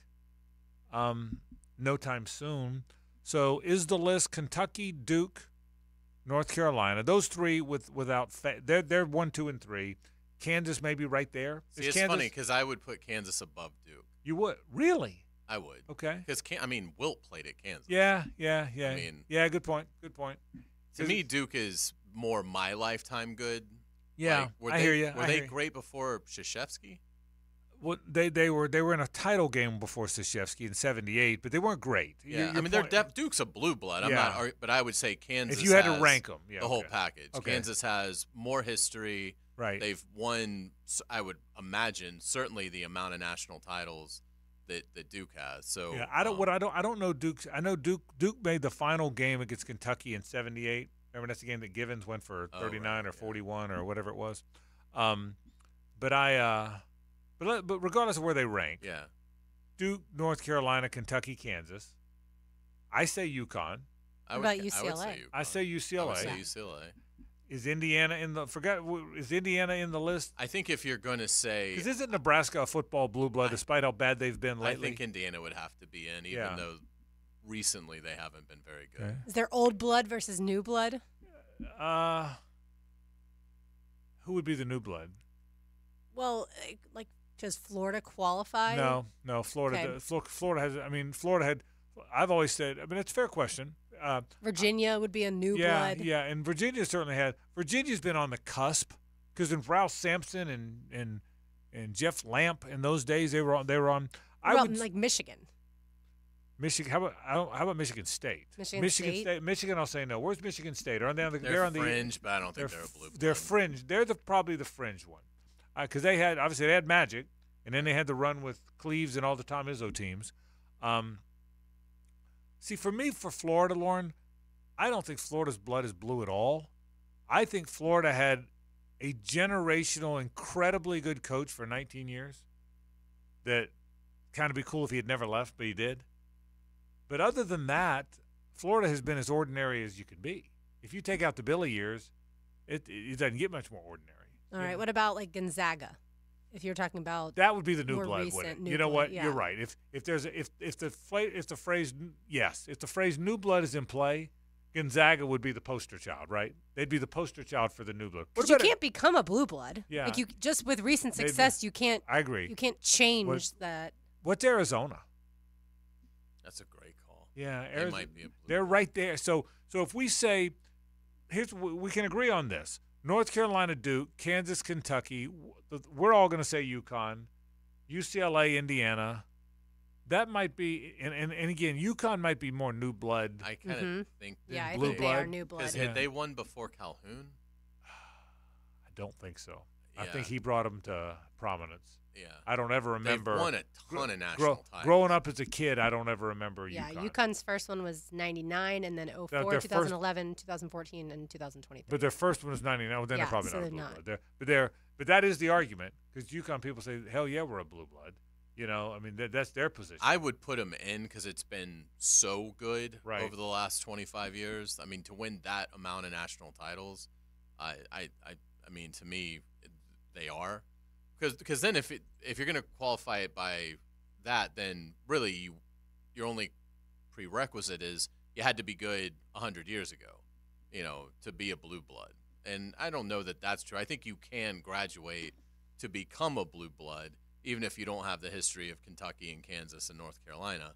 no time soon. So is the list Kentucky, Duke, North Carolina? Those 3 without they're 1, 2, and 3. Kansas maybe right there. See, it's funny because I would put Kansas above Duke. You would? Really? I would. Okay. Because Wilt played at Kansas. Yeah. I mean, good point. To me, Duke is more my lifetime good. Yeah, I hear you. Were they great before Krzyzewski? Well, they were in a title game before Krzyzewski in '78, but they weren't great. Yeah, Duke's a blue blood. But I would say Kansas. If you had to rank them, the whole package. Okay. Kansas has more history. Right. They've won. I would imagine certainly the amount of national titles that Duke has. So yeah, I don't know Duke's. I know Duke made the final game against Kentucky in '78. Remember, that's the game that Givens went for 39 or 41 or whatever it was. But regardless of where they rank, Duke, North Carolina, Kentucky, Kansas. I say UConn. What about UCLA? I say UCLA. I would say UCLA. Is Indiana is Indiana in the list? I think if you're going to say, because isn't Nebraska a football blue blood despite how bad they've been lately? I think Indiana would have to be in, even though recently they haven't been very good. Okay. Is there old blood versus new blood? Who would be the new blood? Well, does Florida qualify? No, Florida. Okay. Florida has. I mean, Florida had. I've always said. I mean, it's a fair question. Virginia would be a new blood. Yeah, and Virginia certainly had. Virginia's been on the cusp because when Ralph Sampson and Jeff Lamp in those days they were on. Like Michigan. Michigan. How about Michigan State? Michigan State. Michigan. I'll say no. Where's Michigan State? Are they on the? They're on the fringe, but I don't think they're a blue blood. They're fringe. They're probably the fringe one, because they had Magic, and then they had the run with Cleaves and all the Tom Izzo teams. See, for me, for Florida, Lauren, I don't think Florida's blood is blue at all. I think Florida had a generational, incredibly good coach for 19 years that kind of be cool if he had never left, but he did. But other than that, Florida has been as ordinary as you could be. If you take out the Billy years, it doesn't get much more ordinary. All right. What about like Gonzaga? If you're talking about that would be the new more blood. recent Wouldn't it? new You know blood, what? yeah. You're right. If the phrase new blood is in play, Gonzaga would be the poster child, right? They'd be the poster child for the new blood. Because you can't become a blue blood. Yeah. Like you just with recent success, you can't. I agree. You can't change that. What's Arizona? That's a great call. Yeah, They might be a blue they're right there. So if we say, we can agree on this: North Carolina, Duke, Kansas, Kentucky. We're all going to say UConn, UCLA, Indiana. That might be, and again, UConn might be more new blood. I kind of think I blue think blood. they are new blood. Because had they won before Calhoun? I don't think so. I Yeah. think he brought them to prominence. Yeah. I don't ever remember. They've won a ton of national titles. Growing up as a kid, I don't ever remember Yeah, UConn. UConn's first one was 99, and then 04, their 2011, 2014, and 2023. But their first one was 99. Well, then Yeah, they're probably so not a they're blue not. blood. But that is the argument, because UConn people say, hell yeah, we're a blue blood. You know, I mean, that's their position. I would put them in because it's been so good Right. over the last 25 years. I mean, to win that amount of national titles, I mean, to me, they are. Because then if you're going to qualify it by that, then really your only prerequisite is you had to be good 100 years ago, you know, to be a blue blood. And I don't know that that's true. I think you can graduate to become a blue blood, even if you don't have the history of Kentucky and Kansas and North Carolina.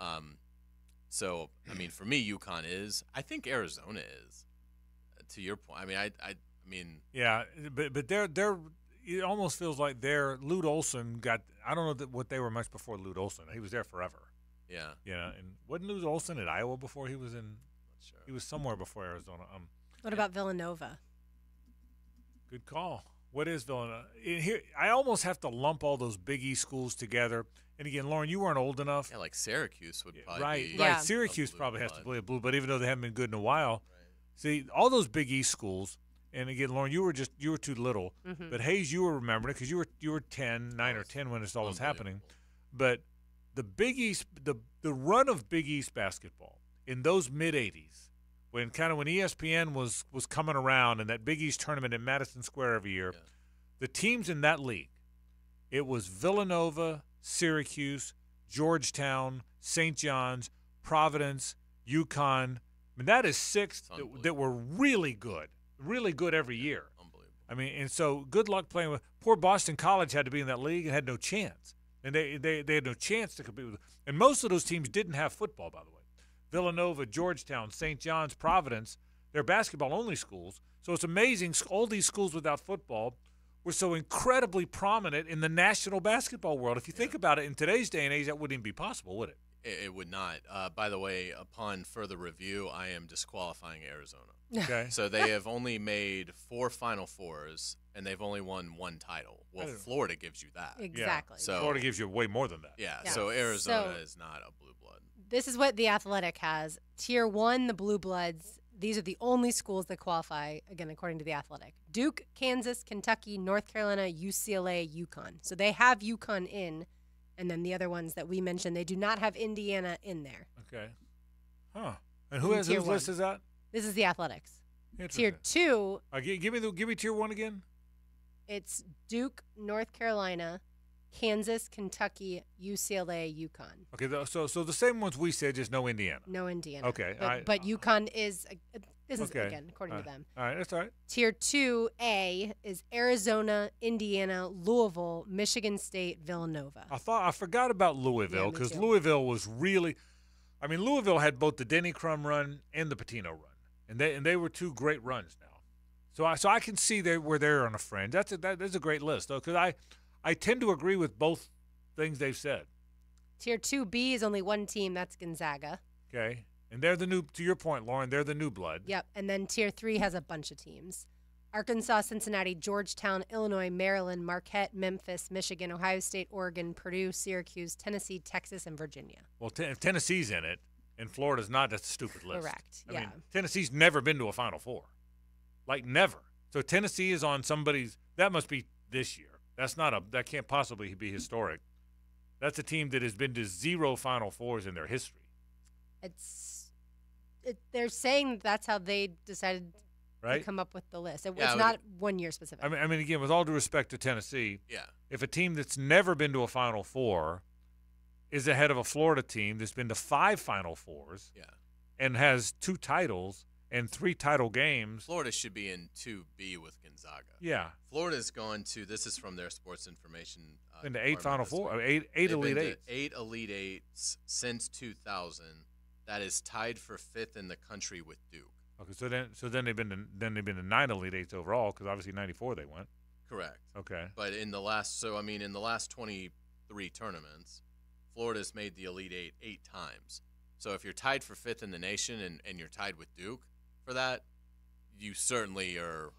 So, I mean, for me, UConn is. I think Arizona is. To your point, I mean, I mean, yeah, but they're. It almost feels like Lute Olson got. I don't know what they were much before Lute Olson. He was there forever. Yeah. Yeah, and wasn't Lute Olson at Iowa before he was in? Not sure. He was somewhere before Arizona. What about Villanova? Good call. What is Villanova? Here, I almost have to lump all those Big East schools together. And again, Lauren, you weren't old enough. Yeah, like Syracuse would probably right, be. right. Yeah. Syracuse probably has to play a blue, but even though they haven't been good in a while, see all those Big East schools. And again, Lauren, you were too little. Mhm. But Hayes, you were remembering it because you were 9 or 10 when this all was happening. But the Big East, the run of Big East basketball in those mid '80s, when ESPN was coming around and that Big East tournament in Madison Square every year, the teams in that league, it was Villanova, Syracuse, Georgetown, St. John's, Providence, UConn. I mean, that is six that were really good every year. Unbelievable. I mean, and so good luck playing with poor Boston College had to be in that league and had no chance. And they had no chance to compete with. And most of those teams didn't have football, by the way. Villanova, Georgetown, St. John's, Providence, they're basketball-only schools. So it's amazing all these schools without football were so incredibly prominent in the national basketball world. If you think about it, in today's day and age, that wouldn't even be possible, would it? It would not. By the way, upon further review, I am disqualifying Arizona. Okay. So they have only made 4 Final Fours, and they've only won 1 title. Well, Florida gives you that. Exactly. Yeah. So Florida gives you way more than that. Yeah. Yeah. So Arizona So- is not a blue blood. This is what The Athletic has. Tier 1, the Blue Bloods. These are the only schools that qualify, again, according to The Athletic. Duke, Kansas, Kentucky, North Carolina, UCLA, UConn. So they have UConn in, and then the other ones that we mentioned, they do not have Indiana in there. Okay. Huh. And whose Tier list 1. is that? This is The Athletics. Interesting. Tier 2, Give me tier 1 again. it's Duke, North Carolina, Kansas, Kentucky, UCLA, UConn. Okay, so the same ones we said, just no Indiana. No Indiana. Okay, But UConn is, this is, Okay. again, according to them. All right, that's all right. Tier 2A is Arizona, Indiana, Louisville, Michigan State, Villanova. I forgot about Louisville me because too. Louisville was really, I mean, Louisville had both the Denny Crum run and the Pitino run, and they were 2 great runs now. So I can see where they're on a fringe. That's a great list though, because I tend to agree with both things they've said. Tier 2B is only one team, that's Gonzaga. Okay, and they're the new. To your point, Lauren, they're the new blood. Yep, and then Tier 3 has a bunch of teams. Arkansas, Cincinnati, Georgetown, Illinois, Maryland, Marquette, Memphis, Michigan, Ohio State, Oregon, Purdue, Syracuse, Tennessee, Texas, and Virginia. Well, if Tennessee's in it, and Florida's not, that's a stupid list. Correct, I yeah. mean, Tennessee's never been to a Final Four. Like, never. So Tennessee is on somebody's. That must be this year. That can't possibly be historic. That's a team that has been to 0 Final Fours in their history. They're saying that's how they decided to come up with the list. It's not 1 year specific. I mean, again, with all due respect to Tennessee, if a team that's never been to a Final Four is ahead of a Florida team that's been to 5 Final Fours and has 2 titles and 3 title games. Florida should be in 2B with Gonzaga. Yeah. Florida's gone to, this is from their sports information. Been to 8 Final Four, 8 Elite Eights. 8 Elite Eights since 2000. That is tied for 5th in the country with Duke. Okay, so then they've been to 9 Elite Eights overall, because obviously '94 they went. Correct. Okay. But in the last 23 tournaments, Florida's made the Elite Eight 8 times. So if you're tied for 5th in the nation and you're tied with Duke for that, you certainly are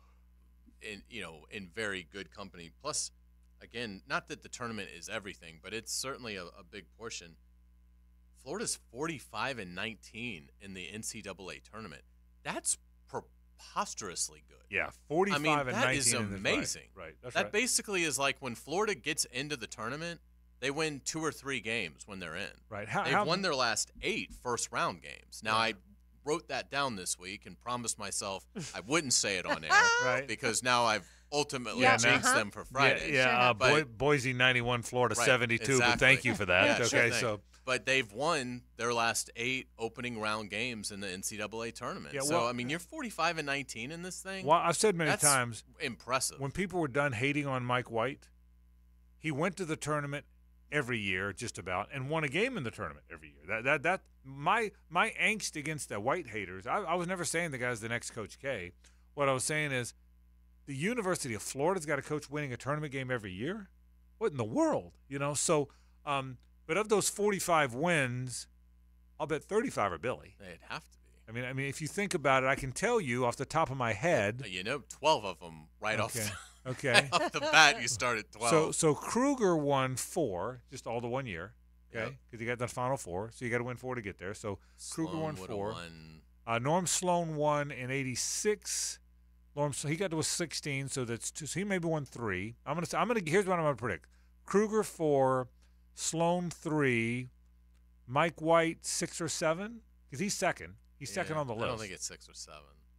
in very good company. Plus, again, not that the tournament is everything, but it's certainly a big portion. Florida's 45-19 in the NCAA tournament. That's preposterously good. Yeah, 45 and 19. That is amazing. Right. That's that right. basically is like when Florida gets into the tournament, they win 2 or 3 games when they're in. Right. They've won their last 8 first-round games. Now, I wrote that down this week and promised myself I wouldn't say it on air right. because now I've ultimately jinxed them for Friday. Yeah, Boise 91, Florida 72. Exactly. But thank you for that. Okay, so. But they've won their last 8 opening round games in the NCAA tournament. Yeah, so, I mean, you're 45-19 in this thing. Well, I've said many That's times. Impressive. When people were done hating on Mike White, he went to the tournament every year, just about, and won a game in the tournament every year. That my angst against the White haters. I was never saying the guy's the next Coach K. What I was saying is, the University of Florida's got a coach winning a tournament game every year. What in the world, So, but of those 45 wins, I'll bet 35 are Billy. They'd have to be. I mean, if you think about it, I can tell you off the top of my head. 12 of them off. Okay. Right off the bat, you start at 12. So Kruger won 4, just all the 1 year. Okay, because he got the Final Four, so you got to win 4 to get there. So Kruger won 4. Norm Sloan won in '86. He got to a 16, so that's 2. So he maybe won 3. Here's what I'm gonna predict: Kruger 4, Sloan 3, Mike White 6 or 7, because he's second. He's second on the list. I don't think it's 6 or 7.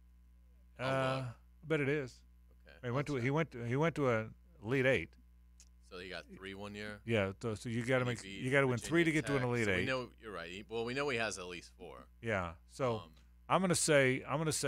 I bet it is. Okay. He went to a Elite 8. So you got 3 1 year. Yeah. So you got to win 3 to get to an Elite 8. We know you're right. Well, we know he has at least 4. Yeah. So I'm gonna say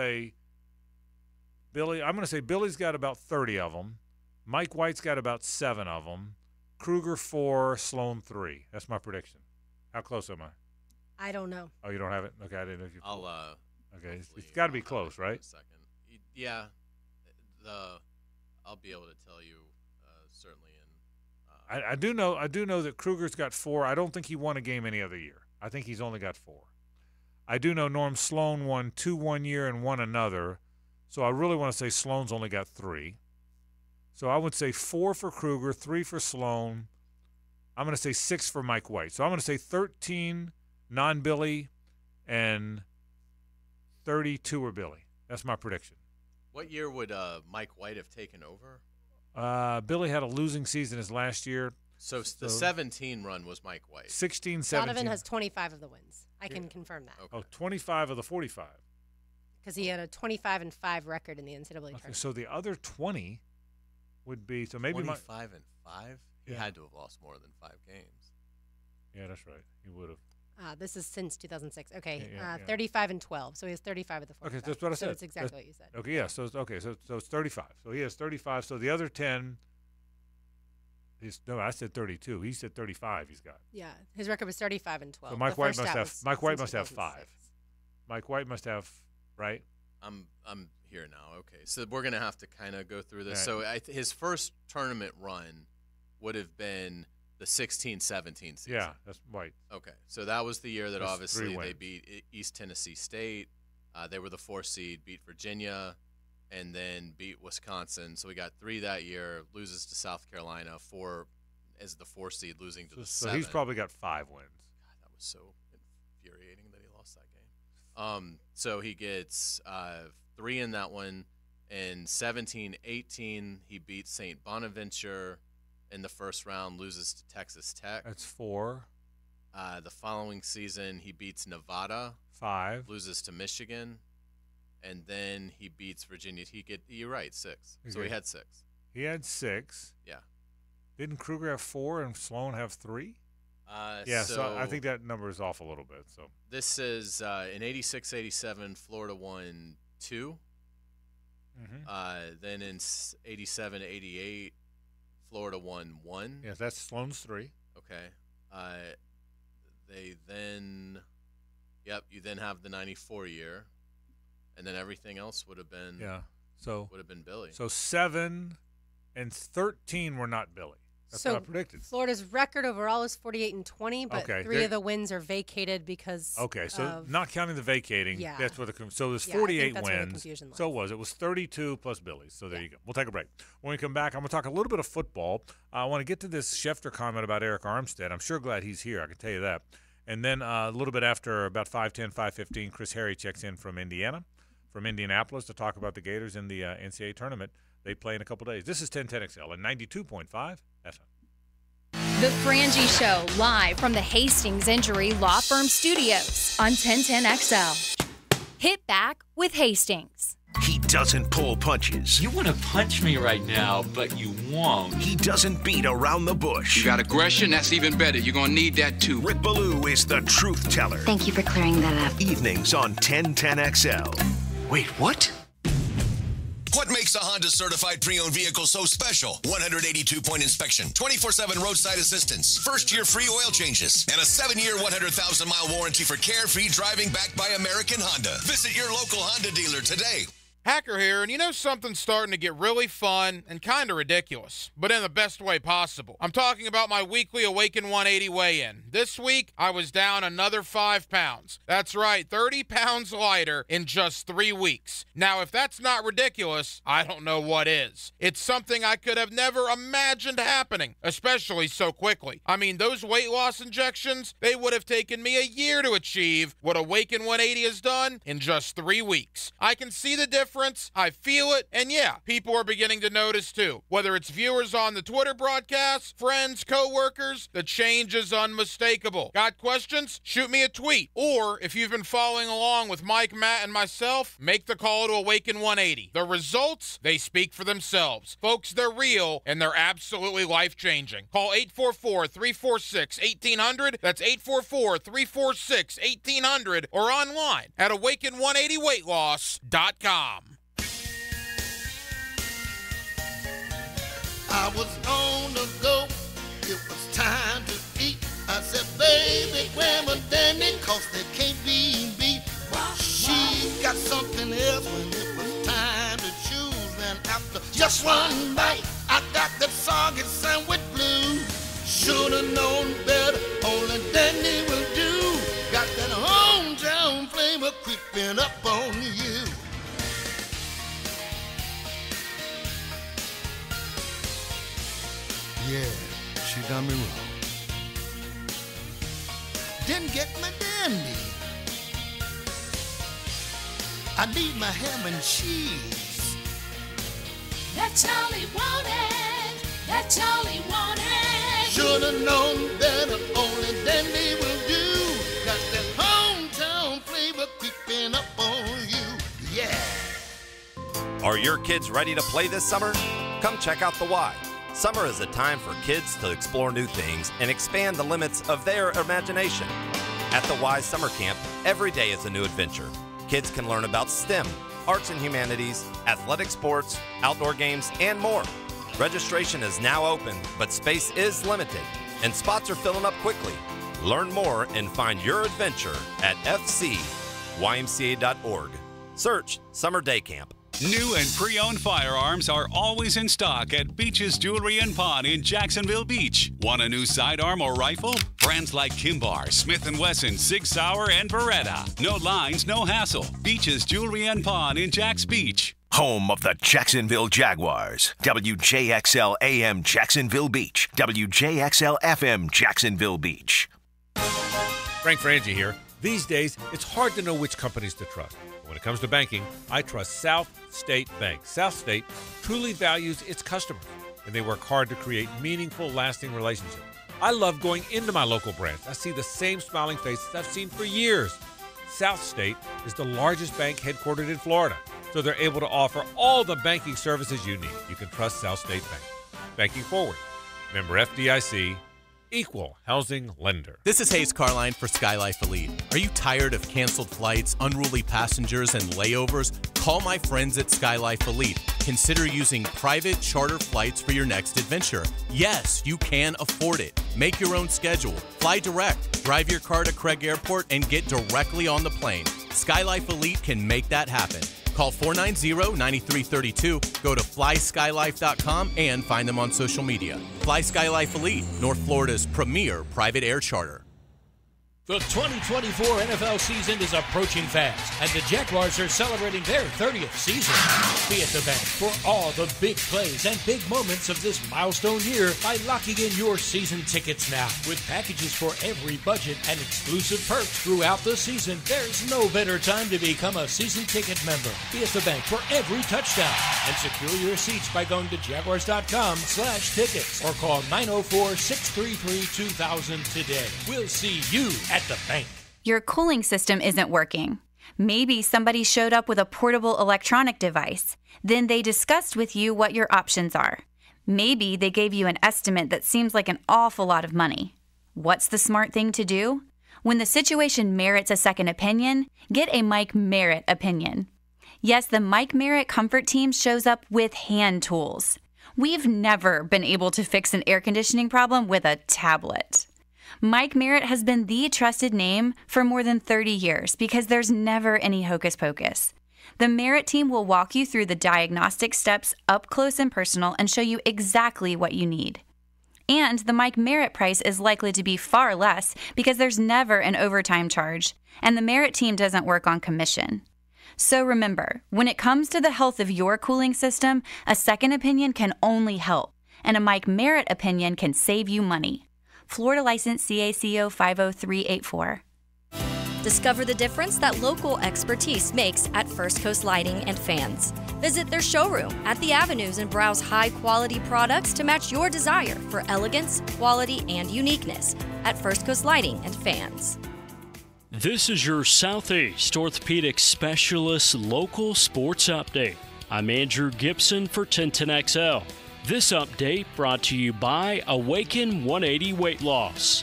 Billy. I'm gonna say Billy's got about 30 of them. Mike White's got about 7 of them. Kruger 4, Sloan 3. That's my prediction. How close am I? I don't know. Oh, you don't have it? Okay, I didn't know if you. Okay, it's got to be close, right? A second. Yeah. I'll be able to tell you certainly in. I do know that Kruger's got 4. I don't think he won a game any other year. I think he's only got 4. I do know Norm Sloan won 2 1 year and 1 another. So I really want to say Sloan's only got 3. So I would say 4 for Kruger, 3 for Sloan. I'm going to say 6 for Mike White. So I'm going to say 13 non-Billy and 32 are Billy. That's my prediction. What year would Mike White have taken over? Billy had a losing season his last year. So the 17 run was Mike White. 16, 17. Donovan has 25 of the wins. I can confirm that. Okay. 25 of the 45. Because he had a 25-5 record in the NCAA tournament. So the other 20 would be maybe 25-5. He had to have lost more than 5 games. Yeah, that's right. He would have. This is since 2006. Okay, yeah. 35-12. So he has 35 of the 45. Okay, that's what I said. So it's exactly what you said. Okay, yeah. So it's 35. So he has 35. So the other 10. I said 32. He said 35. He's got. Yeah, his record was 35-12. So Mike White must have 5. Mike White must have, right? I'm here now. Okay, so we're gonna have to kind of go through this. Right. So his first tournament run would have been the 16-17 season. Yeah, that's White. Okay, so that was the year that That's obviously 3 wins. they beat East Tennessee State. They were the 4 seed, beat Virginia, and then beat Wisconsin. So we got 3 that year. Loses to South Carolina. 4 as the 4 seed, losing to the 7. So he's probably got 5 wins. God, that was so infuriating that he lost that game. So he gets 3 in that one. In 17-18, he beats St. Bonaventure in the first round, loses to Texas Tech. That's 4. The following season, he beats Nevada. 5. Loses to Michigan. And then he beats Virginia. You're right, 6. So he had 6. He had 6. Yeah. Didn't Kruger have 4 and Sloan have 3? So I think that number is off a little bit. So this is in 86-87, Florida won 2. Then in 87-88, Florida won 1. Yes, that's Sloan's 3. Okay. They then, you then have the 94 year, and then everything else would have been would have been Billy. So 7 and 13 were not Billy. That's what I predicted. Florida's record overall is 48-20, but 3 of the wins are vacated because. Okay, so not counting the vacating. Yeah. That's what so there's 48 that's wins. where the confusion lies. So it was 32 plus Billy's. So there you go. We'll take a break. When we come back, I'm going to talk a little bit of football. I want to get to this Schefter comment about Eric Armstead. I'm sure glad he's here. I can tell you that. And then a little bit after, about 5:10, 5:15, Chris Harry checks in from Indianapolis, to talk about the Gators in the NCAA tournament. They play in a couple days. This is 1010XL and 92.5 FM. The Frangie Show, live from the Hastings Injury Law Firm Studios on 1010XL. Hit back with Hastings. He doesn't pull punches. You want to punch me right now, but you won't. He doesn't beat around the bush. You got aggression? That's even better. You're going to need that too. Rick Ballou is the truth teller. Thank you for clearing that up. Evenings on 1010XL. Wait, what? What makes a Honda certified pre-owned vehicle so special? 182-point inspection, 24/7 roadside assistance, first-year free oil changes, and a 7-year, 100,000-mile warranty for carefree driving backed by American Honda. Visit your local Honda dealer today. Hacker here, and you know something's starting to get really fun and kind of ridiculous, but in the best way possible. I'm talking about my weekly Awaken 180 weigh-in. This week, I was down another 5 pounds. That's right, 30 pounds lighter in just 3 weeks. Now, if that's not ridiculous, I don't know what is. It's something I could have never imagined happening, especially so quickly. I mean, those weight loss injections, they would have taken me a year to achieve what Awaken 180 has done in just 3 weeks. I can see the difference. I feel it, and yeah, people are beginning to notice too. Whether it's viewers on the Twitter broadcasts, friends, co-workers, the change is unmistakable. Got questions? Shoot me a tweet. Or, if you've been following along with Mike, Matt, and myself, make the call to Awaken 180. The results, they speak for themselves. Folks, they're real, and they're absolutely life-changing. Call 844-346-1800. That's 844-346-1800, or online at awaken180weightloss.com. I was on the go, it was time to eat. I said, baby, grab a Danny, cause they can't be beat. She got something else when it was time to choose. And after just one bite, I got that soggy sandwich blue. Should've known better, only Danny will do. Got that hometown flavor creeping up on you. Yeah, she done me wrong. Didn't get my dandy. I need my ham and cheese. That's all he wanted. That's all he wanted. Should've known better, only dandy will do. Got that hometown flavor creeping up on you. Yeah. Are your kids ready to play this summer? Come check out the Y. Summer is a time for kids to explore new things and expand the limits of their imagination. At the Y Summer Camp, every day is a new adventure. Kids can learn about STEM, arts and humanities, athletic sports, outdoor games, and more. Registration is now open, but space is limited, and spots are filling up quickly. Learn more and find your adventure at fcymca.org. Search Summer Day Camp. New and pre-owned firearms are always in stock at Beach's Jewelry and Pawn in Jacksonville Beach. Want a new sidearm or rifle? Brands like Kimbar, Smith & Wesson, Sig Sauer, and Beretta. No lines, no hassle. Beach's Jewelry and Pawn in Jacks Beach. Home of the Jacksonville Jaguars. WJXL AM Jacksonville Beach. WJXL FM Jacksonville Beach. Frank Frangie here. These days, it's hard to know which companies to trust. When it comes to banking, I trust South State Bank. South State truly values its customers, and they work hard to create meaningful, lasting relationships. I love going into my local branch. I see the same smiling faces I've seen for years. South State is the largest bank headquartered in Florida, so they're able to offer all the banking services you need. You can trust South State Bank. Banking forward. Member FDIC. Equal housing lender. This is Hayes Carline for SkyLife Elite. Are you tired of canceled flights, unruly passengers, and layovers? Call my friends at SkyLife Elite. Consider using private charter flights for your next adventure. Yes, you can afford it. Make your own schedule. Fly direct. Drive your car to Craig Airport and get directly on the plane. SkyLife Elite can make that happen. Call 490-9332, go to flyskylife.com, and find them on social media. Fly SkyLife Elite, North Florida's premier private air charter. The 2024 NFL season is approaching fast, and the Jaguars are celebrating their 30th season. Be at the bank for all the big plays and big moments of this milestone year by locking in your season tickets now. With packages for every budget and exclusive perks throughout the season, there's no better time to become a season ticket member. Be at the bank for every touchdown and secure your seats by going to jaguars.com/tickets or call 904-633-2000 today. We'll see you at the bank. Your cooling system isn't working. Maybe somebody showed up with a portable electronic device. Then they discussed with you what your options are. Maybe they gave you an estimate that seems like an awful lot of money. What's the smart thing to do? When the situation merits a second opinion, get a Mike Merritt opinion. Yes, the Mike Merritt Comfort Team shows up with hand tools. We've never been able to fix an air conditioning problem with a tablet. Mike Merritt has been the trusted name for more than 30 years because there's never any hocus pocus. The Merritt team will walk you through the diagnostic steps up close and personal and show you exactly what you need. And the Mike Merritt price is likely to be far less because there's never an overtime charge, and the Merritt team doesn't work on commission. So remember, when it comes to the health of your cooling system, a second opinion can only help, and a Mike Merritt opinion can save you money. Florida license CACO 50384. Discover the difference that local expertise makes at First Coast Lighting and Fans. Visit their showroom at the Avenues and browse high-quality products to match your desire for elegance, quality, and uniqueness at First Coast Lighting and Fans. This is your Southeast Orthopedic Specialist Local Sports Update. I'm Andrew Gibson for 1010XL. This update brought to you by Awaken 180 Weight Loss.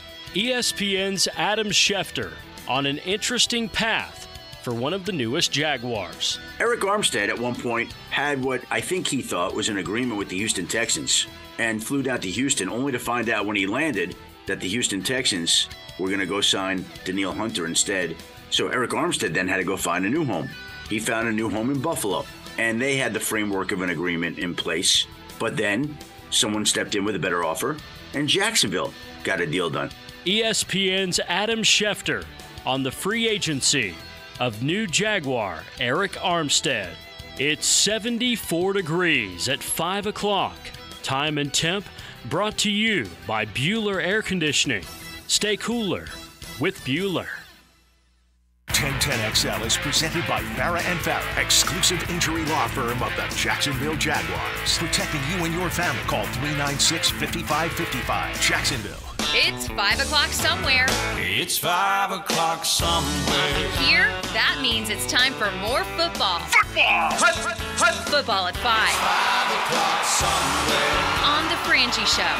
ESPN's Adam Schefter on an interesting path for one of the newest Jaguars. Eric Armstead at one point had what I think he thought was an agreement with the Houston Texans and flew down to Houston only to find out when he landed that the Houston Texans were going to go sign Danielle Hunter instead. So Eric Armstead then had to go find a new home. He found a new home in Buffalo, and they had the framework of an agreement in place. But then someone stepped in with a better offer, and Jacksonville got a deal done. ESPN's Adam Schefter on the free agency of new Jaguar Eric Armstead. It's 74 degrees at 5 o'clock. Time and temp brought to you by Bueller Air Conditioning. Stay cooler with Bueller. 1010XL is presented by Farah & Farah, exclusive injury law firm of the Jacksonville Jaguars. Protecting you and your family. Call 396-5555. Jacksonville. It's 5 o'clock somewhere. It's 5 o'clock somewhere. Here, that means it's time for more football. Football at 5. 5 o'clock somewhere. On the Frangie Show.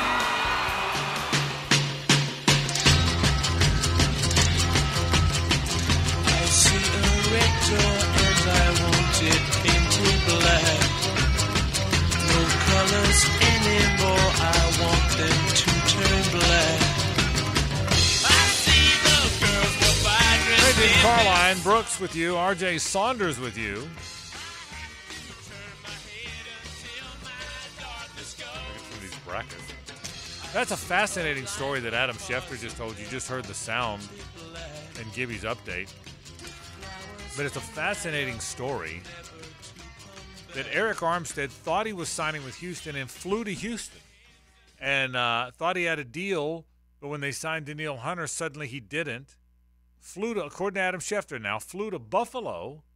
And I want it painted black. No colors anymore, I want them to turn black. I see the girls go by dressed Hey, Carline, Brooks with you, RJ Saunders with you. Look at these brackets. That's a fascinating story that Adam Schefter just told you. You just heard the sound in Gibby's update. But it's a fascinating story that Eric Armstead thought he was signing with Houston and flew to Houston and thought he had a deal, but when they signed Danielle Hunter, suddenly he didn't. Flew to, according to Adam Schefter now, flew to Buffalo,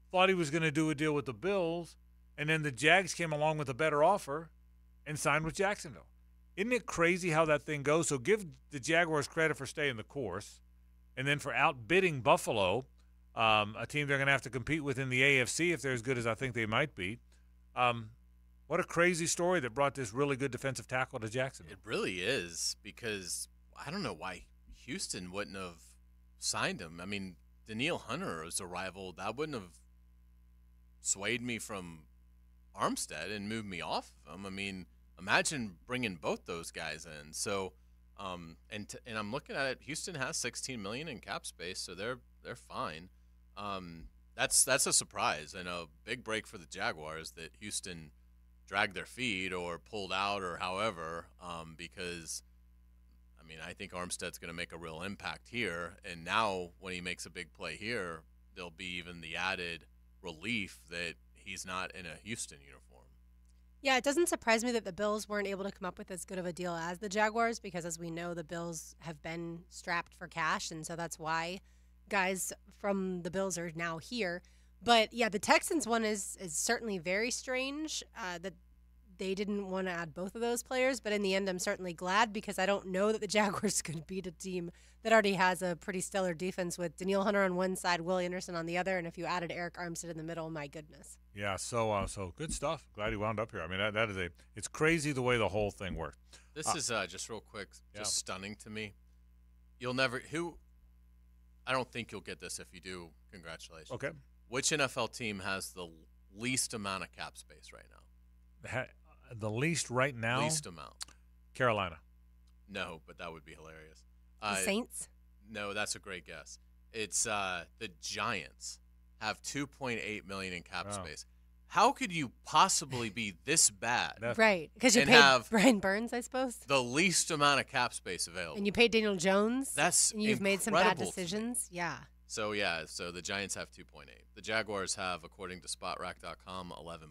thought he was going to do a deal with the Bills, and then the Jags came along with a better offer and signed with Jacksonville. Isn't it crazy how that thing goes? So give the Jaguars credit for staying the course, and then for outbidding Buffalo, a team they're going to have to compete with in the AFC if they're as good as I think they might be. What a crazy story that brought this really good defensive tackle to Jacksonville. It really is, because I don't know why Houston wouldn't have signed him. I mean, Danielle Hunter is a rival. That wouldn't have swayed me from Armstead and moved me off of him. I mean, imagine bringing both those guys in. So, and I'm looking at it. Houston has $16 million in cap space, so they're fine. That's a surprise and a big break for the Jaguars that Houston dragged their feet or pulled out or however, because I mean, I think Armstead's going to make a real impact here, and now when he makes a big play here, there'll be even the added relief that he's not in a Houston uniform. Yeah, it doesn't surprise me that the Bills weren't able to come up with as good of a deal as the Jaguars, because as we know, the Bills have been strapped for cash, and so that's why guys from the Bills are now here. But yeah, the Texans one is certainly very strange that they didn't want to add both of those players. But in the end, I'm certainly glad, because I don't know that the Jaguars could beat a team that already has a pretty stellar defense with Danielle Hunter on one side, Will Anderson on the other, and if you added Eric Armstead in the middle, my goodness. Yeah, so good stuff. Glad he wound up here. I mean, that is it's crazy the way the whole thing worked. This is just real quick, just stunning to me. I don't think you'll get this. If you do, congratulations. Okay. Which NFL team has the least amount of cap space right now? The least right now? Least amount. Carolina. No, but that would be hilarious. The Saints? No, that's a great guess. It's the Giants have $2.8 million in cap space. How could you possibly be this bad? Right, because you paid Brian Burns, I suppose. The least amount of cap space available. And you paid Daniel Jones. And you've made some bad decisions. Yeah. So the Giants have 2.8. The Jaguars have, according to SpotRack.com, 11.5.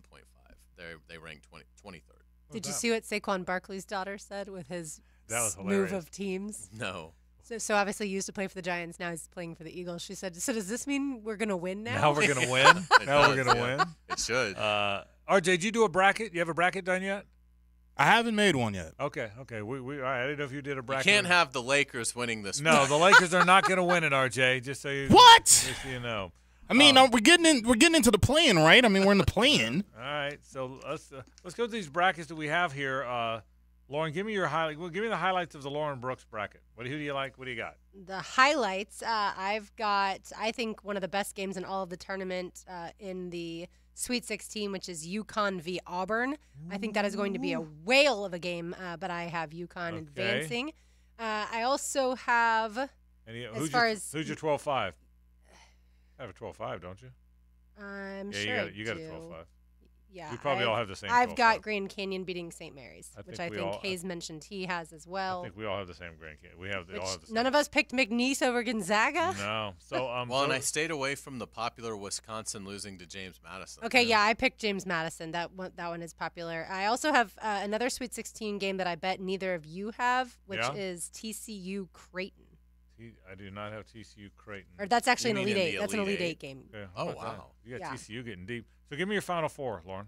They rank 23rd. Did you see what Saquon Barkley's daughter said with his move of teams? No. So obviously he used to play for the Giants. Now he's playing for the Eagles. She said, so does this mean we're going to win now? Now we're going to win? We're going to win? It should. RJ, did you do a bracket? You have a bracket done yet? I haven't made one yet. Okay. We all right, I didn't know if you did a bracket. You can't have the Lakers winning this. No, the Lakers are not going to win it, RJ, just so you What? Just so you know. I mean, we're getting into the play-in, right? I mean, we're in the play-in. All right, so let's go to these brackets that we have here. Lauren, give me your highlight. Well, give me the highlights of the Lauren Brooks bracket. Who do you like? What do you got? The highlights. I've got, I think, one of the best games in all of the tournament in the Sweet 16, which is UConn v. Auburn. I think that is going to be a whale of a game, but I have UConn advancing. I also have, who's your 12-5? I have a 12-5, don't you? I'm sure you got a 12-5. Yeah, we probably all have the same. I've got Grand Canyon beating St. Mary's, which I think all, Hayes mentioned he has as well. I think we all have the same Grand Canyon. All have the same. None of us picked McNeese over Gonzaga. No. So and I stayed away from the popular Wisconsin losing to James Madison. Okay, yeah, I picked James Madison. That one is popular. I also have another Sweet 16 game that I bet neither of you have, which is TCU Creighton. I do not have TCU Creighton. Or that's actually an Elite Eight. That's an Elite Eight game. Okay. Oh, wow. You got TCU getting deep. So give me your Final Four, Lauren.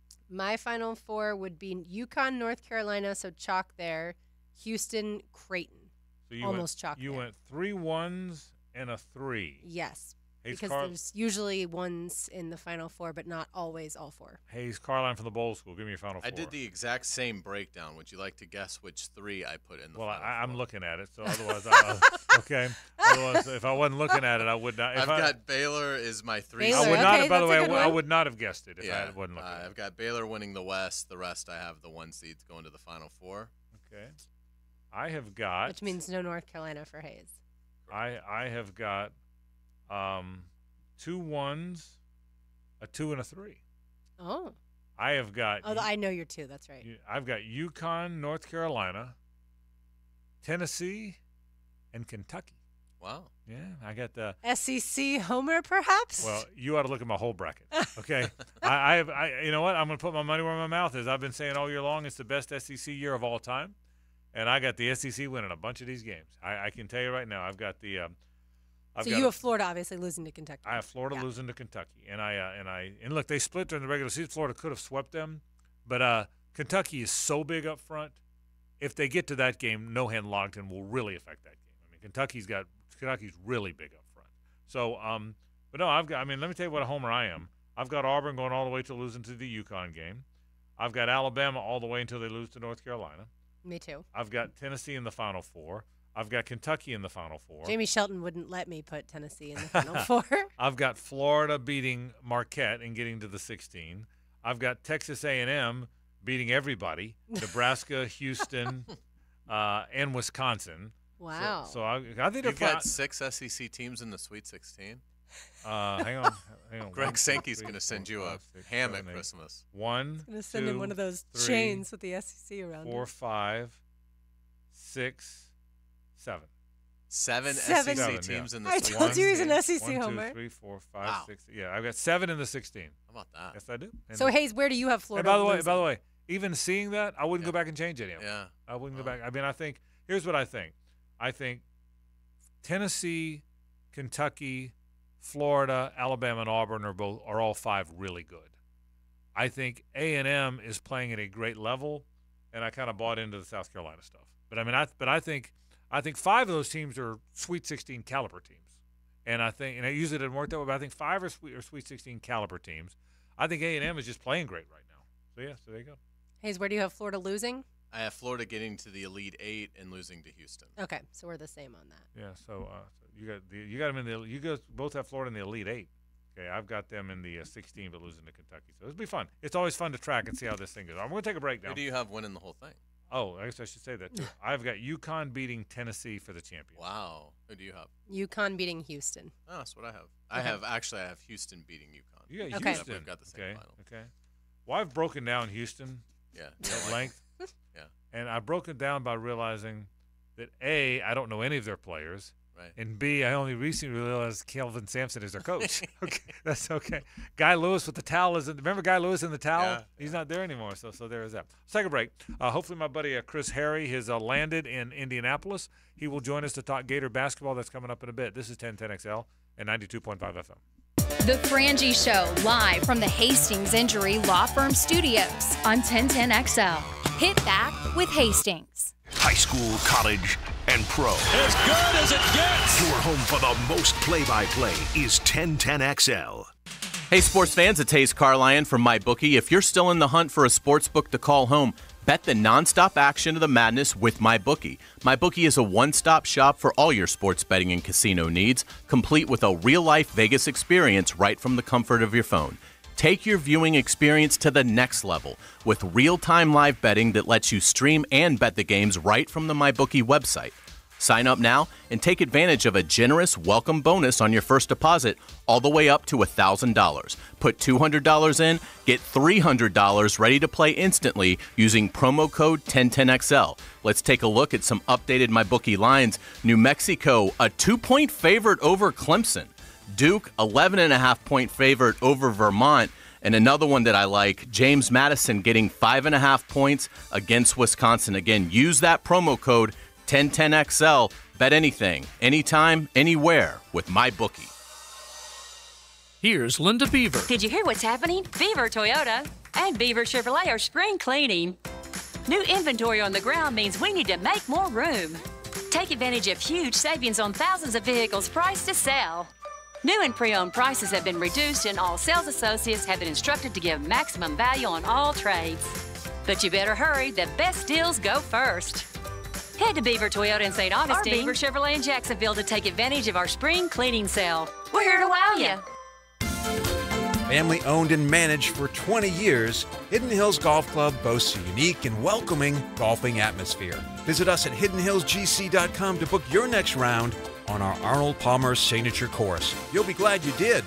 My Final Four would be UConn, North Carolina, so chalk there. Houston, Creighton. So almost chalk You went 3 1s and a 3. Yes. Because there's usually ones in the Final Four, but not always all 4. Hayes Carline from the Bowl School. Give me your Final Four. I did the exact same breakdown. Would you like to guess which 3 I put in the Final Four? I'm looking at it, so otherwise, okay. Otherwise, if I wasn't looking at it, I would not. I've got Baylor is my 3. I would not. By the way, I would not have guessed it if I wasn't looking at it. I've got Baylor winning the West. The rest, I have the 1 seeds going to the Final Four. Okay. I have got. Which means no North Carolina for Hayes. I have got 2 1s, a 2 and a 3. Oh. I have got. Oh, I know you're 2. That's right. I've got UConn, North Carolina, Tennessee, and Kentucky. Wow. Yeah, I got the SEC homer, perhaps. Well, you ought to look at my whole bracket. Okay, I you know what? I'm going to put my money where my mouth is. I've been saying all year long it's the best SEC year of all time, and I got the SEC winning a bunch of these games. I can tell you right now, I've got the So you have Florida obviously losing to Kentucky. I have Florida losing to Kentucky, and look, they split during the regular season. Florida could have swept them, but Kentucky is so big up front. If they get to that game, no-hand Longton will really affect that game. I mean, Kentucky's really big up front. So, but no, let me tell you what a homer I am. I've got Auburn going all the way to losing to the UConn game. I've got Alabama all the way until they lose to North Carolina. Me too. I've got Tennessee in the Final Four. I've got Kentucky in the Final Four. Jamie Shelton wouldn't let me put Tennessee in the Final Four. I've got Florida beating Marquette and getting to the 16. I've got Texas A&M beating everybody, Nebraska, Houston, and Wisconsin. Wow. So I think you've got 6 SEC teams in the Sweet 16. Hang on. Greg Sankey's going to send you a ham at Christmas. He's going to send him one of those chains with the SEC around 4, 5, 6, 7. 7 SEC teams in the I Sweet 16. told you he's an SEC 1, homer. 2, 3, 4, 5, 6. Yeah, I've got 7 in the 16. How about that? Yes, I do. So Hayes, where do you have Florida? And by the way, even seeing that, I wouldn't go back and change any of them. Yeah. I wouldn't go back. I mean, I think here's what I think. I think Tennessee, Kentucky, Florida, Alabama, and Auburn are all 5 really good. I think A&M is playing at a great level, and I kind of bought into the South Carolina stuff. But I mean, I think 5 of those teams are Sweet 16 caliber teams, and I usually it didn't work that way. But I think 5 are Sweet 16 caliber teams. I think A&M is just playing great right now. So so there you go. Hayes, where do you have Florida losing? I have Florida getting to the Elite 8 and losing to Houston. Okay, so we're the same on that. Yeah, so you got them in the you guys both have Florida in the Elite 8. Okay, I've got them in the 16, but losing to Kentucky. So it'll be fun. It's always fun to track and see how this thing goes. I'm going to take a break now. Who do you have winning the whole thing? Oh, I guess I should say that too. I've got UConn beating Tennessee for the championship. Wow. Who do you have? UConn beating Houston. Oh, that's what I have. I have Houston beating UConn. You got Okay. Houston. We've got the same final. Okay. Well, I've broken down Houston at length. Yeah. And I broke it down by realizing that A, I don't know any of their players. Right. And B, I only recently realized Kelvin Sampson is their coach. Okay, that's okay. Guy Lewis with the towel remember Guy Lewis in the towel? Yeah, He's not there anymore. So there is that. Let's take a break. Hopefully my buddy Chris Harry has landed in Indianapolis. He will join us to talk Gator basketball. That's coming up in a bit. This is 1010XL and 92.5 FM. The Frangie Show, live from the Hastings Injury Law Firm Studios on 1010XL. Hit back with Hastings. High school, college, and pro. As good as it gets. Your home for the most play-by-play is 1010XL. Hey, sports fans, it's Hayes Carlyon from MyBookie. If you're still in the hunt for a sports book to call home, bet the nonstop action of the madness with MyBookie. MyBookie is a one-stop shop for all your sports betting and casino needs, complete with a real-life Vegas experience right from the comfort of your phone. Take your viewing experience to the next level with real-time live betting that lets you stream and bet the games right from the MyBookie website. Sign up now and take advantage of a generous welcome bonus on your first deposit all the way up to $1,000. Put $200 in, get $300 ready to play instantly using promo code 1010XL. Let's take a look at some updated MyBookie lines. New Mexico, a 2-point favorite over Clemson. Duke, 11.5-point favorite over Vermont. And another one that I like, James Madison getting 5.5 points against Wisconsin. Again, use that promo code 1010XL. Bet anything, anytime, anywhere with MyBookie. Here's Linda Beaver. Did you hear what's happening? Beaver Toyota and Beaver Chevrolet are spring cleaning. New inventory on the ground means we need to make more room. Take advantage of huge savings on thousands of vehicles priced to sell. New and pre-owned prices have been reduced and all sales associates have been instructed to give maximum value on all trades. But you better hurry, the best deals go first. Head to Beaver Toyota in St. Augustine or Beaver Chevrolet in Jacksonville to take advantage of our spring cleaning sale. We're here to wow you. Family owned and managed for 20 years, Hidden Hills Golf Club boasts a unique and welcoming golfing atmosphere. Visit us at hiddenhillsgc.com to book your next round on our Arnold Palmer signature course. You'll be glad you did.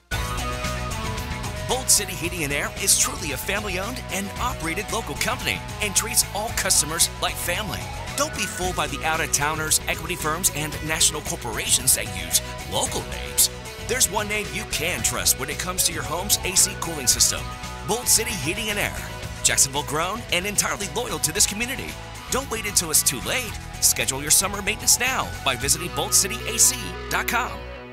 Bolt City Heating and Air is truly a family-owned and operated local company and treats all customers like family. Don't be fooled by the out-of-towners, equity firms, and national corporations that use local names. There's one name you can trust when it comes to your home's AC cooling system. Bolt City Heating and Air. Jacksonville grown and entirely loyal to this community. Don't wait until it's too late. Schedule your summer maintenance now by visiting BoltCityAC.com.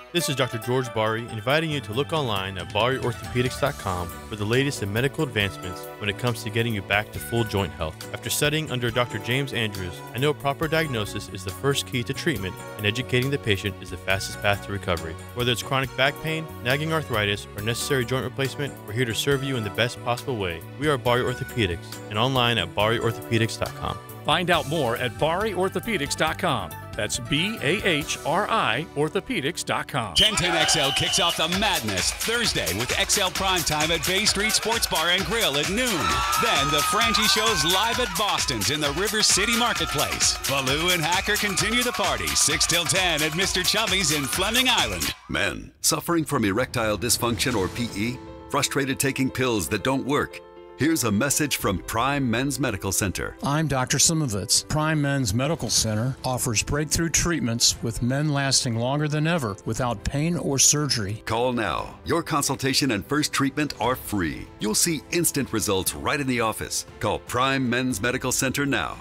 This is Dr. George Bari inviting you to look online at BariOrthopedics.com for the latest in medical advancements when it comes to getting you back to full joint health. After studying under Dr. James Andrews, I know proper diagnosis is the first key to treatment, and educating the patient is the fastest path to recovery. Whether it's chronic back pain, nagging arthritis, or necessary joint replacement, we're here to serve you in the best possible way. We are Bari Orthopedics and online at BariOrthopedics.com. Find out more at BariOrthopedics.com. That's BAHRI Orthopedics.com. 1010XL kicks off the madness Thursday with XL Primetime at Bay Street Sports Bar and Grill at noon. Then the Frangie Show's live at Boston's in the River City Marketplace. Baloo and Hacker continue the party 6 till 10 at Mr. Chubby's in Fleming Island. Men, suffering from erectile dysfunction or PE? Frustrated taking pills that don't work? Here's a message from Prime Men's Medical Center. I'm Dr. Simovitz. Prime Men's Medical Center offers breakthrough treatments with men lasting longer than ever without pain or surgery. Call now. Your consultation and first treatment are free. You'll see instant results right in the office. Call Prime Men's Medical Center now.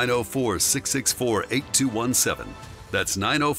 904-664-8217. That's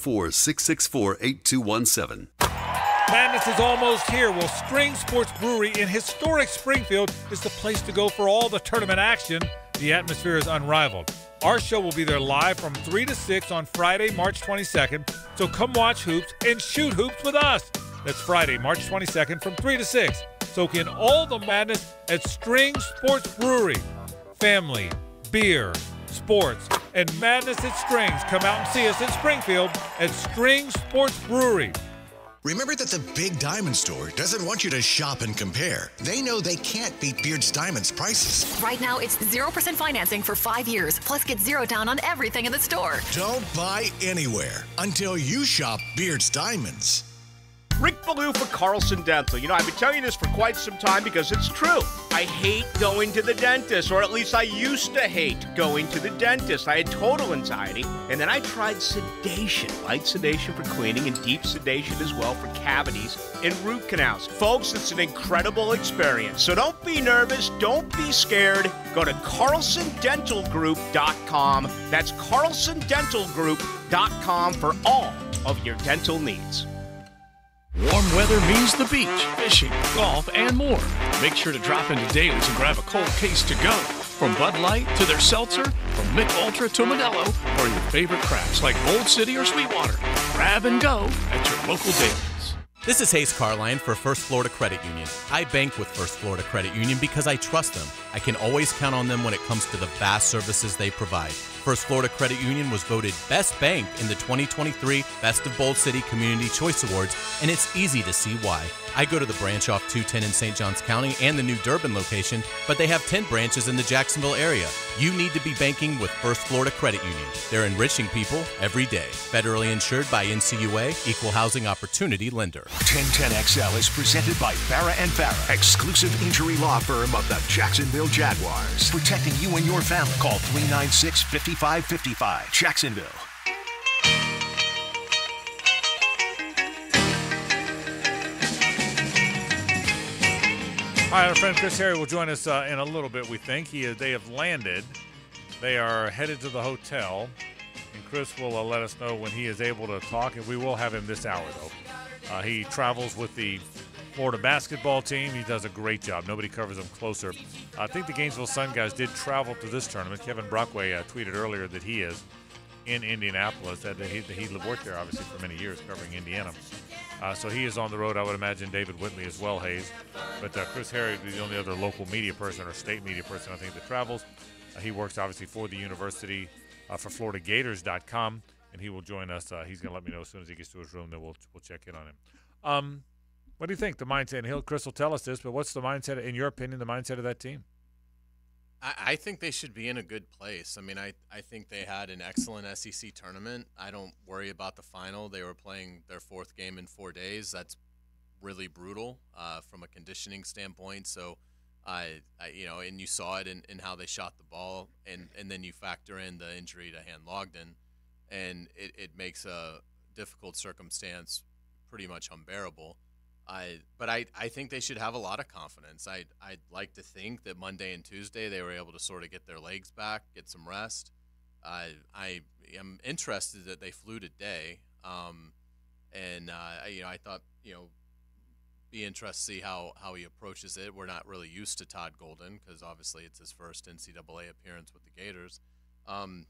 904-664-8217. Madness is almost here. Well, String Sports Brewery in historic Springfield is the place to go for all the tournament action. The atmosphere is unrivaled. Our show will be there live from 3 to 6 on Friday, March 22nd. So come watch hoops and shoot hoops with us. That's Friday, March 22nd from 3 to 6. Soak in all the madness at String Sports Brewery. Family, beer, sports, and madness at Strings. Come out and see us in Springfield at String Sports Brewery. Remember that the Big Diamond Store doesn't want you to shop and compare. They know they can't beat Beard's Diamonds prices. Right now, it's 0% financing for 5 years, plus get zero down on everything in the store. Don't buy anywhere until you shop Beard's Diamonds. Rick Ballou for Carlson Dental. You know, I've been telling you this for quite some time because it's true. I hate going to the dentist, or at least I used to hate going to the dentist. I had total anxiety, and then I tried sedation. Light sedation for cleaning and deep sedation as well for cavities and root canals. Folks, it's an incredible experience. So don't be nervous. Don't be scared. Go to CarlsonDentalGroup.com. That's CarlsonDentalGroup.com for all of your dental needs. Warm weather means the beach, fishing, golf, and more. Make sure to drop into Daly's and grab a cold case to go. From Bud Light to their seltzer, from Mick Ultra to Modelo, or your favorite crafts like Old City or Sweetwater. Grab and go at your local Daly's. This is Hayes Carline for First Florida Credit Union. I bank with First Florida Credit Union because I trust them. I can always count on them when it comes to the vast services they provide. First Florida Credit Union was voted Best Bank in the 2023 Best of Bold City Community Choice Awards, and it's easy to see why. I go to the branch off 210 in St. Johns County and the new Durbin location, but they have 10 branches in the Jacksonville area. You need to be banking with First Florida Credit Union. They're enriching people every day. Federally insured by NCUA, Equal Housing Opportunity Lender. 1010XL is presented by Farah and Farah, exclusive injury law firm of the Jacksonville Jaguars. Protecting you and your family. Call 396-5555. Jacksonville. All right, our friend Chris Harry will join us in a little bit, we think. They have landed. They are headed to the hotel, and Chris will let us know when he is able to talk, and we will have him this hour, though. He travels with the Florida basketball team. He does a great job. Nobody covers him closer. I think the Gainesville Sun guys did travel to this tournament. Kevin Brockway tweeted earlier that he is in Indianapolis, that he worked there, obviously, for many years covering Indiana. So he is on the road. I would imagine David Whitley as well, Hayes. But Chris Harry is the only other local media person or state media person, I think, that travels. He works, obviously, for the university, for FloridaGators.com, and he will join us. He's going to let me know as soon as he gets to his room that we'll check in on him. What do you think, the mindset? And Chris will tell us this, but what's the mindset, in your opinion, the mindset of that team? I think they should be in a good place. I mean, I think they had an excellent SEC tournament. I don't worry about the final. They were playing their fourth game in 4 days. That's really brutal from a conditioning standpoint. So, and you saw it in how they shot the ball, and then you factor in the injury to Han Logden, and it makes a difficult circumstance pretty much unbearable. But I think they should have a lot of confidence. I'd like to think that Monday and Tuesday they were able to sort of get their legs back, get some rest. I am interested that they flew today, And I thought be interested to see how he approaches it. We're not really used to Todd Golden because obviously it's his first NCAA appearance with the Gators. I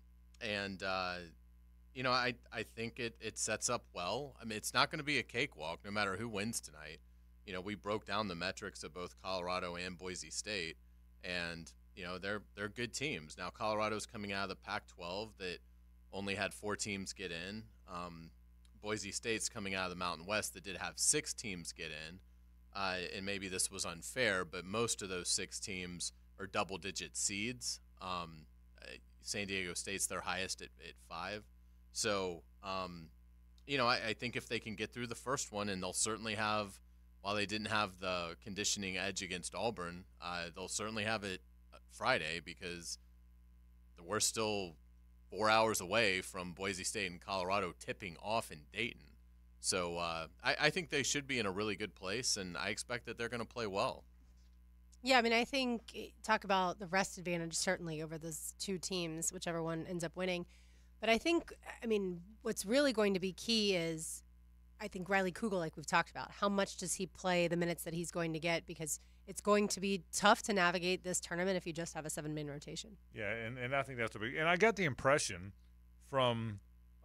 think it sets up well. I mean, it's not going to be a cakewalk no matter who wins tonight. We broke down the metrics of both Colorado and Boise State, and they're good teams. Now Colorado's coming out of the Pac-12 that only had 4 teams get in. Boise State's coming out of the Mountain West that did have 6 teams get in. And maybe this was unfair, but most of those 6 teams are double-digit seeds. San Diego State's their highest at 5. So, I think if they can get through the first one, and they'll certainly have, while they didn't have the conditioning edge against Auburn, they'll certainly have it Friday because we're still 4 hours away from Boise State and Colorado tipping off in Dayton. So I think they should be in a really good place, and I expect that they're going to play well. Yeah, I mean, I think talk about the rest advantage certainly over those 2 teams, whichever one ends up winning. But I think, what's really going to be key is, I think Riley Kugel, like we've talked about, how much does he play the minutes that he's going to get? Because it's going to be tough to navigate this tournament if you just have a 7-man rotation. Yeah, and I think that's a big – and I got the impression from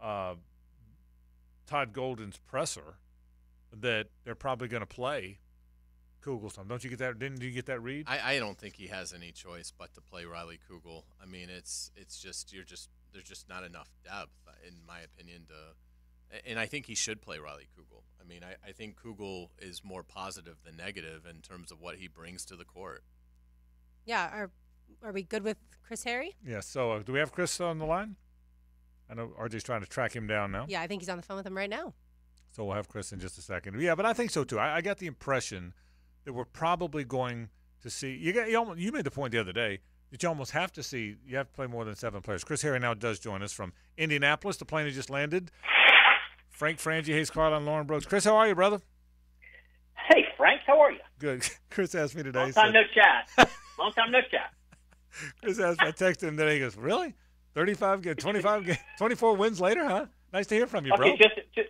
Todd Golden's presser that they're probably going to play Kugel some. Don't you get that? Didn't you get that read? I don't think he has any choice but to play Riley Kugel. I mean, it's just there's just not enough depth, in my opinion, and I think he should play Riley Kugel. I mean, I think Kugel is more positive than negative in terms of what he brings to the court. Yeah, are we good with Chris Harry? Yeah. So do we have Chris on the line? I know RJ's trying to track him down now. Yeah, I think he's on the phone with him right now. So we'll have Chris in just a second. Yeah, but I think so too. I got the impression that we're probably going to see. You made the point the other day that you almost have to see. You have to play more than 7 players. Chris Harry now does join us from Indianapolis. The plane has just landed. Frank Frangie, Hayes Carlin, Lauren Brooks. Chris, how are you, brother? Hey, Frank, how are you? Good. Chris asked me today. Long time no chat. Long time no chat. Chris asked me. I texted him today. He goes, "Really? 35 games, 25 games, 24 wins later, huh? Nice to hear from you, bro." Okay,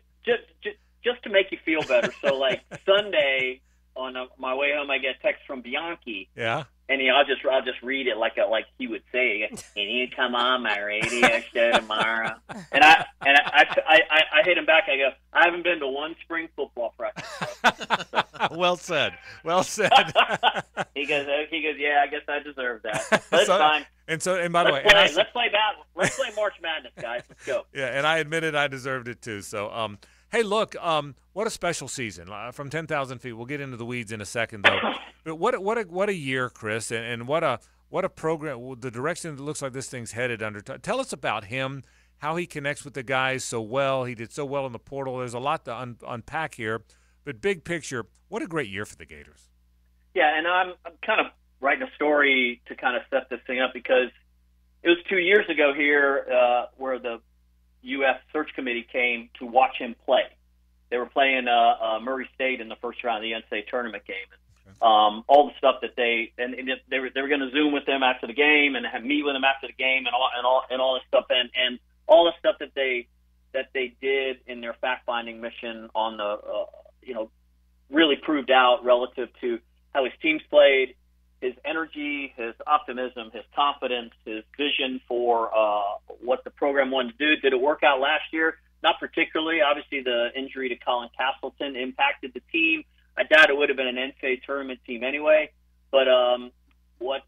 just to make you feel better. So, like Sunday on my way home, I get a text from Bianchi. Yeah. And I'll just read it like he would say. And you come on my radio show tomorrow. And I hit him back. I go, I haven't been to one spring football practice. Well said. Well said. He goes, yeah, I guess I deserve that. But it's fine. And by the way, let's play March Madness, guys. Let's go. Yeah, and I admitted I deserved it too. So, hey, look, what a special season from 10,000 feet. We'll get into the weeds in a second, though. But what a year, Chris, and what a program. The direction it looks like this thing's headed under. Tell us about him, how he connects with the guys so well. He did so well in the portal. There's a lot to unpack here, but big picture, what a great year for the Gators. Yeah, and I'm kind of writing a story to kind of set this thing up because it was 2 years ago here where the U.S. search committee came to watch him play. They were playing Murray State in the first round of the NCAA tournament game. All the stuff that they were going to Zoom with them after the game and meet with them after the game and all this stuff and all the stuff that they did in their fact finding mission on the really proved out relative to how his teams played, his energy, his optimism, his confidence, his vision for what the program wanted to do. Did it work out last year? Not particularly. Obviously, the injury to Colin Castleton impacted the team. I doubt it would have been an NCAA tournament team anyway. But what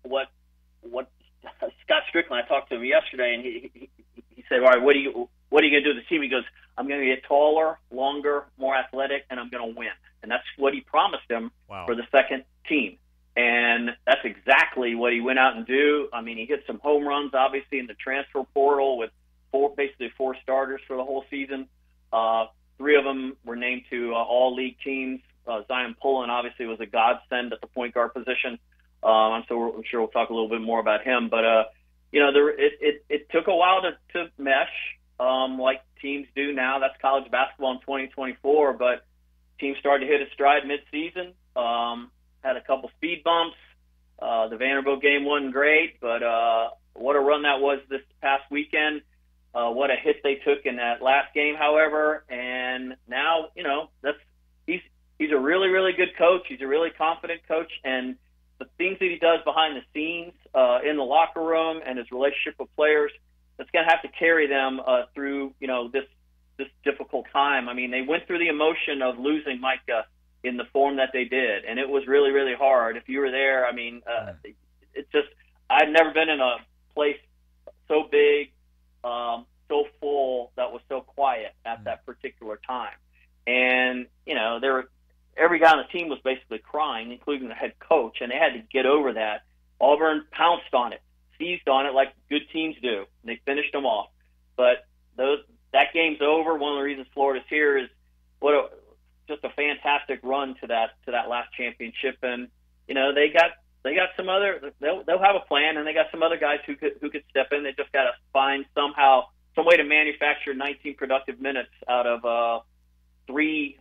Scott Strickland, I talked to him yesterday, and he said, "All right, what are you going to do with the team?" He goes, "I'm going to get taller, longer, more athletic, and I'm going to win." And that's what he promised him for the second team. And that's exactly what he went out and do. I mean, he hit some home runs, obviously, in the transfer portal with basically four starters for the whole season. 3 of them were named to all-league teams. Zion Pullen, obviously, was a godsend at the point guard position. I'm sure we'll talk a little bit more about him. But, it took a while to mesh like teams do now. That's college basketball in 2024. But teams started to hit a stride midseason. Had a couple speed bumps. The Vanderbilt game wasn't great, but what a run that was this past weekend. what a hit they took in that last game, however. And now, he's a really, really good coach. He's a really confident coach. And the things that he does behind the scenes in the locker room and his relationship with players, that's going to have to carry them through, this difficult time. I mean, they went through the emotion of losing Micah in the form that they did, and it was really, really hard. If you were there, I mean, it's just, I've never been in a place so big, so full, that was so quiet at that particular time. And, every guy on the team was basically crying, including the head coach, and they had to get over that. Auburn pounced on it, seized on it like good teams do, and they finished them off. But that game's over. One of the reasons Florida's here is just a fantastic run to that last championship, and they got some other. They'll have a plan, and they got some other guys who could step in. They just got to find some way to manufacture 19 productive minutes out of three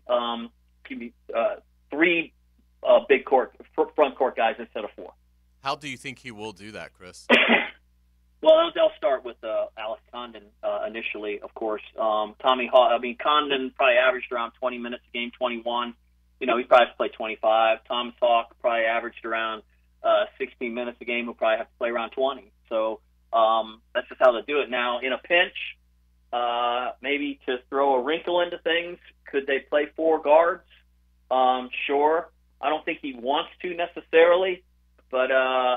big front court guys instead of 4. How do you think he will do that, Chris? Well, they'll start with Alex Condon initially, of course. Condon probably averaged around 20 minutes a game, 21. He probably has to play 25. Thomas Hawk probably averaged around 16 minutes a game. He'll probably have to play around 20. So that's just how they do it. Now, in a pinch, maybe to throw a wrinkle into things, could they play 4 guards? Sure. I don't think he wants to necessarily, but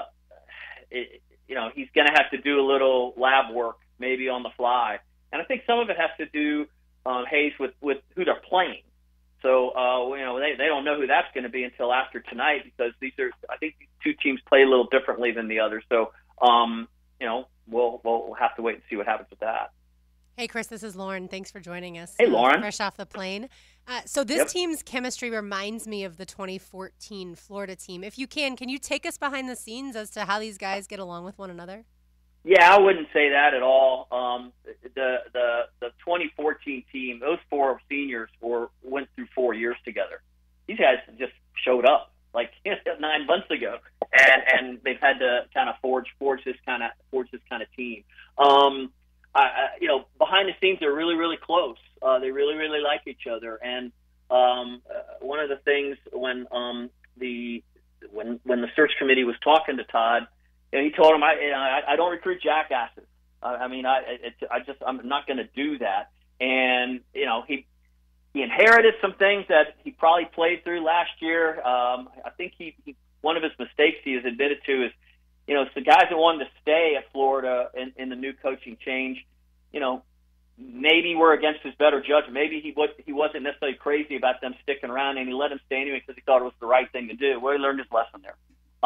he's going to have to do a little lab work maybe on the fly. And I think some of it has to do, Hayes, with who they're playing. So, they don't know who that's going to be until after tonight, because I think these two teams play a little differently than the others. So, we'll have to wait and see what happens with that. Hey, Chris, this is Lauren. Thanks for joining us. Hey, Lauren. Fresh off the plane. So this team's chemistry reminds me of the 2014 Florida team. If you can you take us behind the scenes as to how these guys get along with one another? Yeah, I wouldn't say that at all. The 2014 team, those 4 seniors went through 4 years together. These guys just showed up like 9 months ago, and they've had to kind of forge this kind of team. Behind the scenes, they're really, really close. They really, really like each other. And one of the things when the search committee was talking to Todd, he told him, I don't recruit jackasses. I'm not going to do that. And he inherited some things that he probably played through last year. I think one of his mistakes he has admitted to is, it's the guys that wanted to stay at Florida in the new coaching change. Maybe we're against his better judgment. Maybe he wasn't necessarily crazy about them sticking around, and he let them stay anyway because he thought it was the right thing to do. Well, he learned his lesson there.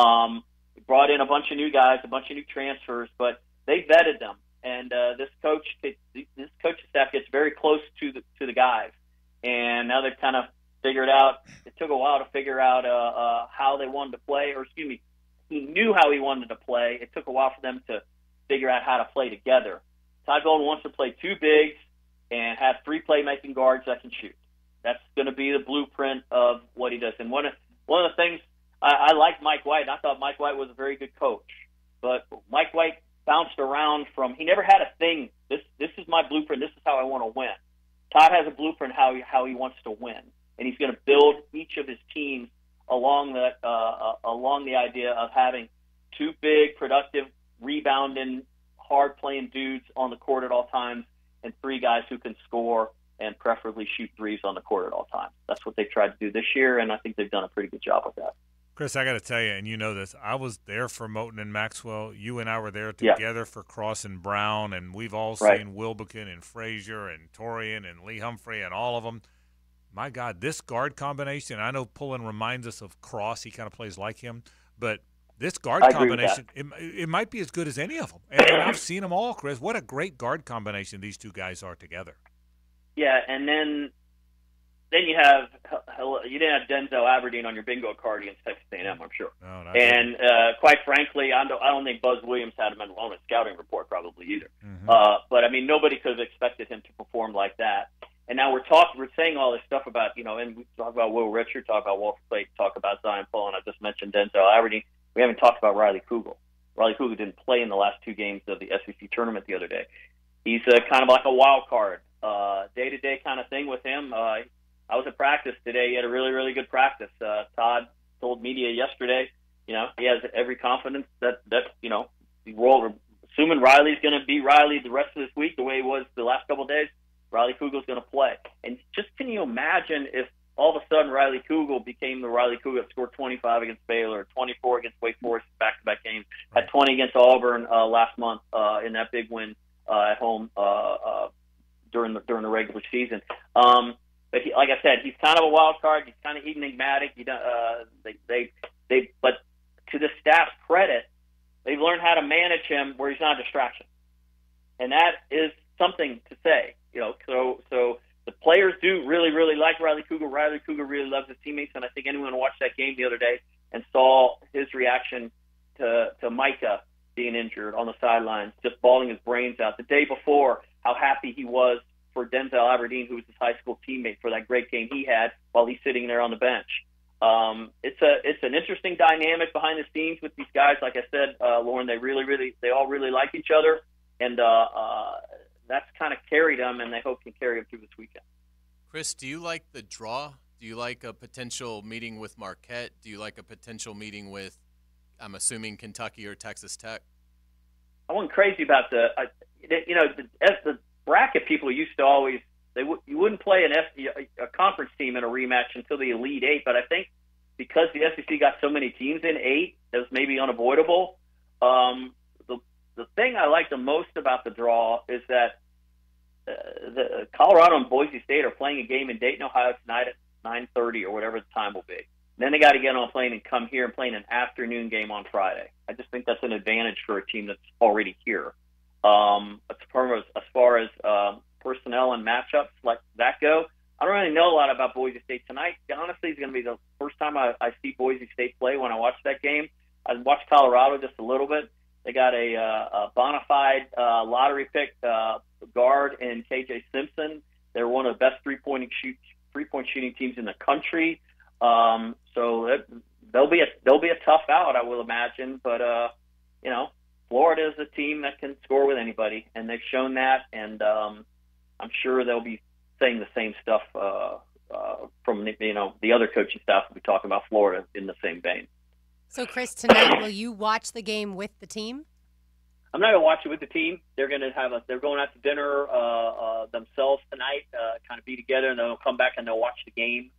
He brought in a bunch of new guys, a bunch of new transfers, but they vetted them. And this coaching staff gets very close to the guys, and now they've kind of figured out. It took a while to figure out how they wanted to play, or excuse me, he knew how he wanted to play. It took a while for them to figure out how to play together. Todd Golden wants to play 2 bigs and have 3 playmaking guards that can shoot. That's going to be the blueprint of what he does. And one of the things I like Mike White. And I thought Mike White was a very good coach, but Mike White bounced around from. He never had a thing. This is my blueprint. This is how I want to win. Todd has a blueprint how he wants to win, and he's going to build each of his teams along the idea of having 2 big, productive, rebounding, hard-playing dudes on the court at all times, and 3 guys who can score and preferably shoot threes on the court at all times. That's what they've tried to do this year, and I think they've done a pretty good job with that. Chris, I got to tell you, and you know this, I was there for Moten and Maxwell. You and I were there together for Cross and Brown, and we've all seen Wilbekin and Frazier and Torian and Lee Humphrey and all of them. My God, this guard combination, I know Pullen reminds us of Cross. He kind of plays like him. But this guard combination, it might be as good as any of them. And I've seen them all, Chris. What a great guard combination these 2 guys are together. Yeah, and then you didn't have Denzel Aberdeen on your bingo card against Texas A&M, I'm sure. No, and quite frankly, I don't think Buzz Williams had him on his scouting report probably either. Mm-hmm. But I mean, nobody could have expected him to perform like that. And now we're saying all this stuff about, and we talk about Will Richard, talk about Walter Payton, talk about Zion Pullen. I just mentioned Denzel Aberdeen. We haven't talked about Riley Kugel. Riley Kugel didn't play in the last 2 games of the SEC tournament the other day. he's kind of like a wild card, day-to-day kind of thing with him. I was at practice today. He had a really, really good practice. Todd told media yesterday, he has every confidence that assuming Riley's going to be Riley the rest of this week the way he was the last couple of days, Riley Kugel's going to play. And just can you imagine if all of a sudden Riley Kugel became the Riley Kugel that scored 25 against Baylor, 24 against Wake Forest back-to-back games, had 20 against Auburn last month in that big win at home during the regular season. But like I said, he's kind of a wild card. He's kind of enigmatic. But to the staff's credit, they've learned how to manage him where he's not a distraction, and that is something to say. So the players do really, really like Riley Kugel. Riley Kugel really loves his teammates, and I think anyone who watched that game the other day and saw his reaction to Micah being injured on the sidelines, just bawling his brains out. The day before, how happy he was for Denzel Aberdeen, who was his high school teammate, for that great game he had while he's sitting there on the bench. It's an interesting dynamic behind the scenes with these guys. Like I said, Lauren, they all really like each other, and that's kind of carried them, and they hope can carry them through this weekend. Chris, do you like the draw? Do you like a potential meeting with Marquette? Do you like a potential meeting with, I'm assuming, Kentucky or Texas Tech? I wasn't crazy about the bracket people used to always, you wouldn't play a conference team in a rematch until the Elite Eight, but I think because the SEC got so many teams in 8, it was maybe unavoidable. The thing I like the most about the draw is that the Colorado and Boise State are playing a game in Dayton, Ohio tonight at 9:30 or whatever the time will be. And then they got to get on a plane and come here and play an afternoon game on Friday. I just think that's an advantage for a team that's already here. As far as personnel and matchups like that go, I don't really know a lot about Boise State tonight. Honestly, it's going to be the first time I see Boise State play when I watch that game. I watched Colorado just a little bit. They got a bona fide lottery pick guard in KJ Simpson. They're one of the best three-point shooting teams in the country. So they'll be a tough out, I will imagine. But Florida is a team that can score with anybody, and they've shown that. And I'm sure they'll be saying the same stuff from the other coaching staff will be talking about Florida in the same vein. So, Chris, tonight, will you watch the game with the team? I'm not going to watch it with the team. They're going to they're going out to dinner themselves tonight, kind of be together, and then they'll come back and they'll watch the game.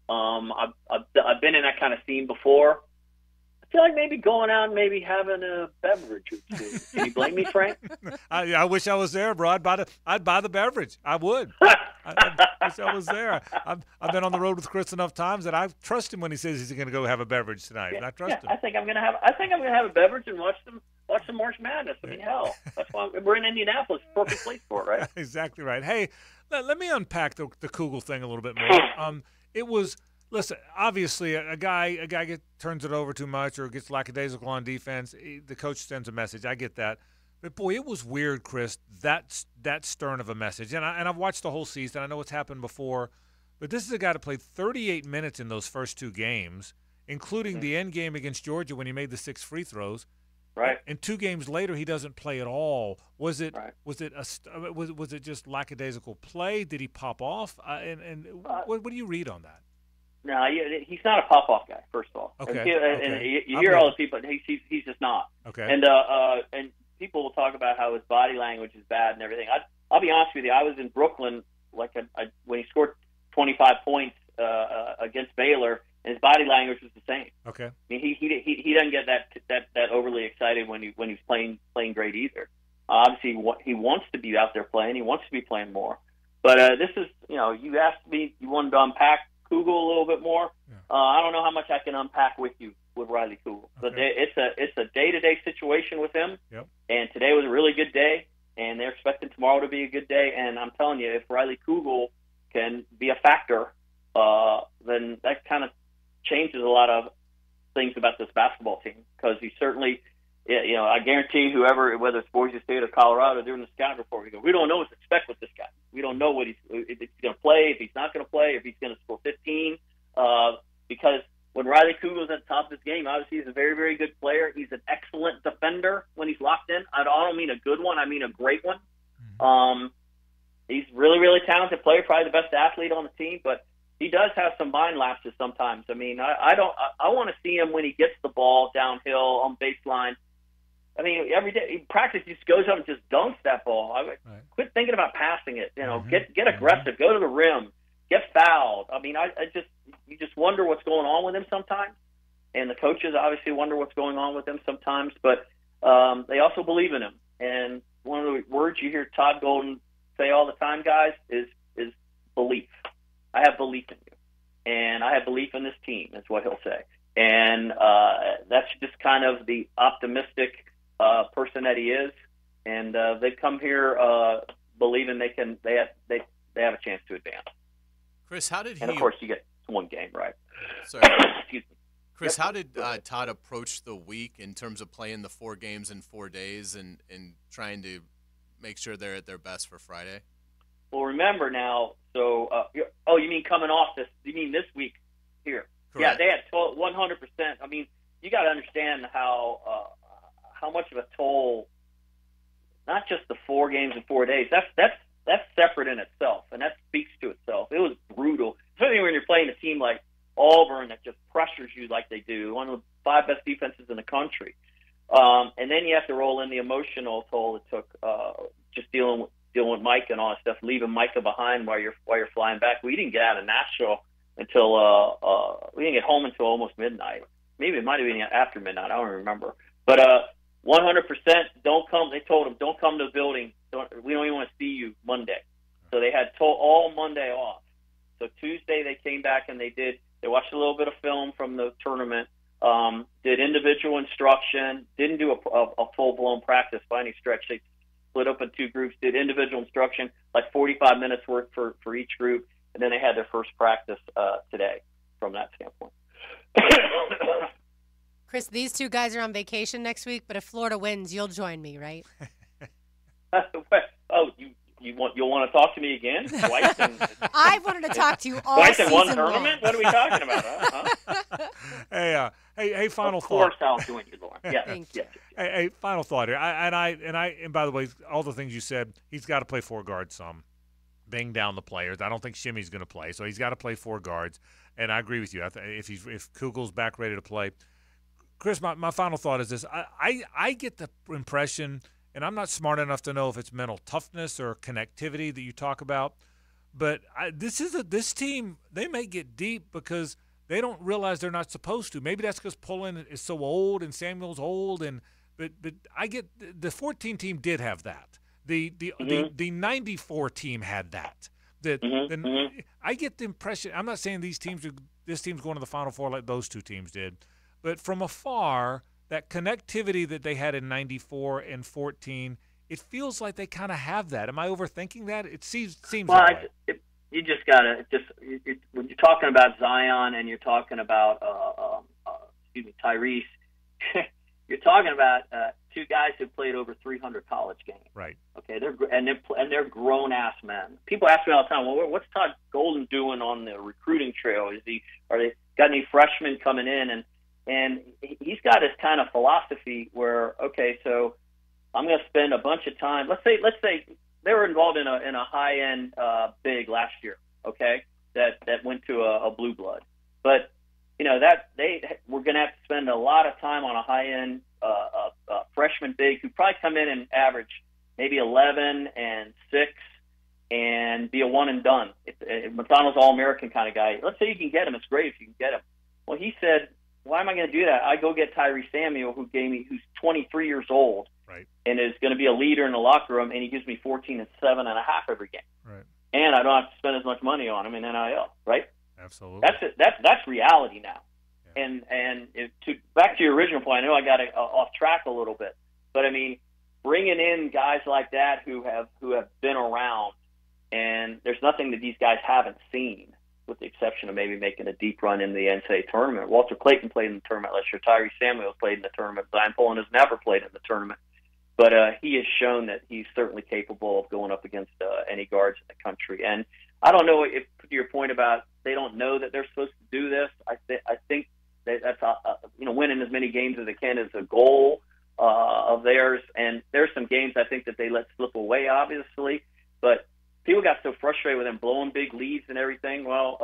I've been in that kind of scene before. I feel like maybe going out and maybe having a beverage or two. Can you blame me, Frank? I wish I was there, bro. I'd buy the beverage. I would. I wish I was there. I've been on the road with Chris enough times that I trust him when he says he's going to go have a beverage tonight. And I trust him. I think I'm going to have a beverage and watch some March Madness. I mean, hell, that's why we're in Indianapolis. Perfect place for it, right? Exactly right. Hey, let me unpack the Kugel thing a little bit more. It was. Listen, obviously, a guy turns it over too much or gets lackadaisical on defense. The coach sends a message. I get that, but boy, it was weird, Chris. That stern of a message. And I've watched the whole season. I know what's happened before, but this is a guy that played 38 minutes in those first 2 games, including the end game against Georgia when he made the 6 free throws. Right. And 2 games later, he doesn't play at all. Was it just lackadaisical play? Did he pop off? What do you read on that? No, he's not a pop-off guy, first of all. Okay. And you hear all the people, he's just not. Okay. And people will talk about how his body language is bad and everything. I'll be honest with you. I was in Brooklyn when he scored 25 points against Baylor, and his body language was the same. Okay. I mean, he doesn't get that overly excited when he's playing great either. Obviously, he wants to be out there playing. He wants to be playing more. But this is, you asked me, you wanted to unpack Kugel a little bit more. Yeah. I don't know how much I can unpack with you with Riley Kugel. But it's a day-to-day situation with him. Yep. And today was a really good day, and they're expecting tomorrow to be a good day. And I'm telling you, if Riley Kugel can be a factor, then that kind of changes a lot of things about this basketball team, because he certainly, I guarantee whoever, whether it's Boise State or Colorado, during the scouting report, we don't know what to expect with this guy. We don't know if he's going to play, if he's not going to play, if he's going to score 15. Because when Riley Kugel's at the top of his game, obviously he's a very, very good player. He's an excellent defender when he's locked in. I don't mean a good one. I mean a great one. He's really, really talented player, probably the best athlete on the team, but he does have some mind lapses sometimes. I mean, I want to see him when he gets the ball downhill on baseline. I mean, every day in practice, he just goes up and just dunks that ball. Quit thinking about passing it. You know, get aggressive, go to the rim, get fouled. I mean, you just wonder what's going on with him sometimes, and the coaches obviously wonder what's going on with him sometimes. But they also believe in him. And one of the words you hear Todd Golden say all the time, guys, is belief. I have belief in you, and I have belief in this team. Is what he'll say, and that's just kind of the optimistic person that he is, and they've come here believing they have a chance to advance. Chris, how did he? And of course, you get one game, right? Sorry. Excuse me. Chris, how did Todd approach the week in terms of playing the 4 games in 4 days and trying to make sure they're at their best for Friday? Well, remember now. So, you mean coming off this? You mean this week here? Correct. Yeah, they had 100%. I mean, you got to understand how much of a toll. Not just the 4 games in 4 days. That's separate in itself, and that speaks to itself. It was brutal, especially when you're playing a team like Auburn that just pressures you like they do, one of the 5 best defenses in the country. And then you have to roll in the emotional toll it took just dealing with Micah and all that stuff, leaving Micah behind while you're flying back. We didn't get out of Nashville until we didn't get home until almost midnight. Maybe it might have been after midnight. I don't remember. But 100% don't come. They told him don't come to the building. We don't even want to see you Monday. So they had all Monday off. So Tuesday they came back and they watched a little bit of film from the tournament. Did individual instruction. Didn't do a full-blown practice by any stretch. They split up in 2 groups. Did individual instruction, like 45 minutes worth for each group, and then they had their first practice today. From that standpoint. Chris, these 2 guys are on vacation next week, but if Florida wins, you'll join me, right? You'll want to talk to me again twice? I wanted to talk to you all twice in season one long. tournament. What are we talking about? Huh? Hey, final of thought. Of course, I'll join you, Lauren. Yeah, Thank you. Hey, final thought here. And by the way, all the things you said, he's got to play 4 guards some, bang down the players. I don't think Shimmy's going to play, so he's got to play 4 guards. And I agree with you. If Kugel's back ready to play, Chris, my final thought is this: I get the impression. And I'm not smart enough to know if it's mental toughness or connectivity that you talk about, but this team, they may get deep because they don't realize they're not supposed to. Maybe that's because Pullen is so old and Samuel's old, but I get the 14 team did have that. The 94 team had that. I get the impression. I'm not saying this team's going to the Final Four like those 2 teams did, but from afar, that connectivity that they had in 94 and 14, it feels like they kind of have that. Am I overthinking that? It seems well, that way. You just got to when you're talking about Zion and you're talking about Tyrese, you're talking about 2 guys who played over 300 college games. Right. Okay. They're grown ass men. People ask me all the time, well, what's Todd Golden doing on the recruiting trail? Are they got any freshmen coming in? And he's got this kind of philosophy where, okay, so I'm going to spend a bunch of time. Let's say they were involved in a high end big last year, okay, that went to a blue blood, but that we're going to have to spend a lot of time on a high end freshman big who probably come in and average maybe 11 and 6 and be a one and done. McDonald's All-American kind of guy. Let's say you can get him. It's great if you can get him. Well, he said, why am I going to do that? I go get Tyrese Samuel, who's 23 years old, right, and is going to be a leader in the locker room, and he gives me 14 and 7.5 every game. Right. And I don't have to spend as much money on him in NIL, right? Absolutely. That's reality now. Yeah. And back to your original point, I know I got off track a little bit, but I mean, bringing in guys like that who have been around, and there's nothing that these guys haven't seen, with the exception of maybe making a deep run in the NCAA tournament. Walter Clayton played in the tournament last year. Tyrese Samuel played in the tournament. Zion Pullen has never played in the tournament. But he has shown that he's certainly capable of going up against any guards in the country. And I don't know if, to your point about they don't know that they're supposed to do this, I think that's winning as many games as they can is a goal. of theirs. And there's some games I think that they let slip away, obviously, but people got so frustrated with them blowing big leads and everything. Well,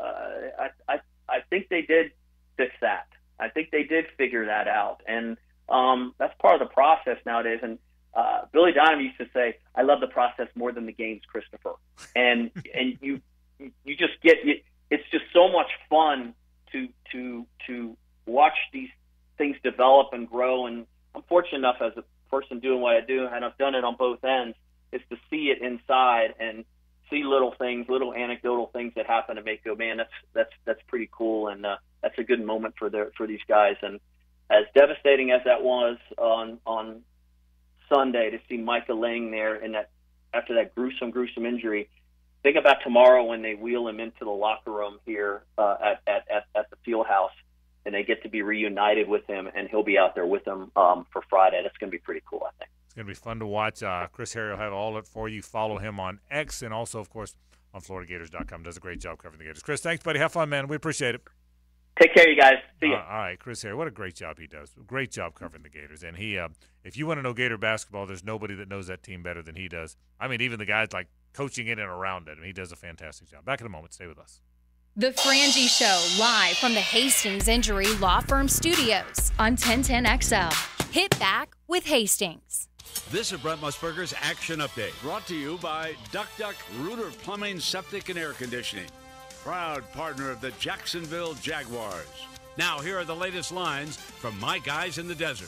I think they did fix that. I think they did figure that out, and that's part of the process nowadays. And Billy Donovan used to say, "I love the process more than the games, Christopher." And you just get it's just so much fun to watch these things develop and grow. And I'm fortunate enough as a person doing what I do, and I've done it on both ends, is to see it inside and see little things, little anecdotal things that happen to make go, man, that's pretty cool, and that's a good moment for these guys. And as devastating as that was on Sunday to see Micah laying there after that gruesome injury, think about tomorrow when they wheel him into the locker room here at the field house, and they get to be reunited with him, and he'll be out there with them for Friday. That's going to be pretty cool, I think. It's going to be fun to watch. Chris Harry will have all it for you. Follow him on X and also, of course, on FloridaGators.com. Does a great job covering the Gators. Chris, thanks, buddy. Have fun, man. We appreciate it. Take care, you guys. See you. All right, Chris Harry, what a great job he does. Great job covering the Gators. And he, if you want to know Gator basketball, there's nobody that knows that team better than he does. I mean, even the guys like coaching in and around it. I mean, he does a fantastic job. Back in a moment. Stay with us. The Frangie Show, live from the Hastings Injury Law Firm Studios on 1010XL. Hit back with Hastings. This is Brent Musburger's Action Update, brought to you by Duck Rooter Plumbing, Septic, and Air Conditioning, proud partner of the Jacksonville Jaguars. Now, here are the latest lines from my guys in the desert.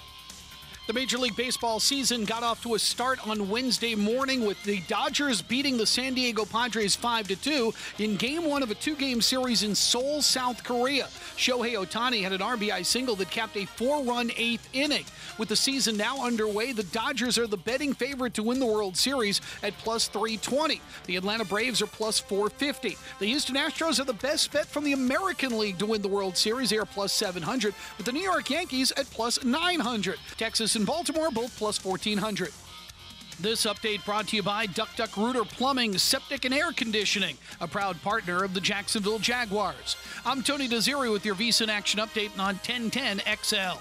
The Major League Baseball season got off to a start on Wednesday morning with the Dodgers beating the San Diego Padres 5-2 in Game 1 of a two-game series in Seoul, South Korea. Shohei Ohtani had an RBI single that capped a 4-run eighth inning. With the season now underway, the Dodgers are the betting favorite to win the World Series at plus 320. The Atlanta Braves are plus 450. The Houston Astros are the best bet from the American League to win the World Series. They are plus 700, with the New York Yankees at plus 900. Texas and Baltimore both plus 1,400. This update brought to you by Duck Rooter Plumbing, Septic, and Air Conditioning, a proud partner of the Jacksonville Jaguars. I'm Tony Desiri with your VSiN Action Update on 1010 XL.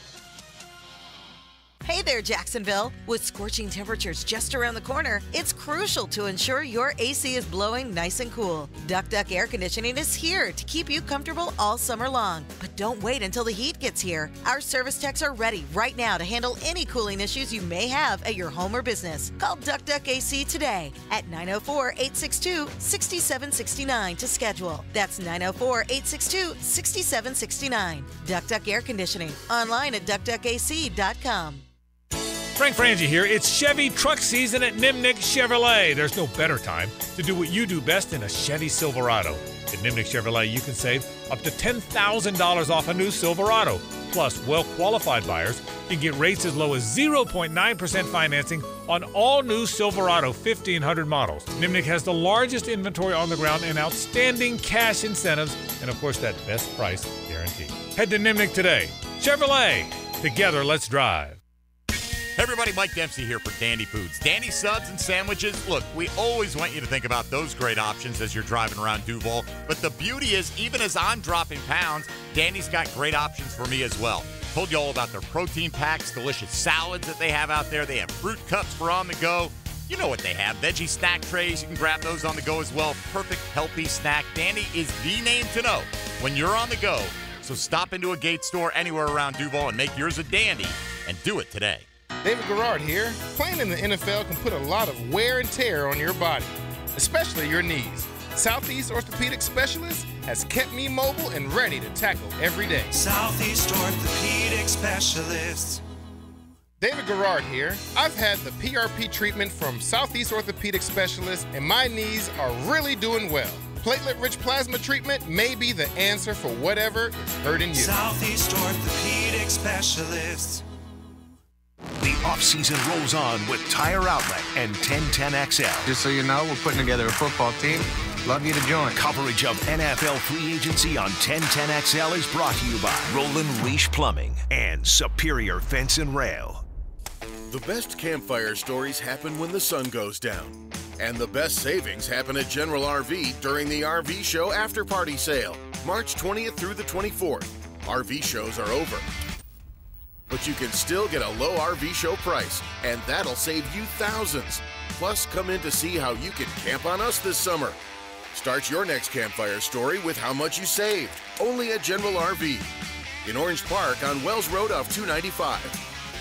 Hey there, Jacksonville. With scorching temperatures just around the corner, it's crucial to ensure your AC is blowing nice and cool. Duck Air Conditioning is here to keep you comfortable all summer long. But don't wait until the heat gets here. Our service techs are ready right now to handle any cooling issues you may have at your home or business. Call Duck AC today at 904-862-6769 to schedule. That's 904-862-6769. Duck Air Conditioning. Online at duckac.com. Frank Frangie here. It's Chevy truck season at Nimnick Chevrolet. There's no better time to do what you do best in a Chevy Silverado. At Nimnick Chevrolet, you can save up to $10,000 off a new Silverado. Plus, well-qualified buyers can get rates as low as 0.9% financing on all new Silverado 1500 models. Nimnick has the largest inventory on the ground and outstanding cash incentives, and of course, that best price guarantee. Head to Nimnick today. Chevrolet. Together, let's drive. Hey everybody, Mike Dempsey here for Dandy Foods. Dandy subs and sandwiches. Look, we always want you to think about those great options as you're driving around Duval. But the beauty is, even as I'm dropping pounds, Dandy's got great options for me as well. Told you all about their protein packs, delicious salads that they have out there. They have fruit cups for on the go. You know what they have. Veggie snack trays. You can grab those on the go as well. Perfect, healthy snack. Dandy is the name to know when you're on the go. So stop into a Gates store anywhere around Duval and make yours a Dandy, and do it today. David Garrard here. Playing in the NFL can put a lot of wear and tear on your body, especially your knees. Southeast Orthopedic Specialist has kept me mobile and ready to tackle every day. Southeast Orthopedic Specialists. David Garrard here. I've had the PRP treatment from Southeast Orthopedic Specialists, and my knees are really doing well. Platelet-rich plasma treatment may be the answer for whatever is hurting you. Southeast Orthopedic Specialists. The offseason rolls on with Tire Outlet and 1010XL. Just so you know, we're putting together a football team. Love you to join. Coverage of NFL free agency on 1010XL is brought to you by Roland Leash Plumbing and Superior Fence and Rail. The best campfire stories happen when the sun goes down. And the best savings happen at General RV during the RV Show After Party Sale, March 20th through the 24th. RV shows are over. but you can still get a low RV show price, and that'll save you thousands. Plus, come in to see how you can camp on us this summer. Start your next campfire story with how much you saved, only at General RV. In Orange Park on Wells Road off 295.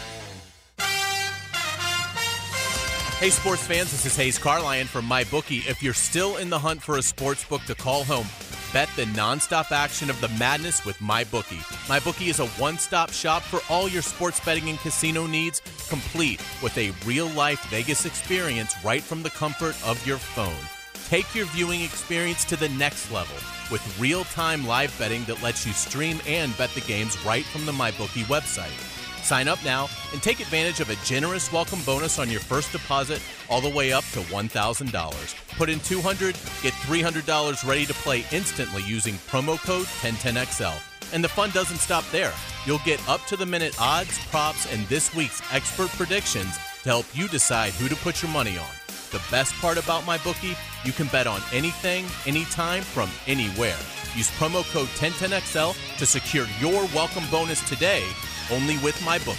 Hey, sports fans, this is Hayes Carlyon from MyBookie. If you're still in the hunt for a sports book to call home, bet the nonstop action of the madness with MyBookie. MyBookie is a one-stop shop for all your sports betting and casino needs, complete with a real-life Vegas experience right from the comfort of your phone. Take your viewing experience to the next level with real-time live betting that lets you stream and bet the games right from the MyBookie website. Sign up now and take advantage of a generous welcome bonus on your first deposit all the way up to $1,000. Put in $200, get $300 ready to play instantly using promo code 1010XL. And the fun doesn't stop there. You'll get up-to-the-minute odds, props, and this week's expert predictions to help you decide who to put your money on. The best part about MyBookie, you can bet on anything, anytime, from anywhere. Use promo code 1010XL to secure your welcome bonus today, only with MyBookie.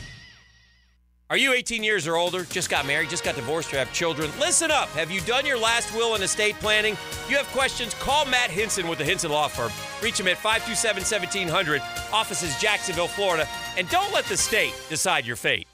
Are you 18 years or older, just got married, just got divorced, or have children? Listen up. Have you done your last will and estate planning? If you have questions, call Matt Hinson with the Hinson Law Firm. Reach him at 527-1700. Office is Jacksonville, Florida. And don't let the state decide your fate.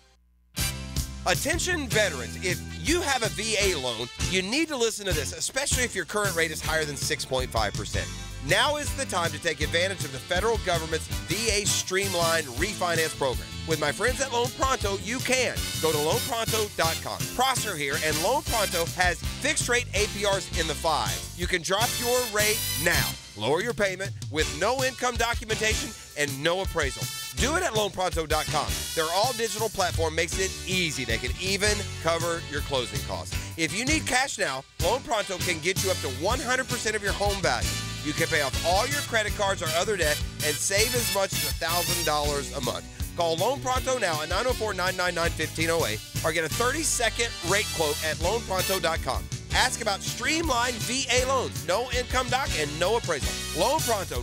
Attention veterans, if you have a VA loan, you need to listen to this, especially if your current rate is higher than 6.5%. Now is the time to take advantage of the federal government's VA Streamlined Refinance Program. With my friends at Loan Pronto, you can. Go to loanpronto.com. Prosser here, and Loan Pronto has fixed rate APRs in the 5s. You can drop your rate now. Lower your payment with no income documentation and no appraisal. Do it at loanpronto.com. Their all-digital platform makes it easy. They can even cover your closing costs. If you need cash now, Loan Pronto can get you up to 100% of your home value. You can pay off all your credit cards or other debt and save as much as $1,000 a month. Call Loan Pronto now at 904-999-1508 or get a 30-second rate quote at loanpronto.com. Ask about streamlined VA loans, no income doc, and no appraisal. Loan Pronto,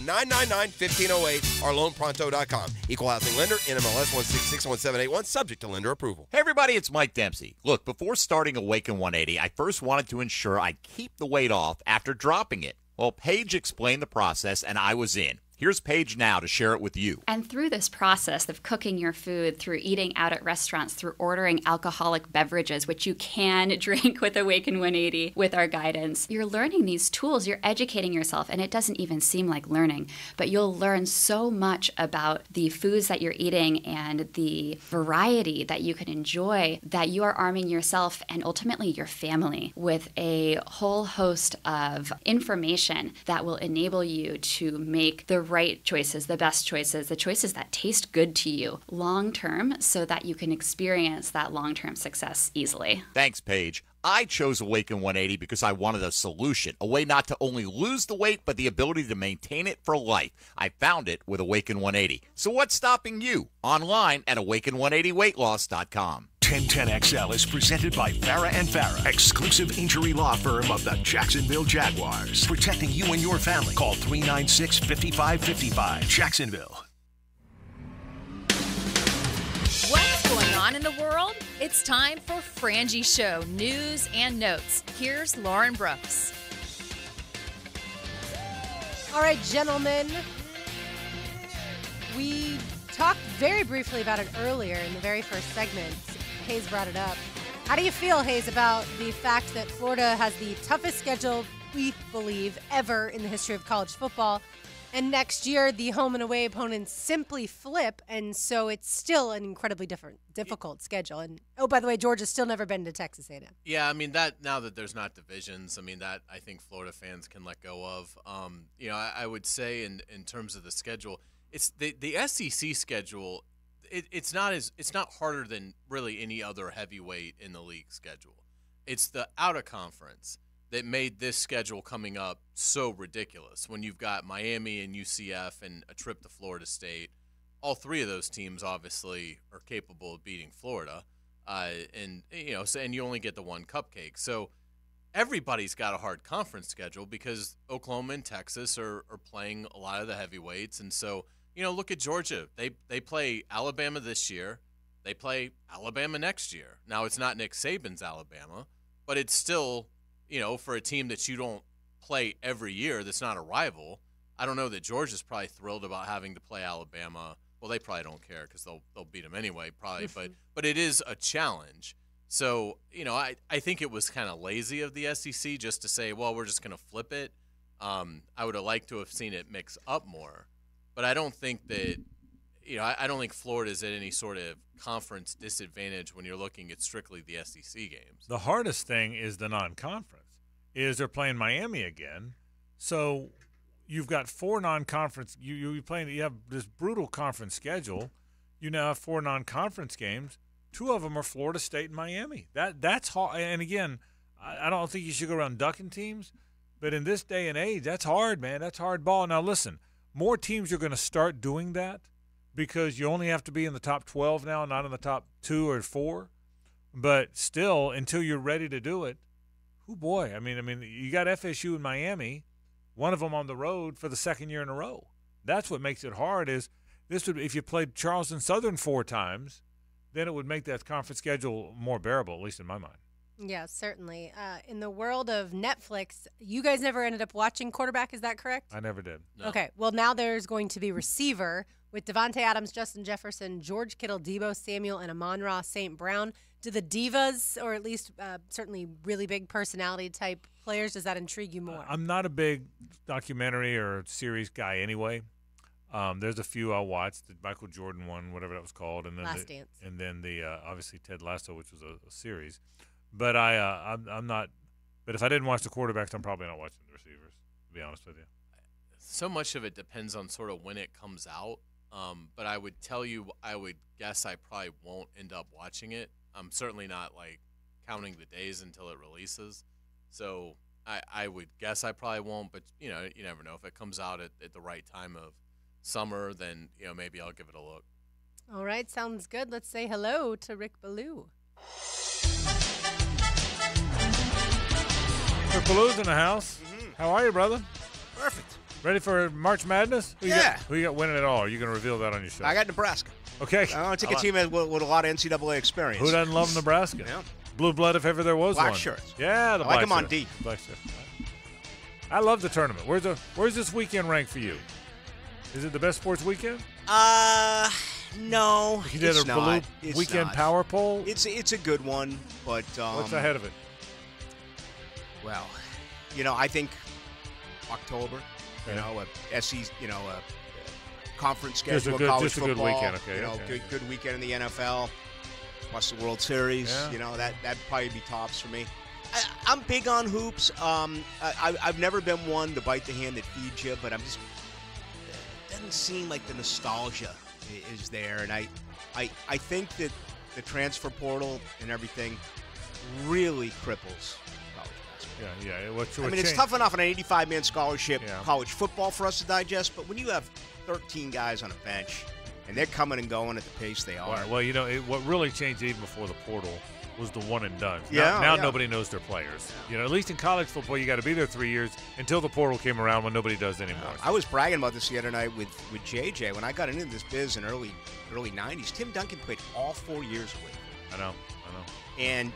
999-1508 or loanpronto.com. Equal housing lender, NMLS 1661781, subject to lender approval. Hey everybody, it's Mike Dempsey. Look, before starting Awaken 180, I first wanted to ensure I'd keep the weight off after dropping it. Well, Paige explained the process, and I was in. Here's Paige now to share it with you. And through this process of cooking your food, through eating out at restaurants, through ordering alcoholic beverages, which you can drink with Awaken 180 with our guidance, you're learning these tools, you're educating yourself, and it doesn't even seem like learning, but you'll learn so much about the foods that you're eating and the variety that you can enjoy, that you are arming yourself and ultimately your family with a whole host of information that will enable you to make the right choices, the best choices, the choices that taste good to you long term so that you can experience that long-term success easily. Thanks, Paige. I chose Awaken 180 because I wanted a solution, a way not to only lose the weight, but the ability to maintain it for life. I found it with Awaken 180. So what's stopping you? Online at awaken180weightloss.com. 1010XL is presented by Farah and Farah, exclusive injury law firm of the Jacksonville Jaguars. Protecting you and your family. Call 396-5555. Jacksonville. What's going on in the world? It's time for Frangie Show News and Notes. Here's Lauren Brooks. All right, gentlemen. We talked very briefly about it earlier in the very first segment. Hayes brought it up. How do you feel, Hayes, about the fact that Florida has the toughest schedule, we believe, ever in the history of college football? And next year, the home and away opponents simply flip, and so it's still an incredibly difficult schedule. And, oh, by the way, Georgia's still never been to Texas A&M. Yeah, I mean, that now that there's not divisions, I mean, that I think Florida fans can let go of. I would say in terms of the schedule, it's the SEC schedule. It's not harder than really any other heavyweight in the league schedule. It's the out of conference that made this schedule coming up so ridiculous. When you've got Miami and UCF and a trip to Florida State, all three of those teams obviously are capable of beating Florida, and you only get the one cupcake. So everybody's got a hard conference schedule because Oklahoma and Texas are playing a lot of the heavyweights, and so look at Georgia. They play Alabama this year. They play Alabama next year. Now, it's not Nick Saban's Alabama, but it's still, for a team that you don't play every year that's not a rival, I don't know that Georgia's probably thrilled about having to play Alabama. Well, they probably don't care because they'll beat them anyway, probably. But it is a challenge. So, I think it was kind of lazy of the SEC just to say, well, we're just going to flip it. I would have liked to have seen it mix up more. But I don't think that I don't think Florida's at any sort of conference disadvantage when you're looking at strictly the SEC games. The hardest thing is the non-conference. They're playing Miami again. So you've got 4 non-conference. You have this brutal conference schedule. You now have 4 non-conference games. 2 of them are Florida State and Miami. That's hard. And again, I don't think you should go around ducking teams. But in this day and age, that's hard, man. That's hard ball. Now listen, more teams are going to start doing that, because you only have to be in the top 12 now, not in the top 2 or 4. But still, until you're ready to do it, I mean, you got FSU and Miami, one of them on the road for the second year in a row. That's what makes it hard. If you played Charleston Southern 4 times, then it would make that conference schedule more bearable, at least in my mind. Yeah, certainly. In the world of Netflix, you guys never ended up watching quarterback, is that correct? I never did. No. Okay, well, now there's going to be receiver with Devontae Adams, Justin Jefferson, George Kittle, Deebo Samuel, and Amon-Ra St. Brown. Do the divas, or at least certainly really big personality type players, does that intrigue you more? I'm not a big documentary or series guy anyway. There's a few I'll watch. The Michael Jordan one, whatever that was called, and then Last Dance, and then the obviously Ted Lasso, which was a series. But I'm not. But if I didn't watch the quarterbacks, I'm probably not watching the receivers, to be honest with you. So much of it depends on sort of when it comes out. But I would tell you, I would guess I probably won't end up watching it. I'm certainly not counting the days until it releases. So I would guess I probably won't. But you never know. If it comes out at the right time of summer, then maybe I'll give it a look. All right, sounds good. Let's say hello to Rick Ballou. Rick Ballou's in the house. Mm-hmm. How are you, brother? Perfect. Ready for March Madness? Who Yeah. Who you got winning it all? Are you going to reveal that on your show? I got Nebraska. Okay. I want to take a team with a lot of NCAA experience. Who doesn't love Nebraska? Yeah. Blue blood, if ever there was Black one. shirts. Yeah, the I black like them on shirts. D. Black shirts. I love the tournament. Where's this weekend rank for you? Is it the best sports weekend? No, You did it's a Blue not. It's weekend not. power poll? It's a good one, but What's ahead of it? Well, I think October. A SEC, a conference schedule, college just a football. good weekend. Okay. Good weekend in the NFL. Plus the World Series. Yeah. That'd probably be tops for me. I'm big on hoops. I've never been one to bite the hand that feeds you, but it doesn't seem like the nostalgia is there, and I think that the transfer portal and everything really cripples college basketball. It's tough enough on an 85-man scholarship college football for us to digest, but when you have 13 guys on a bench and they're coming and going at the pace they are. Well, what really changed even before the portal was the one and done. Yeah, now nobody knows their players. At least in college football, you got to be there 3 years until the portal came around, when nobody does anymore. I was bragging about this the other night with JJ. When I got into this biz in early 90s, Tim Duncan played all 4 years with me. I know. And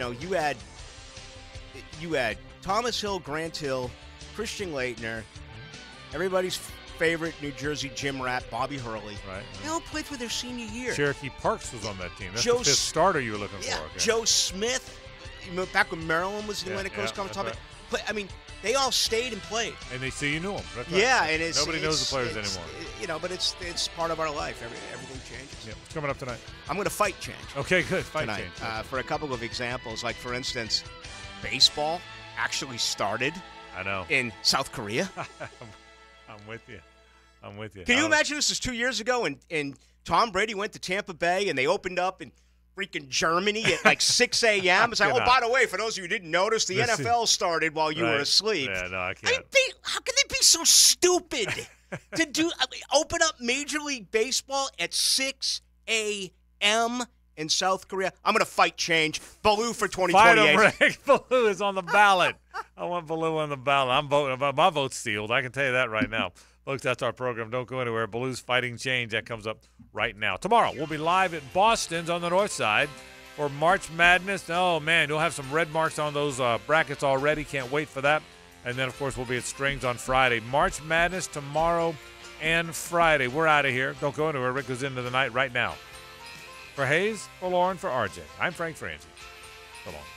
you had Thomas Hill, Grant Hill, Christian Laettner, everybody's favorite New Jersey gym rat, Bobby Hurley. Right. They all played for their senior year. Cherokee Parks was on that team. That's the fifth starter you were looking for. Okay. Joe Smith, back when Maryland was the Atlantic Coast Conference. Right. They all stayed and played. And they say you knew them. That's right. And nobody knows the players anymore. But it's part of our life. Everything changes. Yeah. What's coming up tonight? I'm going to fight change. Okay, good. Fight tonight. change. For a couple of examples, like for instance, baseball actually started. I know. In South Korea. I'm with you. Can you imagine this was 2 years ago and Tom Brady went to Tampa Bay and they opened up in freaking Germany at like 6 a.m. It's like, by the way, for those of you who didn't notice, the NFL started while you were asleep. Yeah, no, I can't. How can they be so stupid to open up Major League Baseball at 6 a.m. in South Korea. I'm going to fight change. Baloo for 2028. Fight him, Rick. Baloo is on the ballot. I want Baloo on the ballot. I'm voting. My vote's sealed. I can tell you that right now. Folks, that's our program. Don't go anywhere. Baloo's Fighting Change. That comes up right now. Tomorrow, we'll be live at Boston's on the north side for March Madness. Oh, man, you'll have some red marks on those brackets already. Can't wait for that. And then, of course, we'll be at Strings on Friday. March Madness tomorrow and Friday. We're out of here. Don't go anywhere. Rick goes into the night right now. For Hayes, for Lauren, for RJ, I'm Frank Frangie. So long.